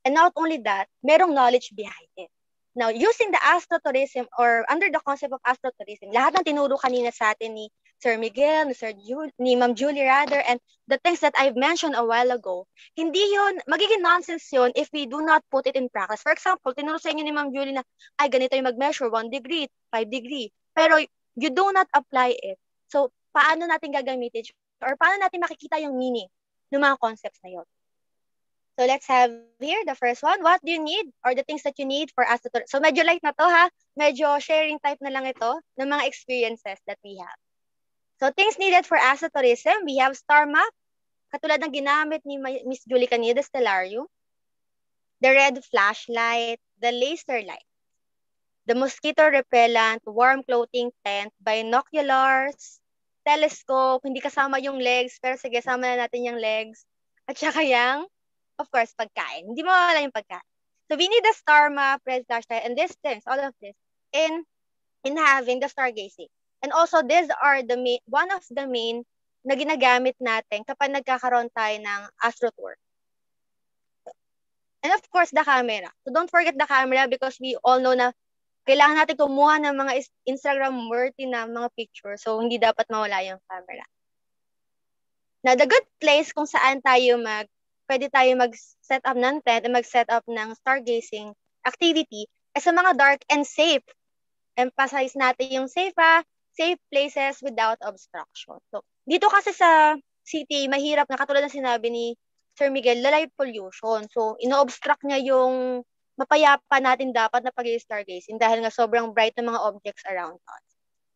And not only that, merong knowledge behind it. Now, using the astrotourism or under the concept of astrotourism, lahat ng tinuro kanina sa atin ni Sir Miguel, ni Sir Ju- ni Ma'am Julie rather, and the things that I've mentioned a while ago, hindi yun, magiging nonsense yun if we do not put it in practice. For example, tinuro sa inyo ni Ma'am Julie na, ay, ganito yung mag-measure, one degree, five degree. Pero you do not apply it. So, paano natin gagamitin or paano natin makikita yung meaning ng mga concepts na yun? So let's have here the first one. What do you need or the things that you need for astrotourism? So medyo light na to ha. Medyo sharing type na lang ito ng mga experiences that we have. So things needed for astrotourism, we have star map, katulad ng ginamit ni Miss Julie kanina, the stellarium, the red flashlight, the laser light, the mosquito repellent, warm clothing tent, binoculars, telescope, hindi kasama yung legs, pero sige, sama na natin yung legs, at saka yung of course, pagkain. Hindi mawala yung pagkain. So we need the star map, red flashlight, and these things, all of this, in in having the stargazing. And also, these are the main, one of the main na ginagamit natin kapag nagkakaroon tayo ng astro tour. And of course, the camera. So don't forget the camera because we all know na kailangan natin kumuha ng mga Instagram-worthy na mga pictures. So hindi dapat mawala yung camera. Now, the good place kung saan tayo mag pwede tayo mag-set up ng tent and mag-set up ng stargazing activity ay sa mga dark and safe. Emphasize natin yung safe ha, safe places without obstruction. So, dito kasi sa city, mahirap na katulad ng sinabi ni Sir Miguel, the light pollution. So, ino-obstruct niya yung mapayapa natin dapat na pag-stargazing dahil nga sobrang bright ng mga objects around us.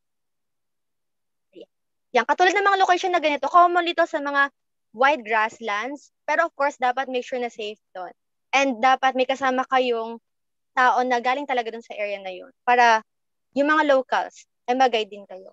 Yan, katulad ng mga location na ganito, common dito sa mga wide grasslands, pero of course, dapat make sure na safe doon. And dapat may kasama kayong tao na galing talaga doon sa area na yun para yung mga locals ay mag-guide din kayo.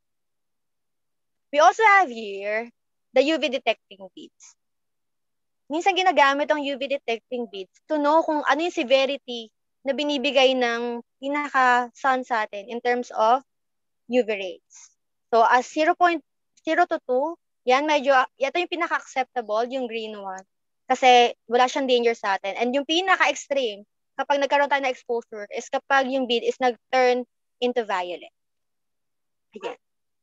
We also have here the U V detecting beads. Minsan ginagamit ang U V detecting beads to know kung ano yung severity na binibigay ng pinaka-sun sa atin in terms of U V rays. So, as zero point zero to two, yan, medyo, ito yung pinaka-acceptable, yung green one. Kasi wala siyang danger sa atin. And yung pinaka-extreme, kapag nagkaroon tayo ng exposure, is kapag yung bead is nag-turn into violet. Ayan.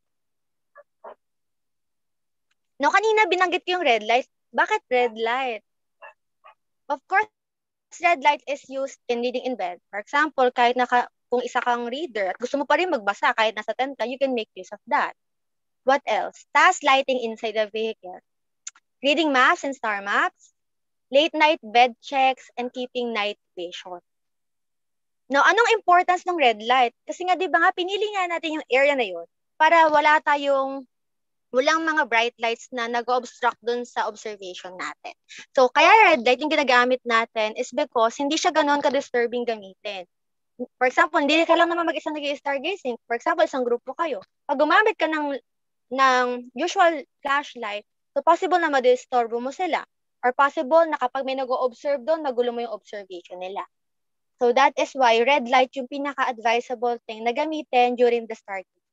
No, kanina binanggit ko yung red light. Bakit red light? Of course, red light is used in reading in bed. For example, kahit naka, kung isa kang reader at gusto mo pa rin magbasa kahit nasa tent ka, you can make use of that. What else? Task lighting inside the vehicle. Reading maps and star maps. Late night bed checks and keeping night vision. Now, anong importance ng red light? Kasi nga, di ba nga, pinili nga natin yung area na yun para wala tayong, walang mga bright lights na nag-obstruct dun sa observation natin. So, kaya red light yung ginagamit natin is because hindi siya ganon ka-disturbing gamitin. For example, hindi ka lang naman mag-isang nag-stargazing. For example, isang grupo kayo. Pag gumamit ka ng ng usual flashlight, so possible na ma-disturbo mo sila. Or possible na kapag may nag-o-observe doon, magulo mo yung observation nila. So that is why red light yung pinaka-advisable thing na gamitin during the stargazing.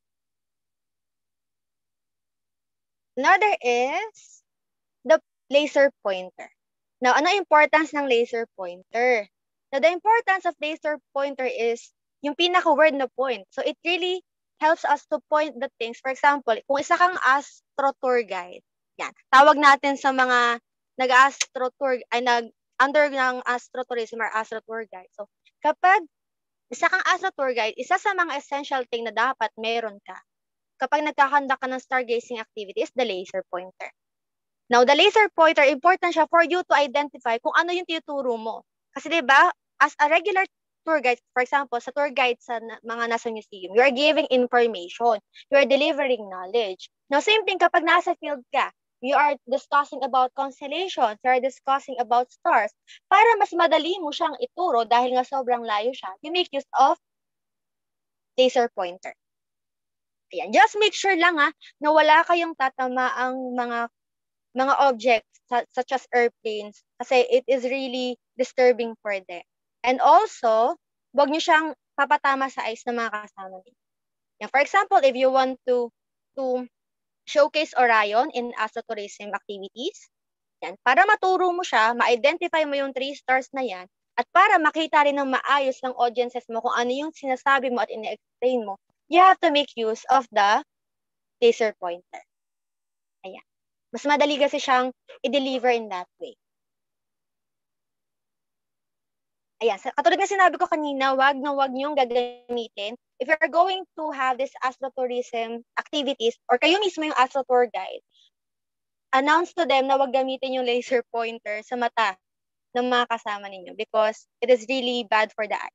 Another is the laser pointer. Now, ano importance ng laser pointer? Now, the importance of laser pointer is yung pinaka-word na point. So it really helps us to point the things. For example, kung isa kang astro tour guide, yan, tawag natin sa mga nag-astro tour, ay nag-under ng astro tourism or astro tour guide. So, kapag isa kang astro tour guide, isa sa mga essential thing na dapat meron ka kapag nagkakanda ka ng stargazing activity is the laser pointer. Now, the laser pointer, important siya for you to identify kung ano yung tinuturo mo. Kasi diba, as a regular tour guide, for example, sa tour guide sa na, mga nasa museum, you are giving information, you are delivering knowledge. Now, same thing kapag nasa field ka, you are discussing about constellations, you are discussing about stars. Para mas madali mo siyang ituro dahil nga sobrang layo siya, you make use of laser pointer. Ayan. Just make sure lang ha, na wala kayong tatamaang mga mga objects such as airplanes kasi it is really disturbing for them. And also, wag niyo siyang papatama sa eyes ng mga kasama niyo. Yeah, for example, if you want to to showcase Orion in astrotourism activities, Yan. Para maturo mo siya, ma-identify mo yung three stars na yan, at para makita rin ng maayos ng audiences mo kung ano yung sinasabi mo at ine-explain mo, you have to make use of the laser pointer. Ayan. Mas madali kasi siyang i-deliver in that way. Ayan. Katulad na sinabi ko kanina, wag na wag niyong gagamitin. If you're going to have this astrotourism activities, or kayo mismo yung astro tour guide, announce to them na wag gamitin yung laser pointer sa mata ng mga kasama ninyo because it is really bad for the eye.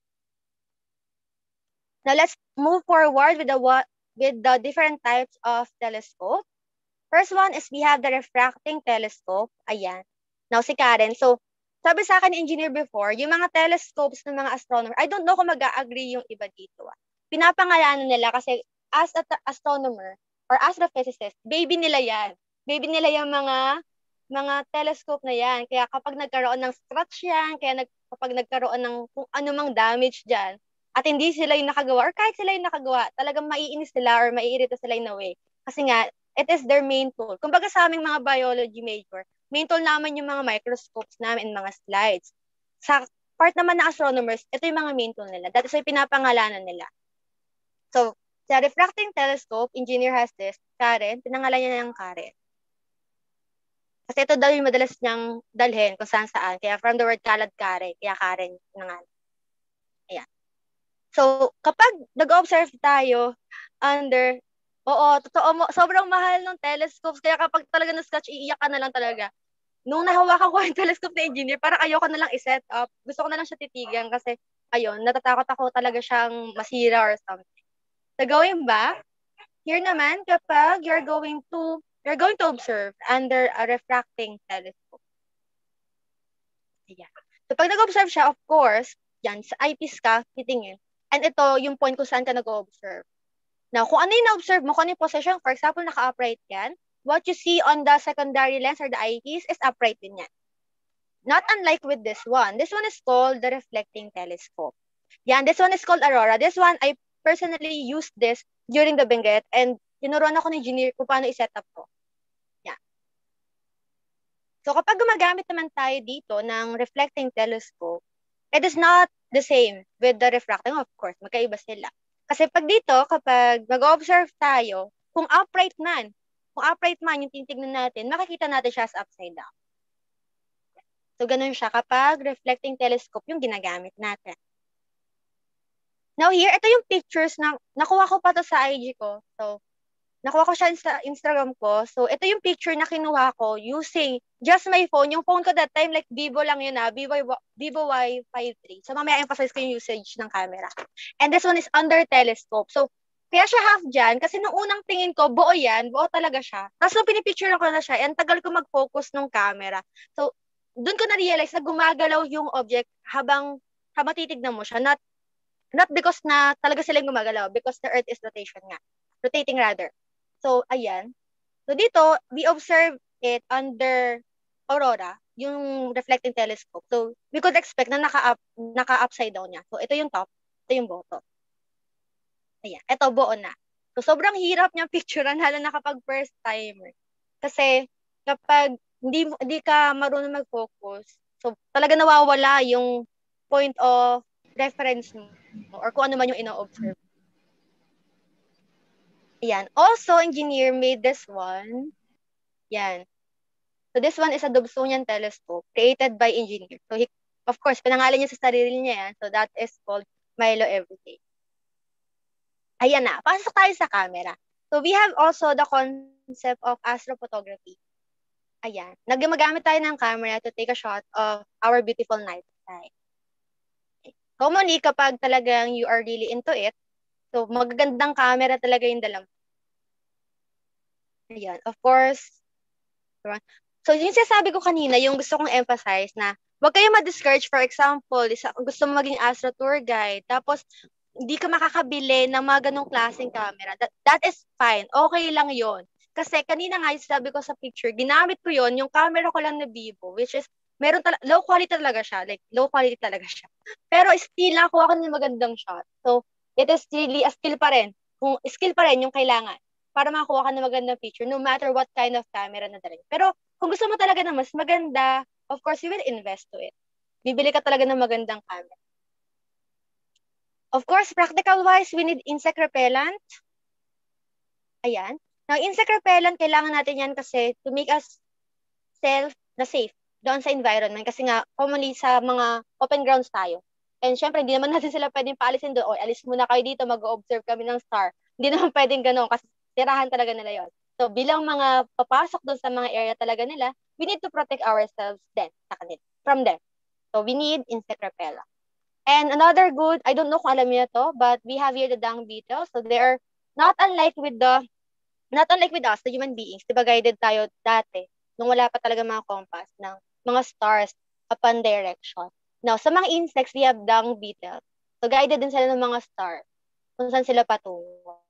Now let's move forward with the with the different types of telescope. First one is we have the refracting telescope. Ayan. Now si Karen. So sabi sa akin ni engineer before, yung mga telescopes ng mga astronomer, I don't know kung mag-agree yung iba dito. Ah. Pinapangalanan nila kasi as an astronomer or astrophysicist, baby nila yan. Baby nila yung mga mga telescope na yan. Kaya kapag nagkaroon ng scratch yan, kaya nag, kapag nagkaroon ng kung anumang damage dyan, at hindi sila yung nakagawa, or kahit sila yung nakagawa, talagang maiinis sila or maiirita sila in a way. Kasi nga, it is their main tool. Kumbaga sa aming mga biology major, main tool naman yung mga microscopes namin and mga slides. Sa part naman na astronomers, ito yung mga main tool nila. That is why pinapangalanan nila. So, sa refracting telescope, engineer has this, Karen, pinangalan niya ng Karen. Kasi ito daw yung madalas niyang dalhin kung saan saan. Kaya from the word kalad kare, kaya Karen nangalan. Ayan. So, kapag nag-observe tayo under, oo, totoo mo, sobrang mahal ng telescopes. Kaya kapag talaga na-scratch, iiyak ka na lang talaga. Nung nahawakan ko yung telescope na engineer, parang ayoko na lang i-set up. Gusto ko na lang siya titigan kasi, ayun, natatakot ako talaga siyang masira or something. So, going back, here naman, kapag you're going to You're going to observe under a refracting telescope. Ayan. So, pag nag-observe siya, of course, yan, sa eyepiece ka, titingin. And ito, yung point kung saan ka nag-observe. Now, kung ano yung na-observe mo, kung ano yung position, for example, naka-upright yan, what you see on the secondary lens or the eyepiece is upright din yan. Not unlike with this one. This one is called the reflecting telescope. Yan, this one is called Aurora. This one, I personally used this during the Benguet and tinuruan ako ng engineer kung paano i-set up ko. So kapag gumagamit naman tayo dito ng reflecting telescope, it is not the same with the refracting. Of course, magkaiba sila. Kasi pag dito, kapag mag-observe tayo, kung upright man, kung upright man yung titignan natin, makikita natin siya as upside down. So ganun siya kapag reflecting telescope yung ginagamit natin. Now here, ito yung pictures na nakuha ko pa to sa I G ko. So, nakuha ko siya sa Instagram ko. So, ito yung picture na kinuha ko using just my phone. Yung phone ko that time, like Vivo lang yun ah. Vivo, Vivo Y fifty-three. So, mamaya emphasize ko yung usage ng camera. And this one is under telescope. So, kaya siya half dyan. Kasi nung unang tingin ko, buo yan. Buo talaga siya. Tapos nung pinipicture ko na siya, ang tagal ko mag-focus ng camera. So, dun ko na-realize na gumagalaw yung object habang, habang titignan mo siya. Not, not because na talaga sila yung gumagalaw. Because the Earth is rotation nga. Rotating rather. So, ayan. So, dito, we observe it under Aurora, yung reflecting telescope. So, we could expect na naka-up, naka-upside down niya. So, ito yung top, ito yung bottom. Ayan. Ito, buo na. So, sobrang hirap niyang picturean, lalo na kapag first timer. Kasi, kapag hindi, hindi ka marunong mag-focus, so, talaga nawawala yung point of reference mo or kung ano man yung ino-observe. Yan. Also, engineer made this one. Yan. So, this one is a Dobsonian telescope created by engineer. So, he, of course, pinangalan niya sa sarili niya yan. So, that is called Milo Everyday. Ayan na. Pasok tayo sa camera. So, we have also the concept of astrophotography. Ayan. Nagmagamit tayo ng camera to take a shot of our beautiful night sky. Commonly, kapag talagang you are really into it, so, magagandang camera talaga yung dala mo. Ayan, of course. So, yung sinasabi ko kanina, yung gusto kong emphasize na huwag kayo ma-discourage. For example, isa, gusto mo maging astro tour guide, tapos hindi ka makakabili ng mga ganong klaseng camera. That, that is fine. Okay lang yon. Kasi kanina nga, sabi ko sa picture, ginamit ko yon yung camera ko lang na Vivo, which is, meron tala- low quality talaga siya. Like, low quality talaga siya. Pero still, nakuha ko ng magandang shot. So, it is really a skill pa rin. Kung skill pa rin yung kailangan para makakuha ka ng magandang picture no matter what kind of camera na dala. Pero kung gusto mo talaga na mas maganda, of course, you will invest to it. Bibili ka talaga ng magandang camera. Of course, practical-wise, we need insect repellent. Ayan. Now, insect repellent, kailangan natin yan kasi to make us self na safe doon sa environment. Kasi nga, commonly sa mga open grounds tayo. And syempre, hindi naman natin sila pwedeng paalisin doon. O, alis muna kayo dito, mag-observe kami ng star. Hindi naman pwedeng gano'n kasi tirahan talaga nila yon. So, bilang mga papasok doon sa mga area talaga nila, we need to protect ourselves then sa kanila, from them. So, we need insect repellent. And another good, I don't know kung alam niyo to, but we have here the dung beetles. So, they are not unlike with the, not unlike with us, the human beings. Diba guided tayo dati, nung wala pa talaga mga compass, ng mga stars upon direction. Now, sa mga insects, we have dung beetles. So, guided din sila ng mga stars kung saan sila patungo.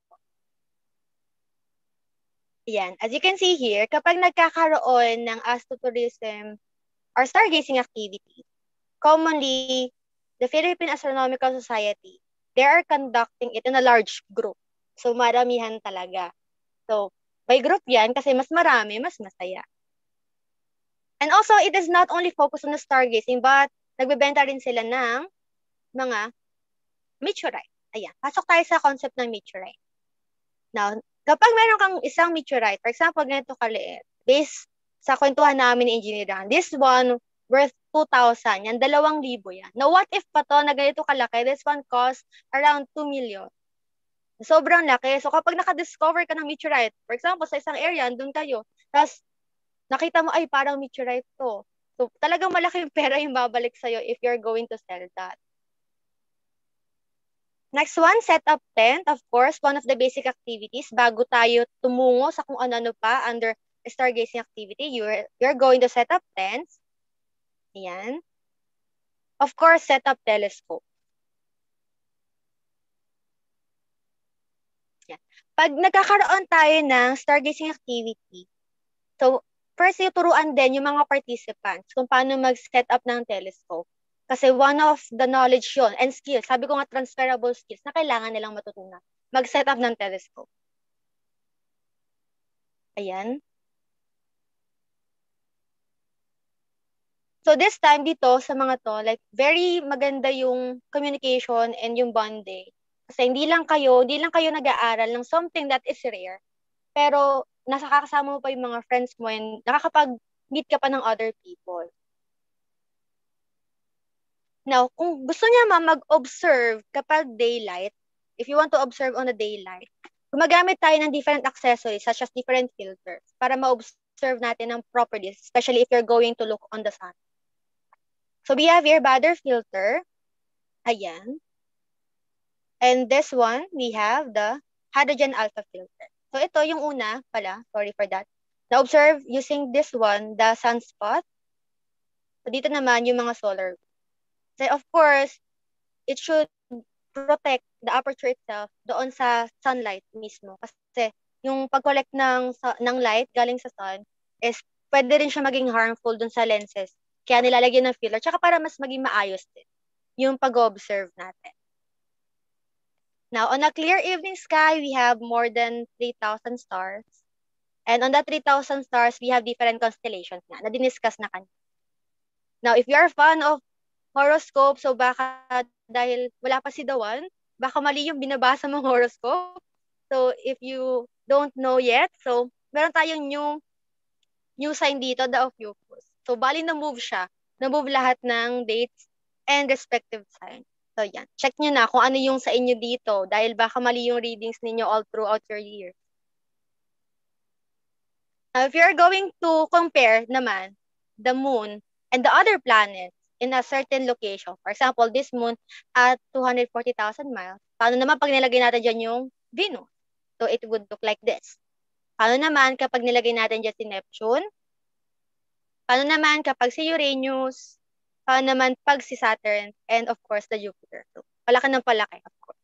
Yan. As you can see here, kapag nagkakaroon ng astrotourism or stargazing activity, commonly, the Philippine Astronomical Society, they are conducting it in a large group. So, maramihan talaga. So, by group yan, kasi mas marami, mas masaya. And also, it is not only focused on the stargazing, but nagbebenta rin sila ng mga meteorite. Ayan, pasok tayo sa concept ng meteorite. Now, kapag meron kang isang meteorite, for example, ganito kaliit, based sa kwentuhan namin ni engineer, this one worth two thousand, yan, dalawang libo yan. Now, what if pa to na ganito kalaki, this one cost around two million. Sobrang laki. So, kapag nakadiscover ka ng meteorite, for example, sa isang area, andun kayo, tapos nakita mo, ay, parang meteorite to. So, talagang malaking pera yung babalik sa'yo if you're going to sell that. Next one, set up tent. Of course, one of the basic activities bago tayo tumungo sa kung ano-ano pa under stargazing activity, you're, you're going to set up tents. Ayan. Of course, set up telescope. Ayan. Pag nagkakaroon tayo ng stargazing activity, so first, turuan din yung mga participants kung paano mag-set up ng telescope. Kasi one of the knowledge yun and skills, sabi ko nga transferable skills na kailangan nilang matutunan. Mag-set up ng telescope. Ayan. So this time dito sa mga to, like very maganda yung communication and yung bonding. Kasi hindi lang kayo, hindi lang kayo nag-aaral ng something that is rare. Pero nasa kakasama mo pa yung mga friends mo and nakakapag-meet ka pa ng other people. Now, kung gusto niya ma mag-observe kapag daylight, if you want to observe on the daylight, gumagamit tayo ng different accessories such as different filters para ma-observe natin ang properties, especially if you're going to look on the sun. So we have here Bader filter. Ayan. And this one, we have the hydrogen alpha filter. So ito yung una pala, sorry for that. Na-observe using this one, the sunspot. So dito naman yung mga solar. So of course, it should protect the aperture itself doon sa sunlight mismo. Kasi yung pag-collect ng, ng light galing sa sun is pwede rin siya maging harmful doon sa lenses. Kaya nilalagyan ng filter. Tsaka para mas maging maayos din yung pag-observe natin. Now, on a clear evening sky, we have more than three thousand stars. And on that three thousand stars, we have different constellations na, na diniscuss na kanina. Now, if you are fan of horoscope, so baka dahil wala pa si Dawan, baka mali yung binabasa mong horoscope. So, if you don't know yet, so meron tayong new, new sign dito, the Ophiuchus. So, bali na-move siya. Na-move lahat ng dates and respective sign. So, yan. Check nyo na kung ano yung sa inyo dito dahil baka mali yung readings ninyo all throughout your year. Now, if you're going to compare naman the moon and the other planets in a certain location, for example, this moon at two hundred forty thousand miles, paano naman pag nilagay natin dyan yung Venus? So, it would look like this. Paano naman kapag nilagay natin dyan si Neptune? Paano naman kapag si Uranus? Paano naman pag si Saturn? And of course, the Jupiter. So, palaki ng palaki, of course.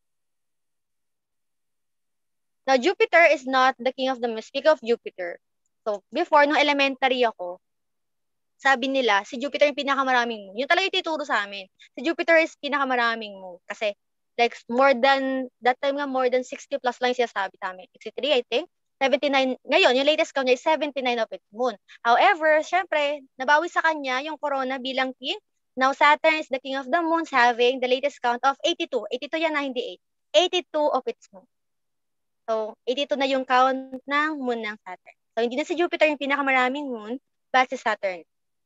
Now, Jupiter is not the king of the moon. Speak of Jupiter. So, before, nung elementary ako, sabi nila, si Jupiter yung pinakamaraming moon. Yun talaga yung tituro sa amin. Si Jupiter is pinakamaraming moon. Kasi, like, more than, that time nga, more than sixty plus lang siya sabi sa amin. sixty-three, I think. seventy-nine, ngayon, yung latest count niya is seventy-nine of its moon. However, syempre, nabawi sa kanya yung corona bilang king. Now, Saturn is the king of the moons having the latest count of eighty-two. eighty-two yan na, hindi eight. eighty-two of its moon. So, eighty-two na yung count ng moon ng Saturn. So, hindi na si Jupiter yung pinakamaraming moon, but si Saturn.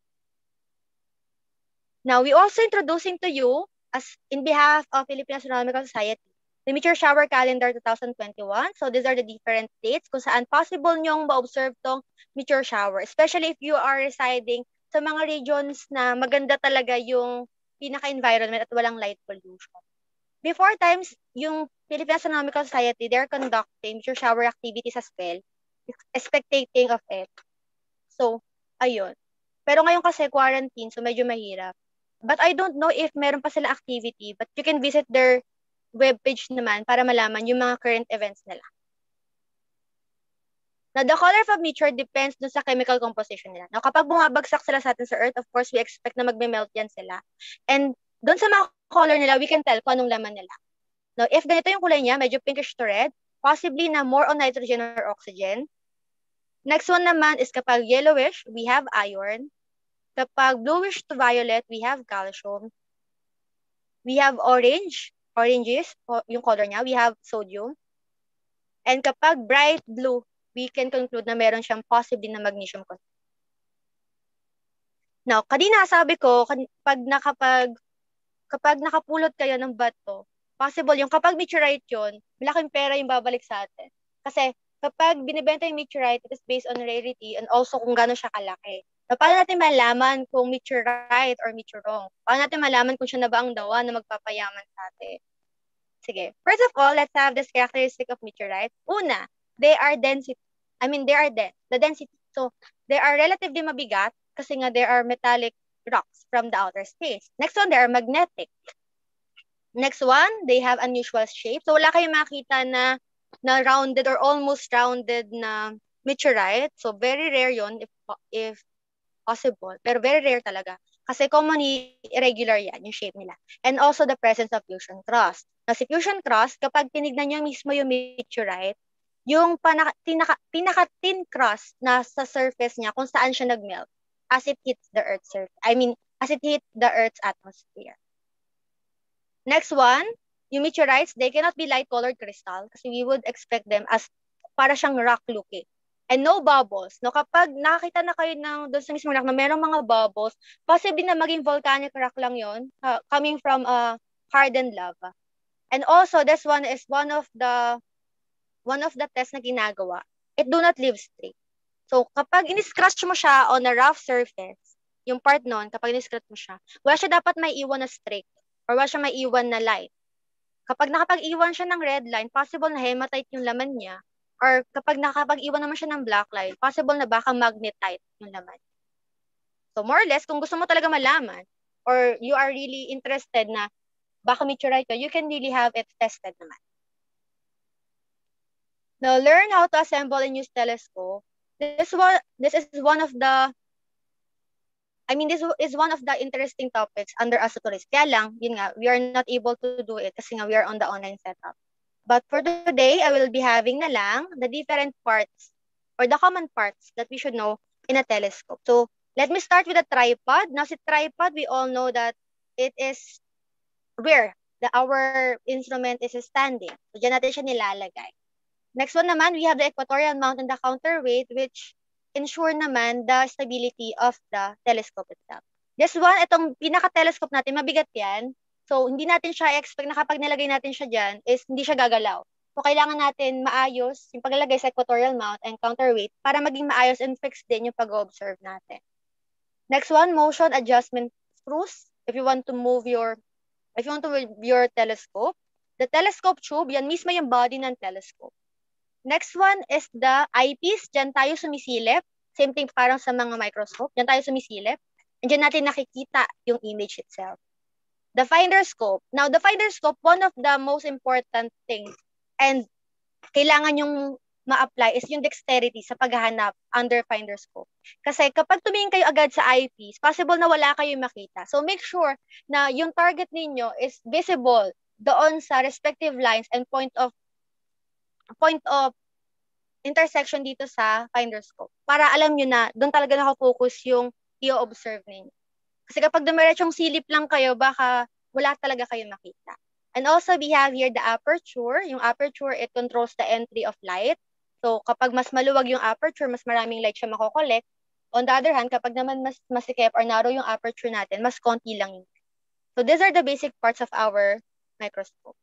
Now, we also introducing to you, as in behalf of Philippine Astronomical Society, the Meteor Shower Calendar twenty twenty-one. So, these are the different dates kung saan possible nyong ma-observe tong meteor shower. Especially if you are residing sa mga regions na maganda talaga yung pinaka-environment at walang light pollution. Before times, yung Philippine Astronomical Society, they're conducting meteor shower activities as well, expectating of it. So, ayun. Pero ngayon kasi quarantine, so medyo mahirap. But I don't know if meron pa sila activity, but you can visit their webpage naman para malaman yung mga current events nila. Now, the color of a meteor depends dun sa chemical composition nila. Now, kapag bumabagsak sila sa atin sa Earth, of course, we expect na magme-melt yan sila. And dun sa mga color nila, we can tell kung anong laman nila. Now, if ganito yung kulay niya, medyo pinkish to red, possibly na more on nitrogen or oxygen. Next one naman is kapag yellowish, we have iron. Kapag bluish to violet, we have calcium. We have orange, oranges, yung color niya, we have sodium. And kapag bright blue, we can conclude na meron siyang possibly na magnesium content. Now, kanina sabi ko, kapag nakapag, kapag nakapulot kayo ng bato, possible yung kapag meteorite yun, malaking pera yung babalik sa atin. Kasi kapag binibenta yung meteorite, it is based on rarity and also kung gaano siya kalaki. So, paano natin malaman kung meteorite or meteorong? Paano natin malaman kung siya na ba ang dawa na magpapayaman sa atin? Sige. First of all, let's have this characteristic of meteorites. Una, they are density. I mean, they are dense. The density. So, they are relatively mabigat kasi nga they are metallic rocks from the outer space. Next one, they are magnetic. Next one, they have unusual shape. So, wala kayong makita na, na rounded or almost rounded na meteorite. So, very rare yon if, if possible. Pero very rare talaga. Kasi commonly irregular yan, yung shape nila. And also the presence of fusion crust. Na si fusion crust, kapag tinignan nyo mismo yung meteorite, yung panaka, tinaka, pinaka-thin crust na sa surface niya kung saan siya nag-melt as it hits the Earth's surface. I mean, as it hits the Earth's atmosphere. Next one, yung meteorites, they cannot be light-colored crystal kasi we would expect them as para siyang rock-looking. And no bubbles. No, kapag nakakita na kayo ng doon sa mismo rock na merong mga bubbles, possibly na maging volcanic rock lang yon, uh, coming from a uh, hardened lava. And also, this one is one of the one of the tests na ginagawa. It do not leave straight. So, kapag in-scratch mo siya on a rough surface, yung part nun, kapag in-scratch mo siya, wala siya dapat may iwan na straight or wala siya may iwan na light. Kapag nakapag-iwan siya ng red line, possible na hematite yung laman niya. Or kapag nakapag-iwan naman siya ng black line, possible na baka magnetite yung laman. So more or less, kung gusto mo talaga malaman, or you are really interested na baka meteorite ka, you can really have it tested naman. Now, learn how to assemble and use telescope. This one, this is one of the, I mean, this is one of the interesting topics under astrophysics. Kaya lang, yun nga, we are not able to do it kasi nga we are on the online setup. But for today, I will be having na lang the different parts or the common parts that we should know in a telescope. So, let me start with a tripod. Now, si tripod, we all know that it is where the, our instrument is standing. So, dyan natin siya nilalagay. Next one naman, we have the equatorial mount and the counterweight, which ensure naman the stability of the telescope itself. This one, itong pinaka-telescope natin, mabigat yan. So, hindi natin siya expect na kapag nilagay natin siya dyan, is hindi siya gagalaw. So, kailangan natin maayos yung paglalagay sa equatorial mount and counterweight para maging maayos and fixed din yung pag-observe natin. Next one, motion adjustment screws. If you want to move your, if you want to move your telescope, the telescope tube, yan mismo yung body ng telescope. Next one is the eyepiece. Diyan tayo sumisilip. Same thing parang sa mga microscope. Diyan tayo sumisilip. And diyan natin nakikita yung image itself. The finder scope. Now, the finder scope, one of the most important things and kailangan yung ma-apply is yung dexterity sa paghahanap under finder scope. Kasi kapag tumingin kayo agad sa eyepiece, possible na wala kayo makita. So, make sure na yung target ninyo is visible doon sa respective lines and point of point of intersection dito sa finder scope. Para alam nyo na, doon talaga nakafocus yung i-observe ninyo. Kasi kapag dumiretsong silip lang kayo, baka wala talaga kayo makita. And also, we have here the aperture. Yung aperture, it controls the entry of light. So, kapag mas maluwag yung aperture, mas maraming light siya makokollect. On the other hand, kapag naman mas masikip or narrow yung aperture natin, mas konti lang yun. So, these are the basic parts of our microscope.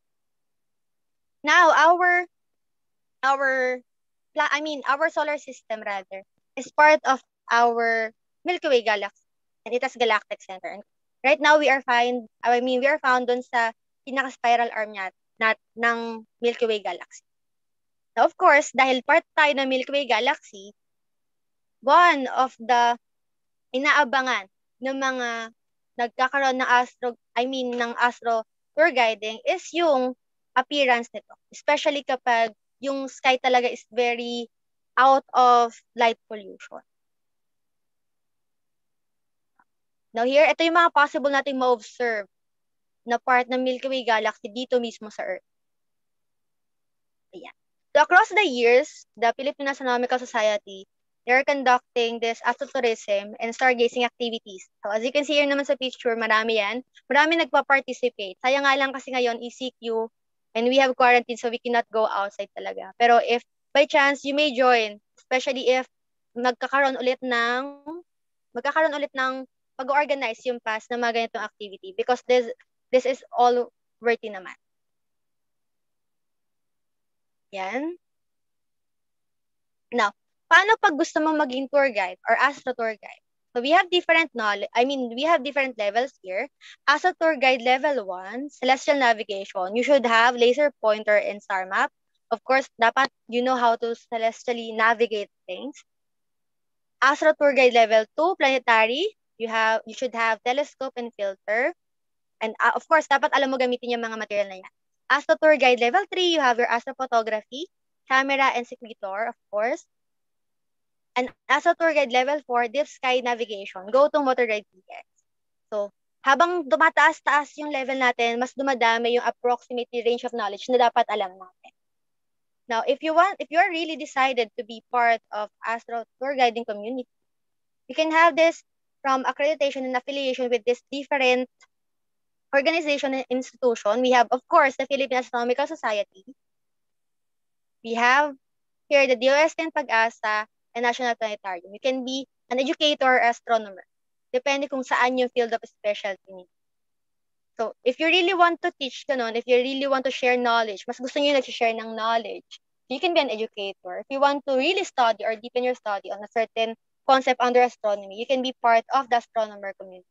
Now, our, our, I mean, our solar system, rather, is part of our Milky Way galaxy. And it has galactic center. And right now, we are find, I mean, we are found dun sa pinaka-spiral arm niya nat, ng Milky Way galaxy. Now, of course, dahil part tayo ng Milky Way galaxy, one of the inaabangan ng mga nagkakaroon ng astro, I mean, ng astro tour guiding is yung appearance nito. Especially kapag yung sky talaga is very out of light pollution. Now here, ito yung mga possible nating ma-observe na part ng Milky Way galaxy dito mismo sa Earth. Ayan. So across the years, the Philippine Astronomical Society, they are conducting this astrotourism and stargazing activities. So as you can see here naman sa picture, marami yan. Marami nagpa-participate. Sayang nga lang kasi ngayon, E C Q, and we have quarantine so we cannot go outside talaga. Pero if by chance, you may join, especially if magkakaroon ulit ng, magkakaroon ulit ng pag-organize yung past na mga ganitong activity because this this is all worthy naman. Yan. Now, paano pag gusto mong maging tour guide or astro tour guide? So we have different knowledge, I mean, we have different levels here. Astro tour guide level one, celestial navigation, you should have laser pointer and star map. Of course, dapat you know how to celestially navigate things. Astro tour guide level two, planetary, you have you should have telescope and filter. And uh, of course, dapat alam mo gamitin yung mga material na yan. Astro tour guide level three, you have your astrophotography, camera and sequitur, of course. And astro tour guide level four, deep sky navigation, go to motor guide P X. So, habang dumataas-taas yung level natin, mas dumadami yung approximate range of knowledge na dapat alam natin. Now, if you want, if you are really decided to be part of astro tour guiding community, you can have this from accreditation and affiliation with this different organization and institution. We have, of course, the Philippine Astronomical Society. We have here the D O S T and Pag-asa and National Planetarium. You can be an educator or astronomer, depende kung saan yung field of specialty niyo. So, if you really want to teach ganun, if you really want to share knowledge, mas gusto niyo nag-share ng knowledge, you can be an educator. If you want to really study or deepen your study on a certain concept under astronomy, you can be part of the astronomer community.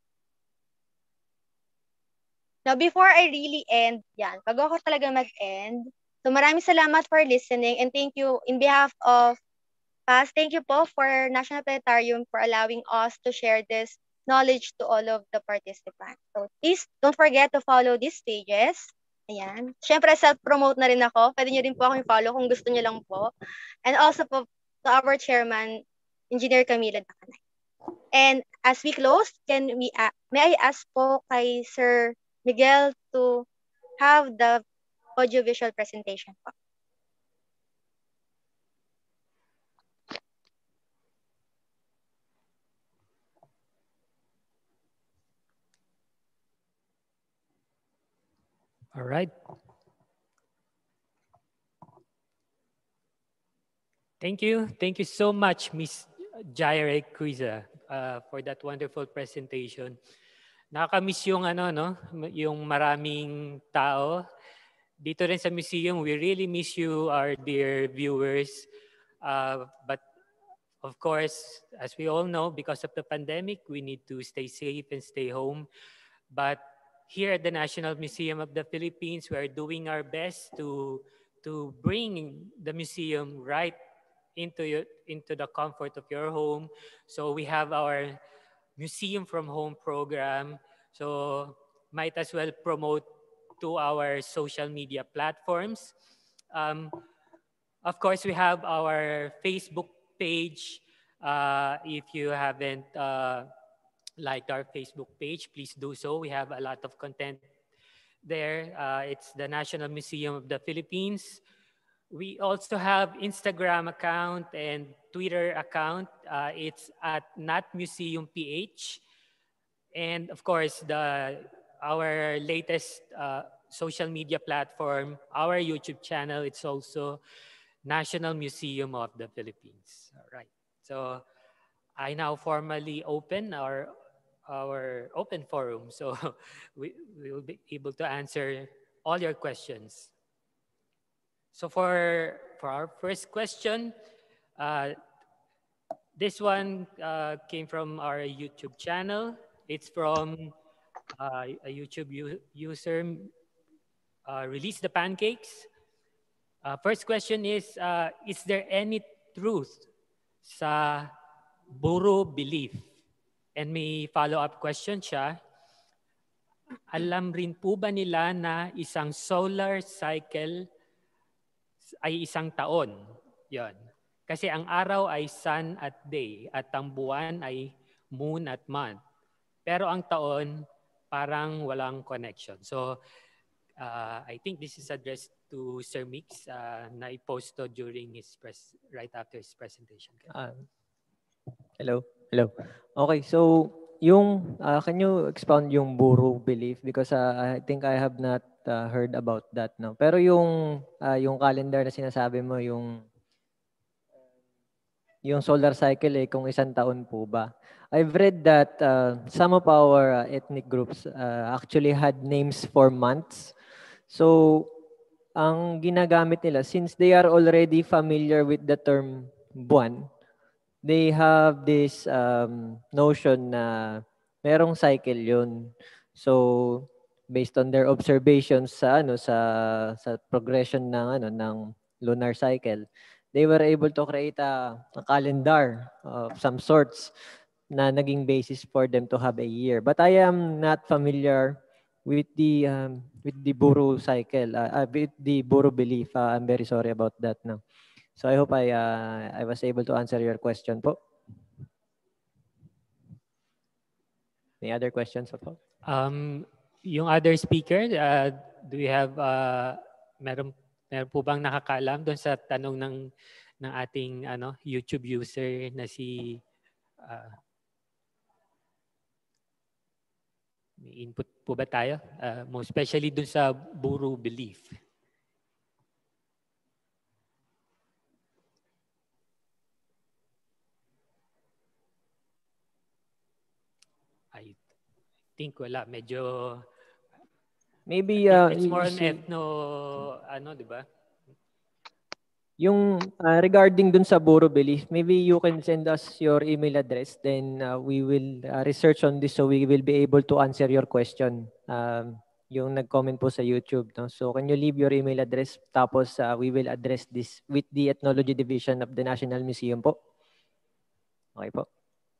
Now, before I really end, yan, pag ako talaga mag-end, so maraming salamat for listening and thank you in behalf of P A S, thank you po for National Planetarium for allowing us to share this knowledge to all of the participants. So please don't forget to follow these pages. Ayan. Siyempre, self-promote na rin ako. Pwede nyo rin po akong follow kung gusto nyo lang po. And also po to our chairman, Engineer Camila Dacanay. And as we close, can we, uh, may I ask po kay Sir Miguel to have the audiovisual presentation po. All right. Thank you. Thank you so much, Miss Jaire Cuiza, uh, for that wonderful presentation. Nakaka-miss yung ano, no? Yung maraming tao. Dito rin sa museum, we really miss you, our dear viewers. Uh, but of course, as we all know, because of the pandemic, we need to stay safe and stay home. But here at the National Museum of the Philippines, we are doing our best to, to bring the museum right into, your, into the comfort of your home. So we have our Museum from Home program. So might as well promote to our social media platforms. Um, of course, we have our Facebook page. Uh, if you haven't uh, liked our Facebook page, please do so. We have a lot of content there. Uh, it's the National Museum of the Philippines. We also have Instagram account and Twitter account. Uh, it's at Nat Museum P H. And of course, the our latest uh, social media platform, our YouTube channel, it's also National Museum of the Philippines. All right. So I now formally open our our open forum. So we, we will be able to answer all your questions. So for, for our first question, uh, this one uh, came from our YouTube channel. It's from uh, a YouTube u- user, uh, Release the Pancakes. Uh, first question is, uh, is there any truth sa Buru belief? And may follow-up question siya. Alam rin po ba nila na isang solar cycle ay isang taon? Yon. Kasi ang araw ay sun at day at ang buwan ay moon at month. Pero ang taon parang walang connection. So uh, I think this is addressed to Sir Mix uh, na i-post to during his press right after his presentation. Uh, hello. Hello. Okay, so yung uh, can you expound yung Buru belief because uh, I think I have not uh, heard about that no. Pero yung uh, yung calendar na sinasabi mo yung yung solar cycle eh kung isang taon po ba. I've read that uh, some of our uh, ethnic groups uh, actually had names for months. So ang ginagamit nila since they are already familiar with the term buwan, they have this um, notion na merong cycle yun. So based on their observations sa ano sa sa progression ng ano ng lunar cycle, they were able to create a, a calendar of some sorts na naging basis for them to have a year. But I am not familiar with the um, with the Buru cycle, uh, uh, with the Buru belief. Uh, I'm very sorry about that now. So I hope I uh, I was able to answer your question po. Any other questions po? Um, yung other speaker, uh, do you have, uh, meron, meron po bang nakakaalam doon sa tanong ng, ng ating ano, YouTube user na si, uh, may input po ba tayo? Uh, most especially doon sa Buru belief. I think wala. Medyo maybe uh, it's more on si, ethno, ano, di ba? Yung uh, regarding dun sa Buru belief, maybe you can send us your email address, then uh, we will uh, research on this so we will be able to answer your question. Um, yung nag-comment po sa YouTube. No? So can you leave your email address tapos uh, we will address this with the Ethnology Division of the National Museum po. Okay po.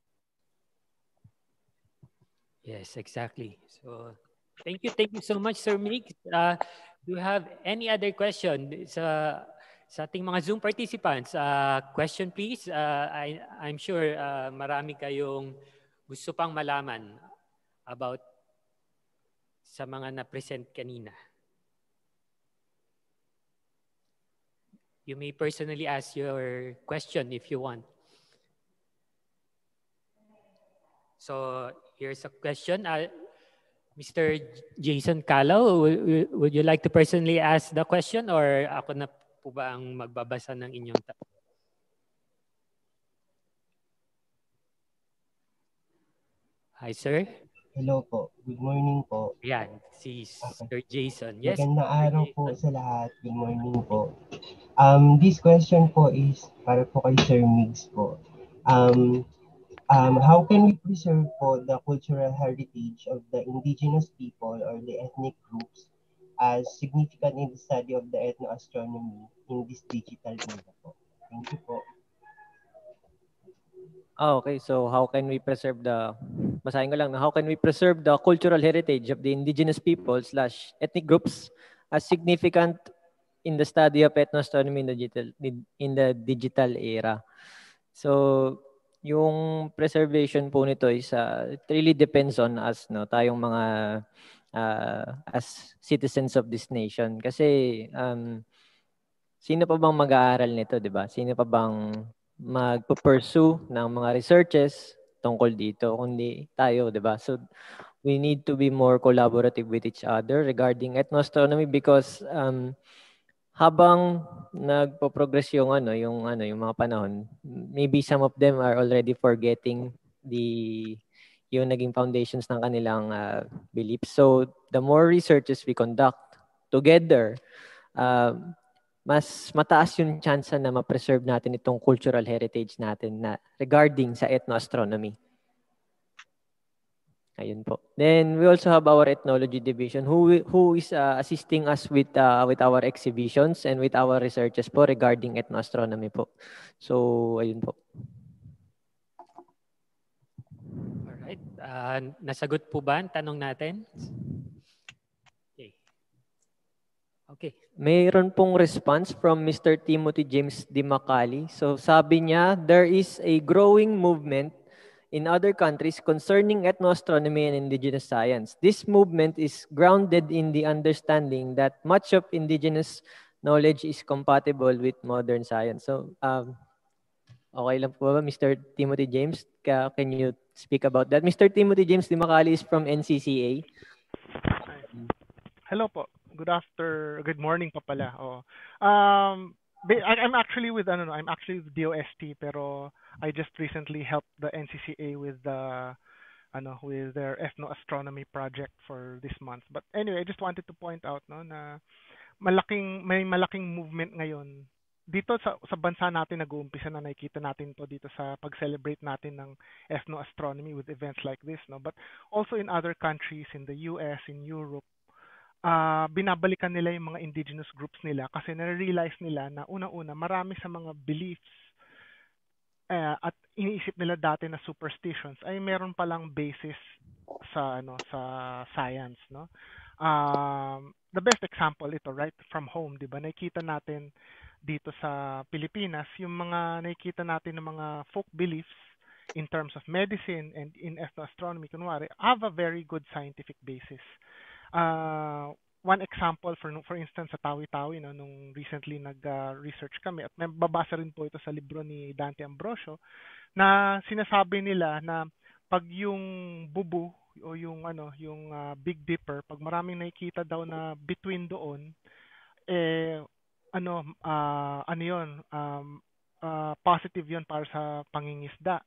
Yes, exactly. So thank you. Thank you so much, Sir Mig. Uh, do you have any other question sa sa ating mga Zoom participants? Uh, question please. Uh, I, I'm sure uh, marami kayong gusto pang malaman about sa mga na-present kanina. You may personally ask your question if you want. So here's a question. Uh, Mister Jason Calo, would, would you like to personally ask the question or ako na po ba ang magbabasa ng inyong tanong? Hi, sir. Hello po. Good morning po. Yan, si Sir Okay. Jason. Yes. Magandang Sir araw Jason. po sa lahat. Good morning po. Um, this question po is para po kay Sir Migs po. Um, um, how can we preserve po the cultural heritage of the indigenous people or the ethnic groups as significant in the study of the ethnoastronomy in this digital era po? Thank you po. Oh, okay, so how can we preserve the, basahin ko lang, how can we preserve the cultural heritage of the indigenous people slash ethnic groups as significant in the study of ethnoastronomy in the digital, in the digital era? So, yung preservation po nito is, uh, it really depends on us, no? Tayong mga, uh, as citizens of this nation. Kasi, um, sino pa bang mag-aaral nito, di ba? Sino pa bang magpo-pursue ng mga researches tungkol dito, kundi tayo, di ba? So, we need to be more collaborative with each other regarding ethnoastronomy because um, habang nagpo-progress yung ano, yung ano, yung mga panahon, maybe some of them are already forgetting the yung naging foundations ng kanilang uh, beliefs. So, the more researches we conduct together, uh, mas mataas yung chance na ma-preserve natin itong cultural heritage natin na regarding sa ethnoastronomy. Ayun po. Then we also have our ethnology division who who is uh, assisting us with uh, with our exhibitions and with our researches po regarding ethnoastronomy po. So ayun po. Alright. Uh, nasagot po ba ang tanong natin? Okay. Okay. Mayroon pong response from Mister Timothy James Dimacali. So sabi niya, there is a growing movement in other countries concerning ethnoastronomy and indigenous science. This movement is grounded in the understanding that much of indigenous knowledge is compatible with modern science. So, um, okay lang po ba, Mister Timothy James? Can you speak about that? Mister Timothy James Dimacali is from N C C A. Hello po. Good after, good morning pa pala. Oh. Um, I'm actually with, ano, I'm actually with D O S T, pero I just recently helped the N C C A with the, ano, with their ethnoastronomy project for this month. But anyway, I just wanted to point out, no, na malaking, may malaking movement ngayon. Dito sa, sa bansa natin nag-uumpisa na nakikita natin to dito sa pag-celebrate natin ng ethnoastronomy with events like this, no. But also in other countries, in the U S, in Europe, uh, binabalikan nila yung mga indigenous groups nila kasi na-realize nila na una-una marami sa mga beliefs uh, at iniisip nila dati na superstitions ay meron palang basis sa ano sa science, no. Um, the best example ito right from home, 'di ba? Nakikita natin dito sa Pilipinas yung mga nakikita natin ng mga folk beliefs in terms of medicine and in ethnoastronomy kunwari have a very good scientific basis. Uh, one example for for instance sa Tawi-Tawi, no, nung recently nag-research uh, kami at may babasa rin po ito sa libro ni Dante Ambrosio na sinasabi nila na pag yung bubu o yung ano yung uh, Big Dipper, pag maraming nakikita daw na between doon eh ano uh, ano yon um, uh, positive yon para sa pangingisda.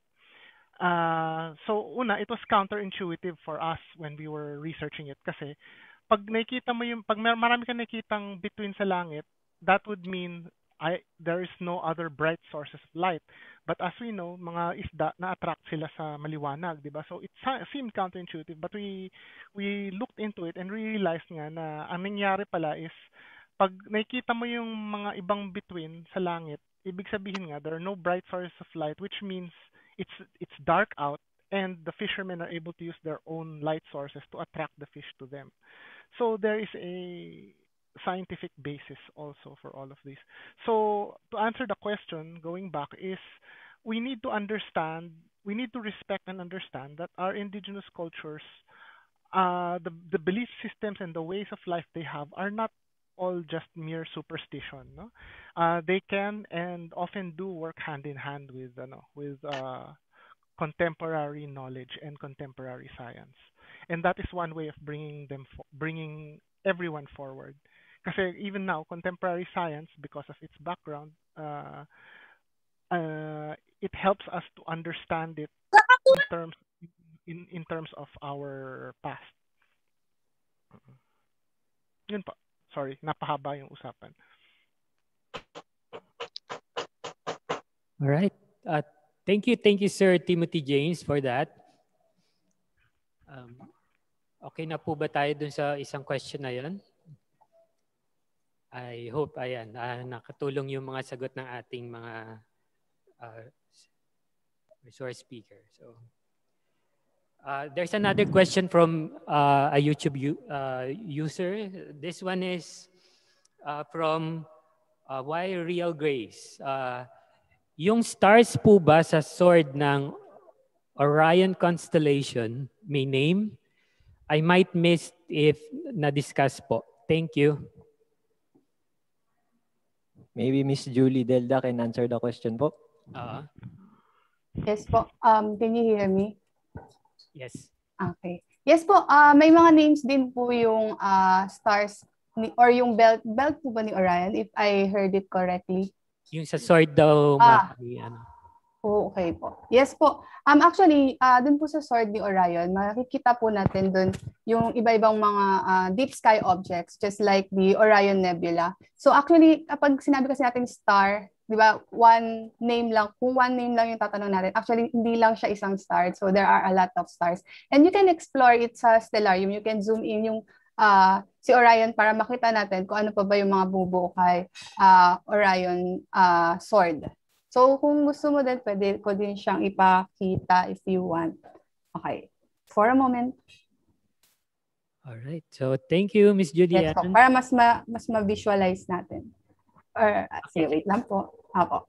Uh, so una, it was counterintuitive for us when we were researching it kasi pag nakikita mo yung pag marami kang nakikitang between sa langit, that would mean I there is no other bright sources of light. But as we know, mga isda na-attract sila sa maliwanag, 'di ba? So it seemed counterintuitive, but we we looked into it and realized nga na ang nangyari pala is pag nakikita mo yung mga ibang between sa langit, ibig sabihin nga there are no bright sources of light, which means it's it's dark out and the fishermen are able to use their own light sources to attract the fish to them. So there is a scientific basis also for all of this. So to answer the question, going back, is we need to understand, we need to respect and understand that our indigenous cultures, uh, the the belief systems and the ways of life they have are not all just mere superstition, no? Uh, they can and often do work hand in hand with, uh, no, with uh, contemporary knowledge and contemporary science, and that is one way of bringing them, fo- bringing everyone forward. Kasi even now, contemporary science, because of its background, uh, uh, it helps us to understand it in terms in in terms of our past. Yun pa. Sorry, napahaba yung usapan. All right. Uh, thank you, thank you, Sir Timothy James, for that. Um, okay na po ba tayo dun sa isang question na yun? I hope, ayan, uh, nakatulong yung mga sagot ng ating mga uh, resource speaker. So, uh, there's another question from uh, a YouTube uh, user. This one is uh, from uh, Why Real Grace. Uh, yung stars po ba sa sword ng Orion constellation may name? I might miss if na-discuss po. Thank you. Maybe Miss Julie Delda can answer the question po. Uh, Yes po. Um, can you hear me? yes. Okay. Yes po, ah may mga names din po yung ah stars ni, or yung belt belt po ba ni Orion, if I heard it correctly. Yung sa sword daw, Ah. may ano. Oh, okay po. Yes po. Um actually, uh, dun po sa sword ni Orion, makikita po natin dun yung iba-ibang mga uh, deep sky objects just like the Orion Nebula. So actually, kapag sinabi kasi natin star, di ba, one name lang, kung one name lang yung tatanong natin, actually hindi lang siya isang star. So there are a lot of stars. And you can explore it sa stellarium. You can zoom in yung uh, si Orion para makita natin kung ano pa ba yung mga bubuo kay uh, Orion uh, sword. So, kung gusto mo din, pwede ko din siyang ipakita if you want. Okay. For a moment. All right. So, thank you, Miss Julian. Yes po. Para mas ma mas ma-visualize natin. Or, uh, sige, wait lang po. Apo.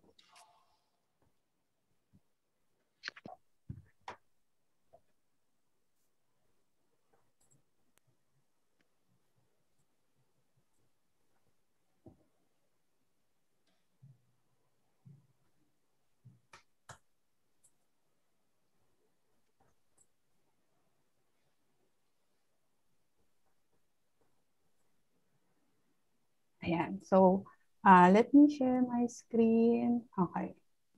Ayan. So, uh, let me share my screen. Okay.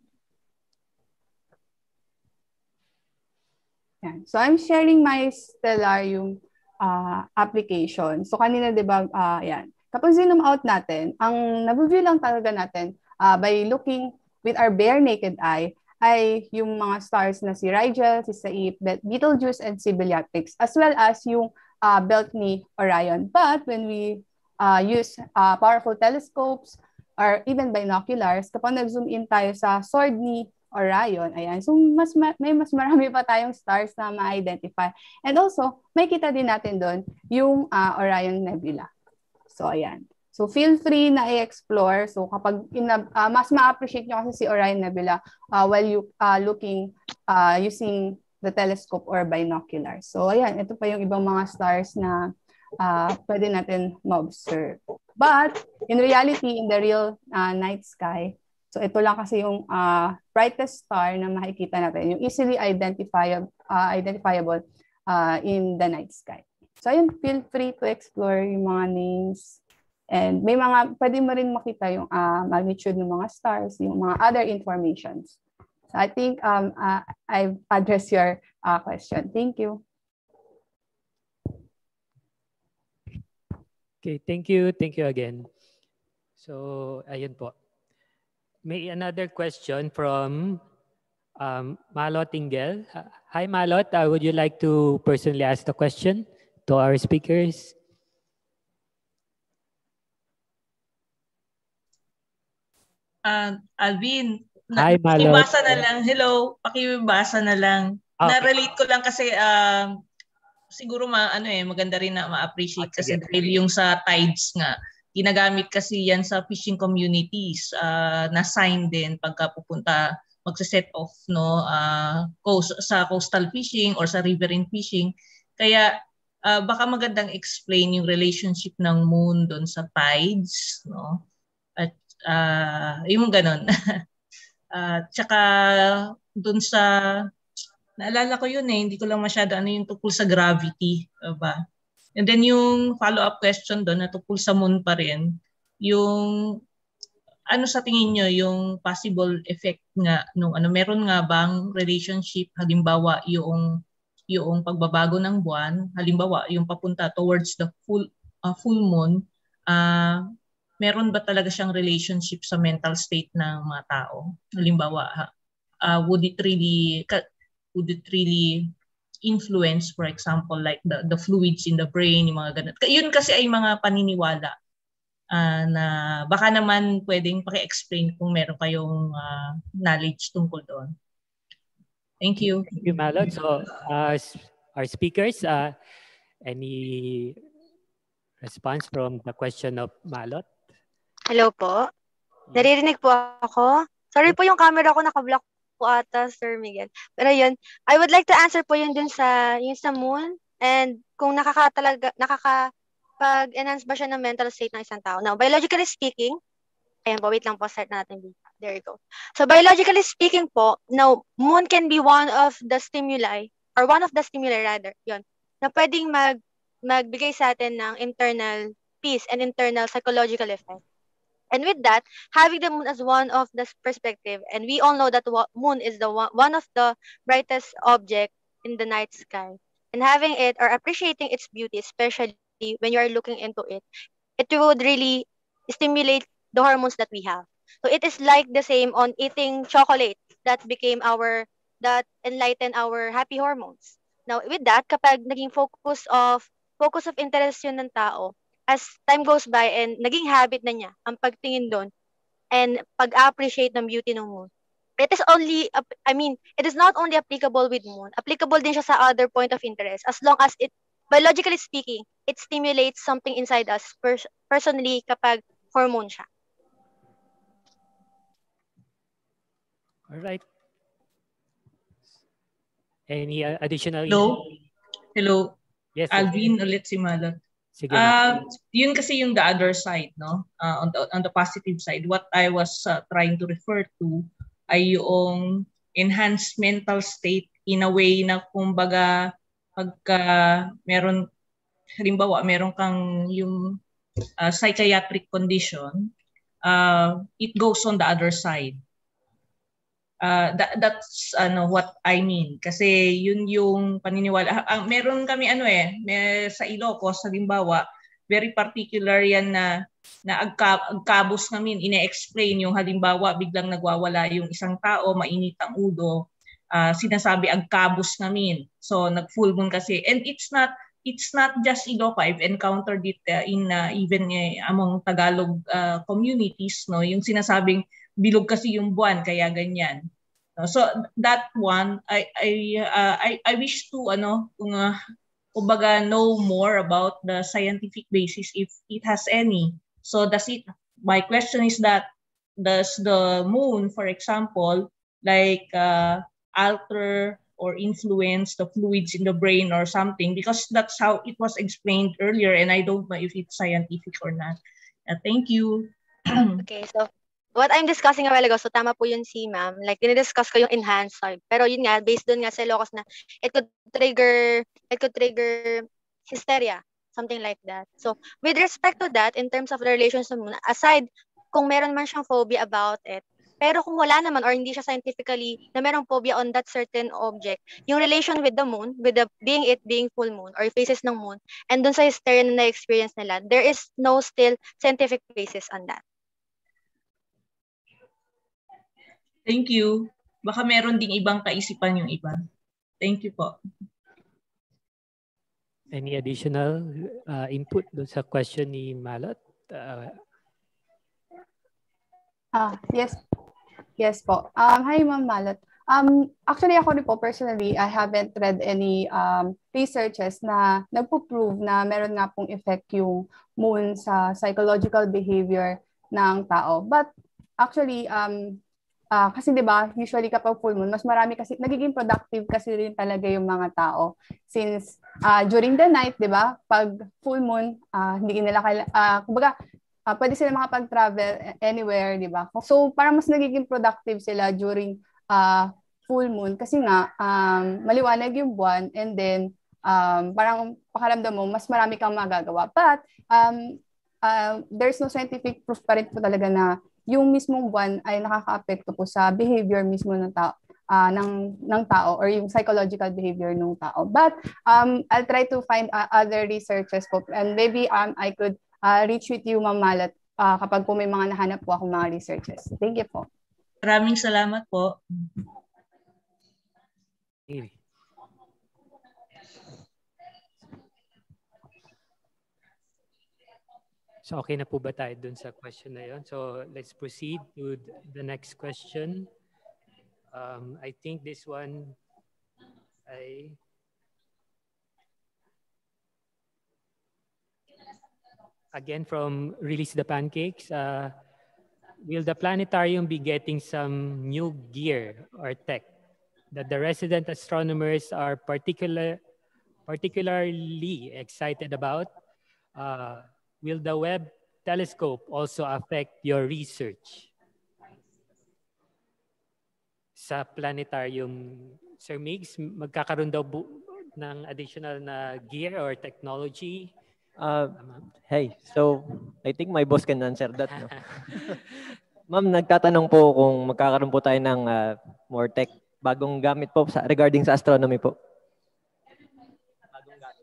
Ayan. So, I'm sharing my Stellarium uh, application. So, kanina, di ba, uh, ayan. Kapag zoom out natin, ang nabiview lang talaga natin uh, by looking with our bare naked eye ay yung mga stars na si Rigel, si Saip, Betelgeuse, and si Bellatrix, as well as yung uh, belt ni Orion. But when we uh, use uh, powerful telescopes or even binoculars, kapag nag-zoom in tayo sa sword ni Orion, ayan, so mas ma- may mas marami pa tayong stars na ma-identify. And also, may kita din natin doon yung uh, Orion Nebula. So, ayan. So, feel free na i-explore. So, kapag ina- uh, mas ma-appreciate nyo kasi si Orion Nebula uh, while you uh, looking uh, using the telescope or binocular. So, ayan. Ito pa yung ibang mga stars na uh, pwede natin ma-observe. But, in reality, in the real uh, night sky, so ito lang kasi yung uh, brightest star na makikita natin, yung easily identifiable, uh, identifiable uh, in the night sky. So, ayun, feel free to explore yung mga names. And may mga, pwede mo rin makita yung uh, magnitude ng mga stars, yung mga other informations. So, I think um, uh, I've addressed your uh, question. Thank you. Okay, thank you. Thank you again. So, ayun po. May another question from um, Malot Ingel. Hi, Malot. Uh, would you like to personally ask the question to our speakers? Uh, Alvin, Hi, Malot. pakibasa na lang. Hello, pakibasa na lang. Okay. Na-relate ko lang kasi uh, siguro ma, ano eh, maganda rin na ma-appreciate kasi dahil yung sa tides nga. Ginagamit kasi yan sa fishing communities uh, na sign din pagka pupunta magse-set off no uh, coast, sa coastal fishing or sa riverine fishing. Kaya uh, baka magandang explain yung relationship ng moon doon sa tides no. At uh, yung ganon. uh, tsaka doon sa naalala ko yun eh, hindi ko lang masyado ano yung tungkol sa gravity, ba? And then yung follow-up question doon na tungkol sa moon pa rin, yung ano sa tingin nyo yung possible effect nga nung ano meron nga bang relationship halimbawa yung yung pagbabago ng buwan, halimbawa yung papunta towards the full uh, full moon, uh, meron ba talaga siyang relationship sa mental state ng mga tao? Halimbawa, uh, would it really would it really influence, for example, like the, the fluids in the brain, yung mga ganun. Yun kasi ay mga paniniwala uh, na baka naman pwedeng paki-explain kung meron kayong uh, knowledge tungkol doon. Thank you. Thank you, Malot. So, uh, our speakers, uh, any response from the question of Malot? Hello po. Naririnig po ako. Sorry po yung camera ko nakablock po ata, Sir Miguel. Pero yun, I would like to answer po yun dun sa, yun sa moon and kung nakakatalaga, nakaka, pag-enhance ba siya ng mental state ng isang tao. Now, biologically speaking, Ayan po, wait lang po, start natin dito. There you go. So biologically speaking po, now, moon can be one of the stimuli, or one of the stimuli rather, yun, na pwedeng mag, magbigay sa atin ng internal peace and internal psychological effect. And with that, having the moon as one of the perspective, and we all know that wa- moon is the one, one of the brightest object in the night sky. And having it or appreciating its beauty, especially when you are looking into it, it would really stimulate the hormones that we have. So it is like the same on eating chocolate that became our, that enlighten our happy hormones. Now with that, kapag naging focus of, focus of interest yun ng tao, as time goes by and naging habit na niya ang pagtingin doon and pag-appreciate ng beauty ng moon. It is only, I mean, it is not only applicable with moon, applicable din siya sa other point of interest as long as it, biologically speaking, it stimulates something inside us pers- personally kapag hormone siya. All right. Any uh, additional? Hello? Hello? Yes. Alvin, ulit si Malot. Sige Uh, yun kasi yung the other side, no? Uh, on, the, on the positive side, what I was uh, trying to refer to ay yung enhanced mental state in a way na kumbaga pagka meron, halimbawa meron kang yung uh, psychiatric condition, uh, it goes on the other side. Uh, that, that's ano what I mean kasi yun yung paniniwala. Ang meron kami ano eh may, sa Ilocos halimbawa very particular yan na na agka, agkabos namin ine-explain yung halimbawa biglang nagwawala yung isang tao, mainit ang ulo, uh, sinasabi agkabos namin. So nag full moon kasi, and it's not it's not just Ilocos. I've encountered it uh, in uh, even uh, among Tagalog uh, communities, no, yung sinasabing bilog kasi yung buwan kaya ganyan. So that one I I uh, I I wish to ano kung uh, kumbaga know more about the scientific basis if it has any. So does it, my question is that does the moon, for example, like uh, alter or influence the fluids in the brain or something, because that's how it was explained earlier and I don't know if it's scientific or not. Uh, thank you. Okay, so what I'm discussing a while ago, so tama po yun si ma'am, like dinidiscuss ko yung enhanced side. Pero yun nga, based dun nga sa Ilocos na it could trigger, it could trigger hysteria, something like that. So with respect to that, in terms of the relations to moon, aside kung meron man siyang phobia about it, pero kung wala naman or hindi siya scientifically na merong phobia on that certain object, yung relation with the moon, with the being it being full moon or phases ng moon, and dun sa hysteria na na-experience nila, there is no still scientific basis on that. Thank you. Baka meron ding ibang kaisipan yung iba. Thank you po. Any additional uh, input doon sa question ni Malot? Uh, ah, yes. Yes po. Um, hi, Ma'am Malot. Um, actually, ako rin po, personally, I haven't read any um, researches na nagpo-prove na meron nga pong effect yung moon sa psychological behavior ng tao. But actually, um, uh, kasi 'di ba, usually kapag full moon, mas marami kasi nagiging productive kasi rin talaga yung mga tao. Since uh, during the night, 'di ba, pag full moon, uh, hindi nila kailangan, uh, kumbaga, Uh, pwede sila makapag-travel anywhere, di ba? So, parang mas nagiging productive sila during uh, full moon kasi nga, um, maliwanag yung buwan and then um, parang pakaramdam mo, mas marami kang magagawa. But, um, uh, there's no scientific proof pa rin po talaga na yung mismong buwan ay nakaka-apekto po sa behavior mismo ng tao. Uh, ng ng tao or yung psychological behavior ng tao. But um, I'll try to find uh, other researches po and maybe um, I could uh, reach with you, Ma'am Malot, uh, kapag po may mga nahanap po akong mga researches. Thank you po. Maraming salamat po. So okay na po ba tayo dun sa question na yun? So let's proceed to the next question. Um, I think this one ay again from Release the Pancakes. Uh, will the planetarium be getting some new gear or tech that the resident astronomers are particular, particularly excited about? Uh, will the web telescope also affect your research sa planetarium? Sir Migs, magkakaroon daw bu- ng additional na gear or technology? Uh, hey, so I think my boss can answer that, no? Ma'am, nagtatanong po kung magkakaroon po tayo ng uh, more tech, bagong gamit po sa, regarding sa astronomy po. Bagong gamit.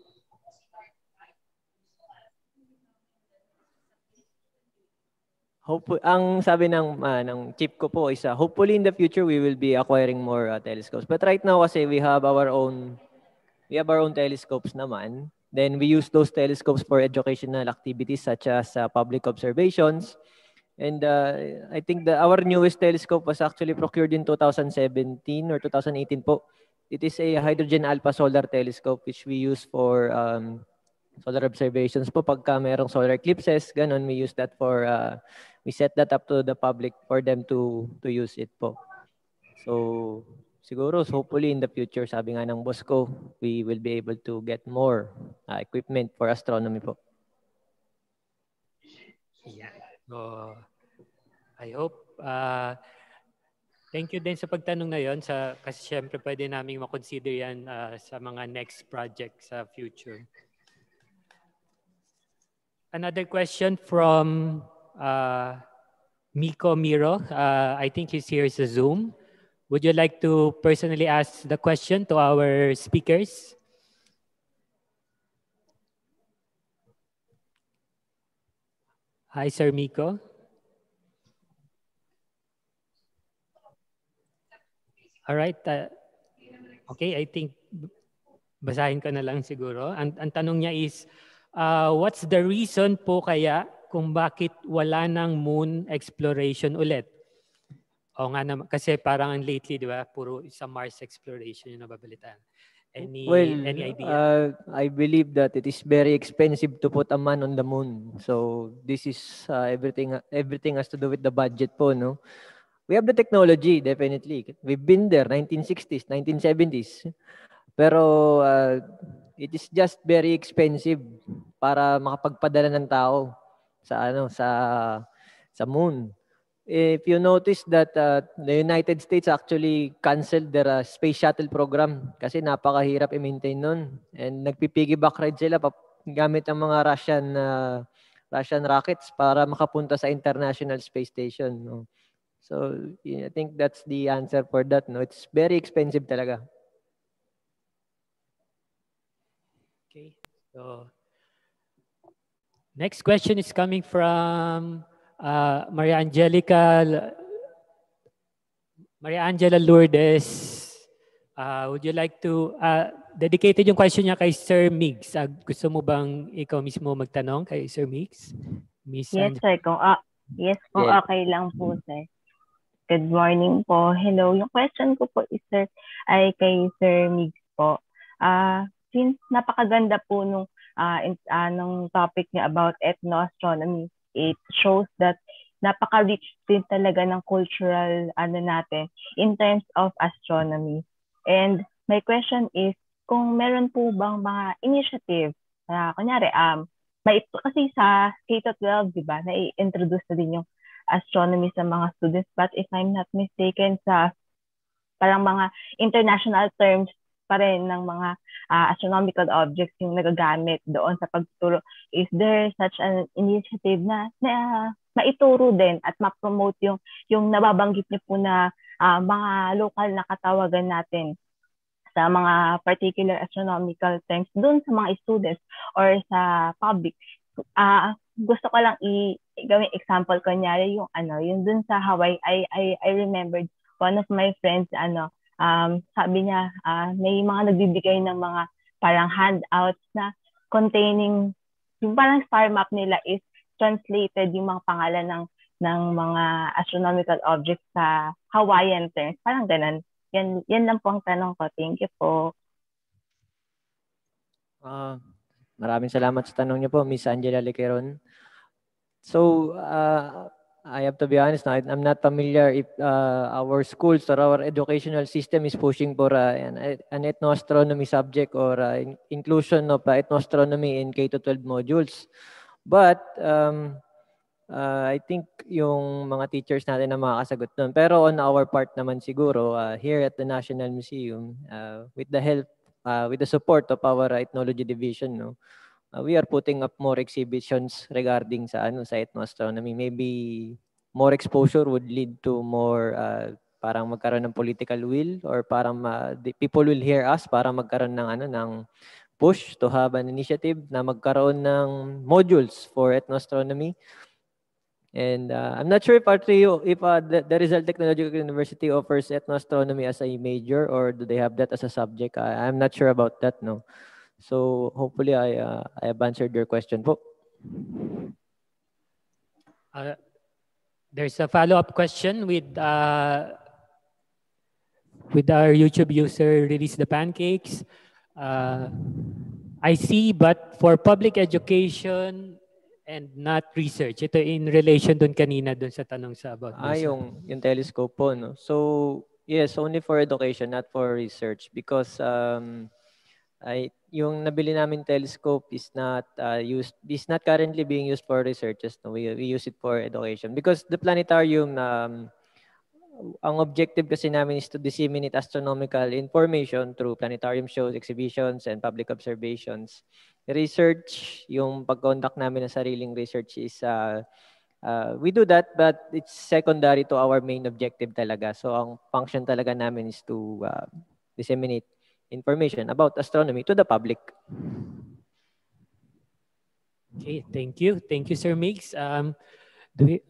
Hope, ang sabi ng uh, ng chief ko po is uh, hopefully in the future we will be acquiring more uh, telescopes. But right now kasi we have our own we have our own telescopes naman. Then we use those telescopes for educational activities such as uh, public observations. And uh, I think the our newest telescope was actually procured in two thousand seventeen or two thousand eighteen po. It is a hydrogen alpha solar telescope which we use for um, solar observations po pagka merong solar eclipses, ganun, we use that for uh, we set that up to the public for them to to use it po. So siguro hopefully in the future, sabi nga ng boss ko, we will be able to get more uh, equipment for astronomy po. Yeah. So, I hope uh, thank you din sa pagtanong na yon, sa kasi syempre pwede naming makonsider yan uh, sa mga next project sa future. Another question from uh, Miko Miro. Uh, I think he's here sa Zoom. Would you like to personally ask the question to our speakers? Hi, Sir Miko. All right. Uh, okay, I think basahin ko na lang siguro. Ang, ang tanong niya is, uh, what's the reason po kaya kung bakit wala ng moon exploration ulit? O nga naman, kasi parang lately, di ba, puro sa Mars exploration yung nababalitaan. Any, well, any idea? Uh, I believe that it is very expensive to put a man on the moon. So this is uh, everything everything has to do with the budget po, no? We have the technology, definitely. We've been there, nineteen sixties, nineteen seventies. Pero uh, it is just very expensive para makapagpadala ng tao sa ano sa sa moon. If you notice that uh, the United States actually canceled their uh, space shuttle program kasi napakahirap i-maintain nun. And nagpipiggyback ride sila pa, gamit ang mga Russian uh, Russian rockets para makapunta sa International Space Station. No? So yeah, I think that's the answer for that. No, it's very expensive talaga. Okay. So next question is coming from uh, Maria Angelica Maria Angela Lourdes. Uh, would you like to uh, dedicated yung question niya kay Sir Migs. Uh, gusto mo bang ikaw mismo magtanong kay Sir Migs? Miss yes, sir. Kung, uh, yes, kung Yeah. okay lang po, sir. Good morning po. Hello. Yung question ko po is, sir, ay kay Sir Migs po. Uh, since napakaganda po nung, uh, in, uh, nung topic niya about ethnoastronomy, it shows that napaka-rich din talaga ng cultural ano natin in terms of astronomy. And my question is, kung meron po bang mga initiative na, uh, kunyari, um, may, kasi sa K twelve, di ba, na-introduce na din yung astronomy sa mga students. But if I'm not mistaken, sa parang mga international terms pa rin ng mga uh, astronomical objects yung nagagamit doon sa pagtuturo. Is there such an initiative na, na uh, maituro din at ma-promote yung, yung nababanggit niyo po na uh, mga local na katawagan natin sa mga particular astronomical terms doon sa mga students or sa public? Uh, gusto ko lang i gawing example, kunyari yung ano, yung dun sa Hawaii, I I I remembered one of my friends, ano, um sabi niya uh, may mga nagbibigay ng mga parang handouts na containing yung parang star map nila is translated yung mga pangalan ng ng mga astronomical objects sa Hawaiian terms, parang ganun. Yan yan lang po ang tanong ko. Thank you po. Uh, maraming salamat sa tanong niyo po, Miss Angela Lequeron. So, uh, I have to be honest, now, I'm not familiar if uh, our schools or our educational system is pushing for uh, an, an ethnoastronomy subject or uh, in- inclusion of uh, ethnoastronomy in K twelve modules. But um, uh, I think yung mga teachers natin na makakasagot nun. Pero on our part naman siguro, uh, here at the National Museum, uh, with the help, uh, with the support of our Ethnology Division, no, uh, we are putting up more exhibitions regarding sa ano sa ethnoastronomy. Maybe more exposure would lead to more uh, parang magkaroon ng political will or parang uh, the people will hear us para magkaroon ng ano ng push to have an initiative na magkaroon ng modules for ethnoastronomy. And uh, I'm not sure if Artrio, if uh, the, the Rizal Technological University offers ethnoastronomy as a major or do they have that as a subject? I, I'm not sure about that, no. So hopefully I uh, I have answered your question po. Uh, there's a follow-up question with uh, with our YouTube user Release the Pancakes. Uh, I see, but for public education and not research. Ito in relation dun kanina dun sa tanong sa about Ah, museum. yung, yung telescope po, no? So, yes, only for education, not for research. Because um, I, yung nabili namin telescope is not uh, used, is not currently being used for research. No? We, we use it for education. Because the planetarium, um, ang objective kasi namin is to disseminate astronomical information through planetarium shows, exhibitions, and public observations. Research, yung pag-conduct namin ng sariling research is, uh, uh, we do that, but it's secondary to our main objective talaga. So ang function talaga namin is to uh, disseminate information about astronomy to the public. Okay, thank you. Thank you, Sir Mix. Um, do we,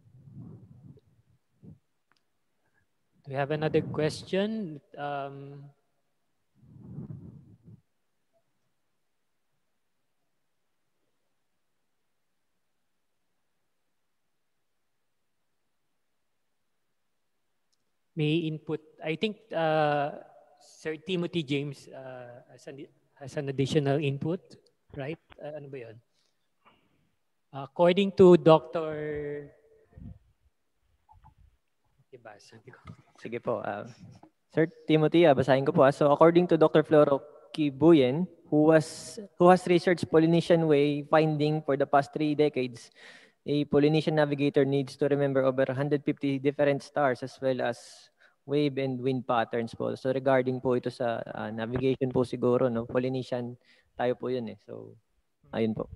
do we have another question? Um, may input. I think uh, Sir Timothy James uh, has, an, has an additional input, right? Uh, ano ba yun? According to Doctor Ibasa. Sige po. Uh, Sir Timothy, uh, basahin ko po. Uh. So according to Doctor Floro Kibuyen, who was who has researched Polynesian way finding for the past three decades, a Polynesian navigator needs to remember over one hundred fifty different stars as well as wave and wind patterns po. So regarding po ito sa uh, navigation po siguro, no? Polynesian tayo po yun eh. So ayun po.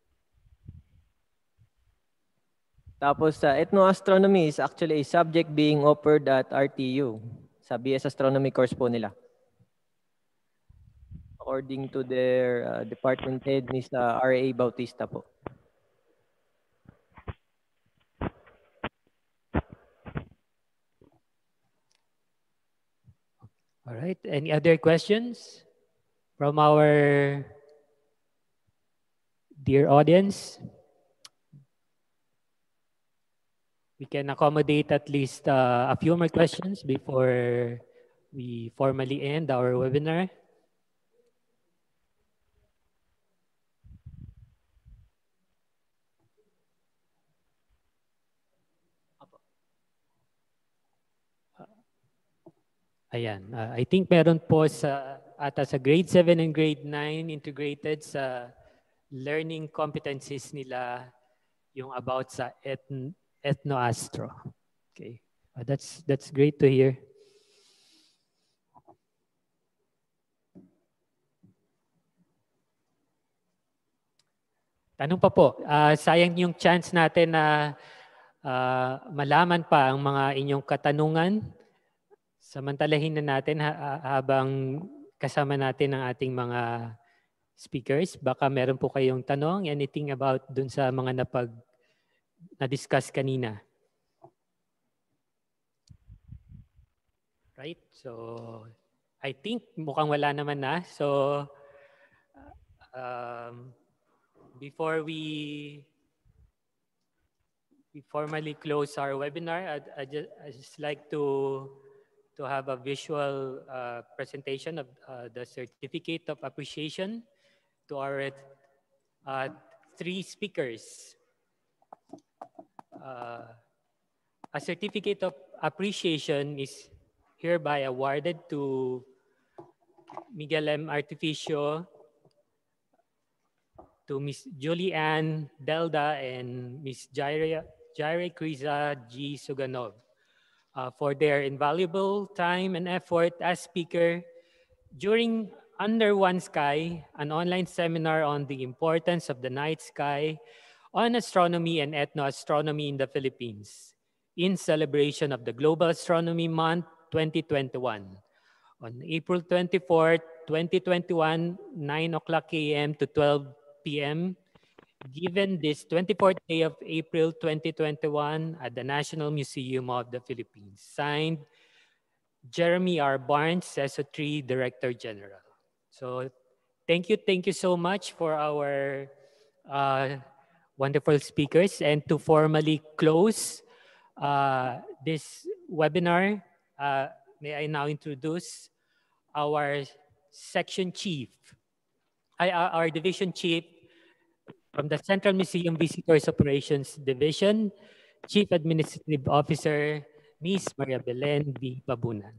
Tapos sa uh, ethnoastronomy is actually a subject being offered at R T U sa B S Astronomy course po nila. According to their uh, department head, Miz Uh, R A Bautista po. All right. Any other questions from our dear audience? We can accommodate at least uh, a few more questions before we formally end our webinar. Ayan. Uh, I think meron po sa ata sa grade seven and grade nine integrated sa learning competencies nila yung about sa ethn ethnoastro. Okay. Uh, that's that's great to hear. Tanong pa po, uh, sayang yung chance natin na uh, malaman pa ang mga inyong katanungan. Samantalahin na natin ha habang kasama natin ang ating mga speakers. Baka meron po kayong tanong, anything about dun sa mga napag na-discuss kanina. Right? So, I think mukhang wala naman na. So, um, before we, we formally close our webinar, I'd, I'd, just, I'd just like to, to have a visual uh, presentation of uh, the Certificate of Appreciation to our uh, three speakers. Uh, a Certificate of Appreciation is hereby awarded to Miguel M. Artificio, to Miss Julianne Delda and Miss Jaire, Jaire Criza G. Suganov uh, for their invaluable time and effort as speaker during Under One Sky, an online seminar on the importance of the night sky on astronomy and ethnoastronomy in the Philippines in celebration of the Global Astronomy Month twenty twenty-one. On April twenty-fourth, twenty twenty-one, nine o'clock a m to twelve p m, given this twenty-fourth day of April twenty twenty-one at the National Museum of the Philippines. Signed, Jeremy R. Barnes, C E S O three Director General. So thank you, thank you so much for our uh, wonderful speakers. And to formally close uh, this webinar, uh, may I now introduce our section chief, I, uh, our division chief from the Central Museum Visitors Operations Division, Chief Administrative Officer, Miz Maria Belen V. Pabunan.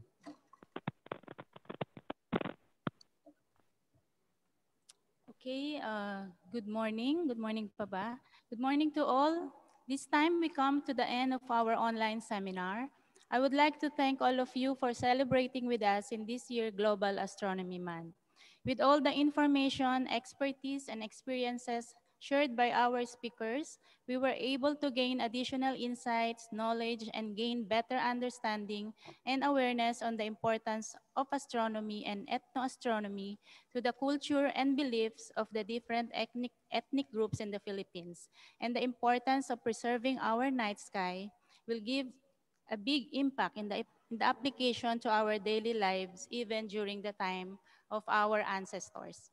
Okay, uh, good morning. Good morning pa ba? Good morning to all. This time we come to the end of our online seminar. I would like to thank all of you for celebrating with us in this year Global Astronomy Month. With all the information, expertise, and experiences shared by our speakers, we were able to gain additional insights, knowledge, and gain better understanding and awareness on the importance of astronomy and ethnoastronomy to the culture and beliefs of the different ethnic, ethnic groups in the Philippines. And the importance of preserving our night sky will give a big impact in the, in the application to our daily lives, even during the time of our ancestors.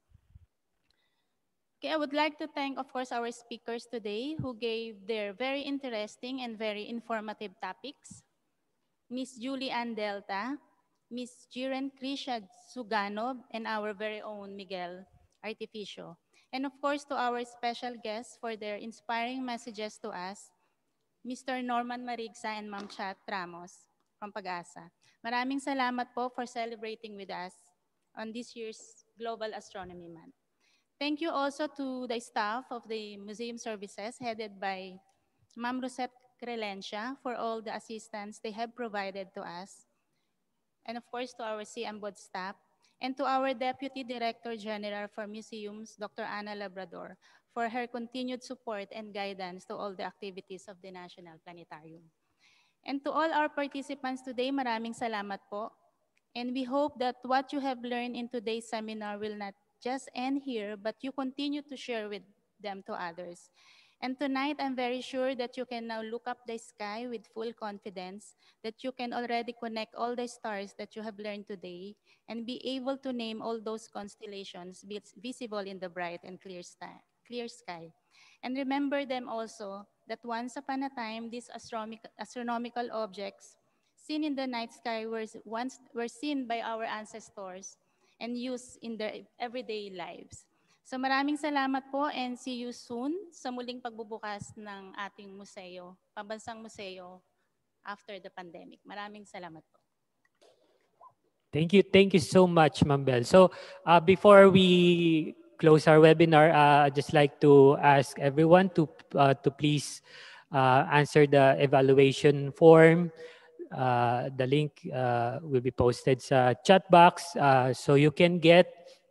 Okay, I would like to thank, of course, our speakers today who gave their very interesting and very informative topics. Miss Julie Ann Delta, Miss Jiren Krisha Suganov, and our very own Miguel Artificio. And of course, to our special guests for their inspiring messages to us, Mister Norman Marigsa and Ma'am Chat Ramos from Pag-asa. Maraming salamat po for celebrating with us on this year's Global Astronomy Month. Thank you also to the staff of the Museum Services headed by Ma'am Rosette Crelencia for all the assistance they have provided to us. And of course to our C M B O D staff and to our Deputy Director General for Museums, Doctor Ana Labrador, for her continued support and guidance to all the activities of the National Planetarium. And to all our participants today, maraming salamat po. And we hope that what you have learned in today's seminar will not just end here, but you continue to share with them to others. And tonight, I'm very sure that you can now look up the sky with full confidence, that you can already connect all the stars that you have learned today, and be able to name all those constellations visible in the bright and clear sky. Clear sky. And remember them also that once upon a time, these astronomical objects seen in the night sky were once were seen by our ancestors and used in their everyday lives. So maraming salamat po and see you soon sa muling pagbubukas ng ating museo, pambansang museo after the pandemic. Maraming salamat po. Thank you. Thank you so much, Ma'am Bel. So uh, before we close our webinar, uh, I'd just like to ask everyone to, uh, to please uh, answer the evaluation form. Uh, the link uh, will be posted sa chat box uh, so you can get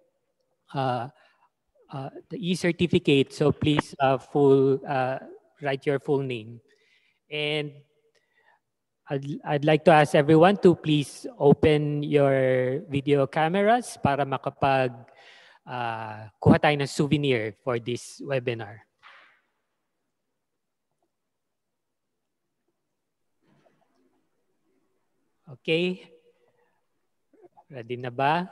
uh, uh, the e-certificate. So please uh, full uh, write your full name. And I'd, I'd like to ask everyone to please open your video cameras para makapag uh, kuha tayo ng souvenir for this webinar. Okay. Ready na ba?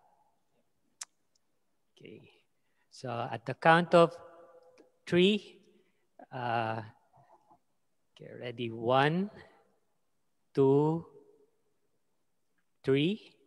Okay. So at the count of three, uh, okay, ready? One, two, three.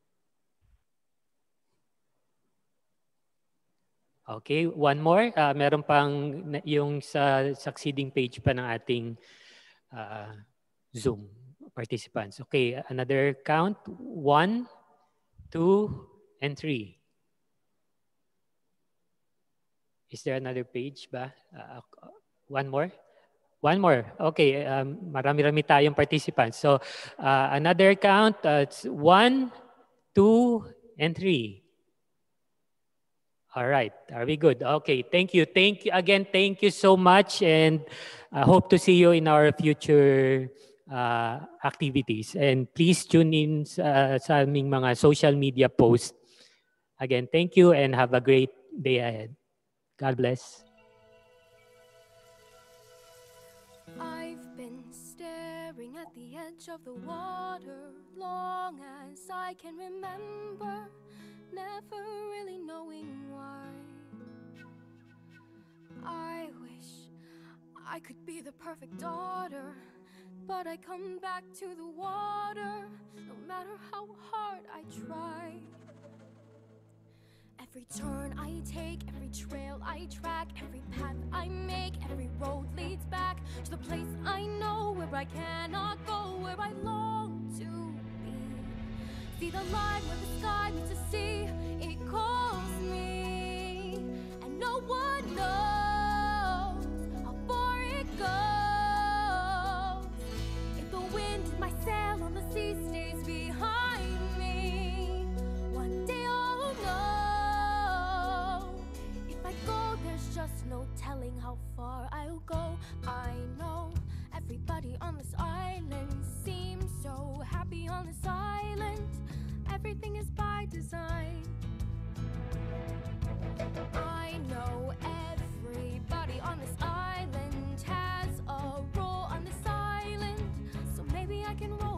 Okay, one more. Uh, meron pang yung sa succeeding page pa ng ating uh, Zoom participants. Okay, another count. One, two, and three. Is there another page ba? Uh, one more? One more. Okay, um, marami-rami tayong participants. So, uh, another count. Uh, it's one, two, and three. All right. Are we good? Okay. Thank you. Thank you again. Thank you so much, and I hope to see you in our future uh, activities. And please tune in sa, sa aming mga social media posts. Again, thank you and have a great day ahead. God bless. I've been staring at the edge of the water long as I can remember, never really knowing why. I wish I could be the perfect daughter, but I come back to the water no matter how hard I try. Every turn I take, every trail I track, every path I make, every road leads back to the place I know where I cannot go, where I long to be. See the line where the sky meets the sea, it calls me, and no one knows how far it goes. If the wind in my sail on the sea stays behind me, one day I'll know. If I go, there's just no telling how far I'll go. I know everybody on this island seems so happy on this island. Everything is by design. I know everybody on this island has a role on this island, so maybe I can roll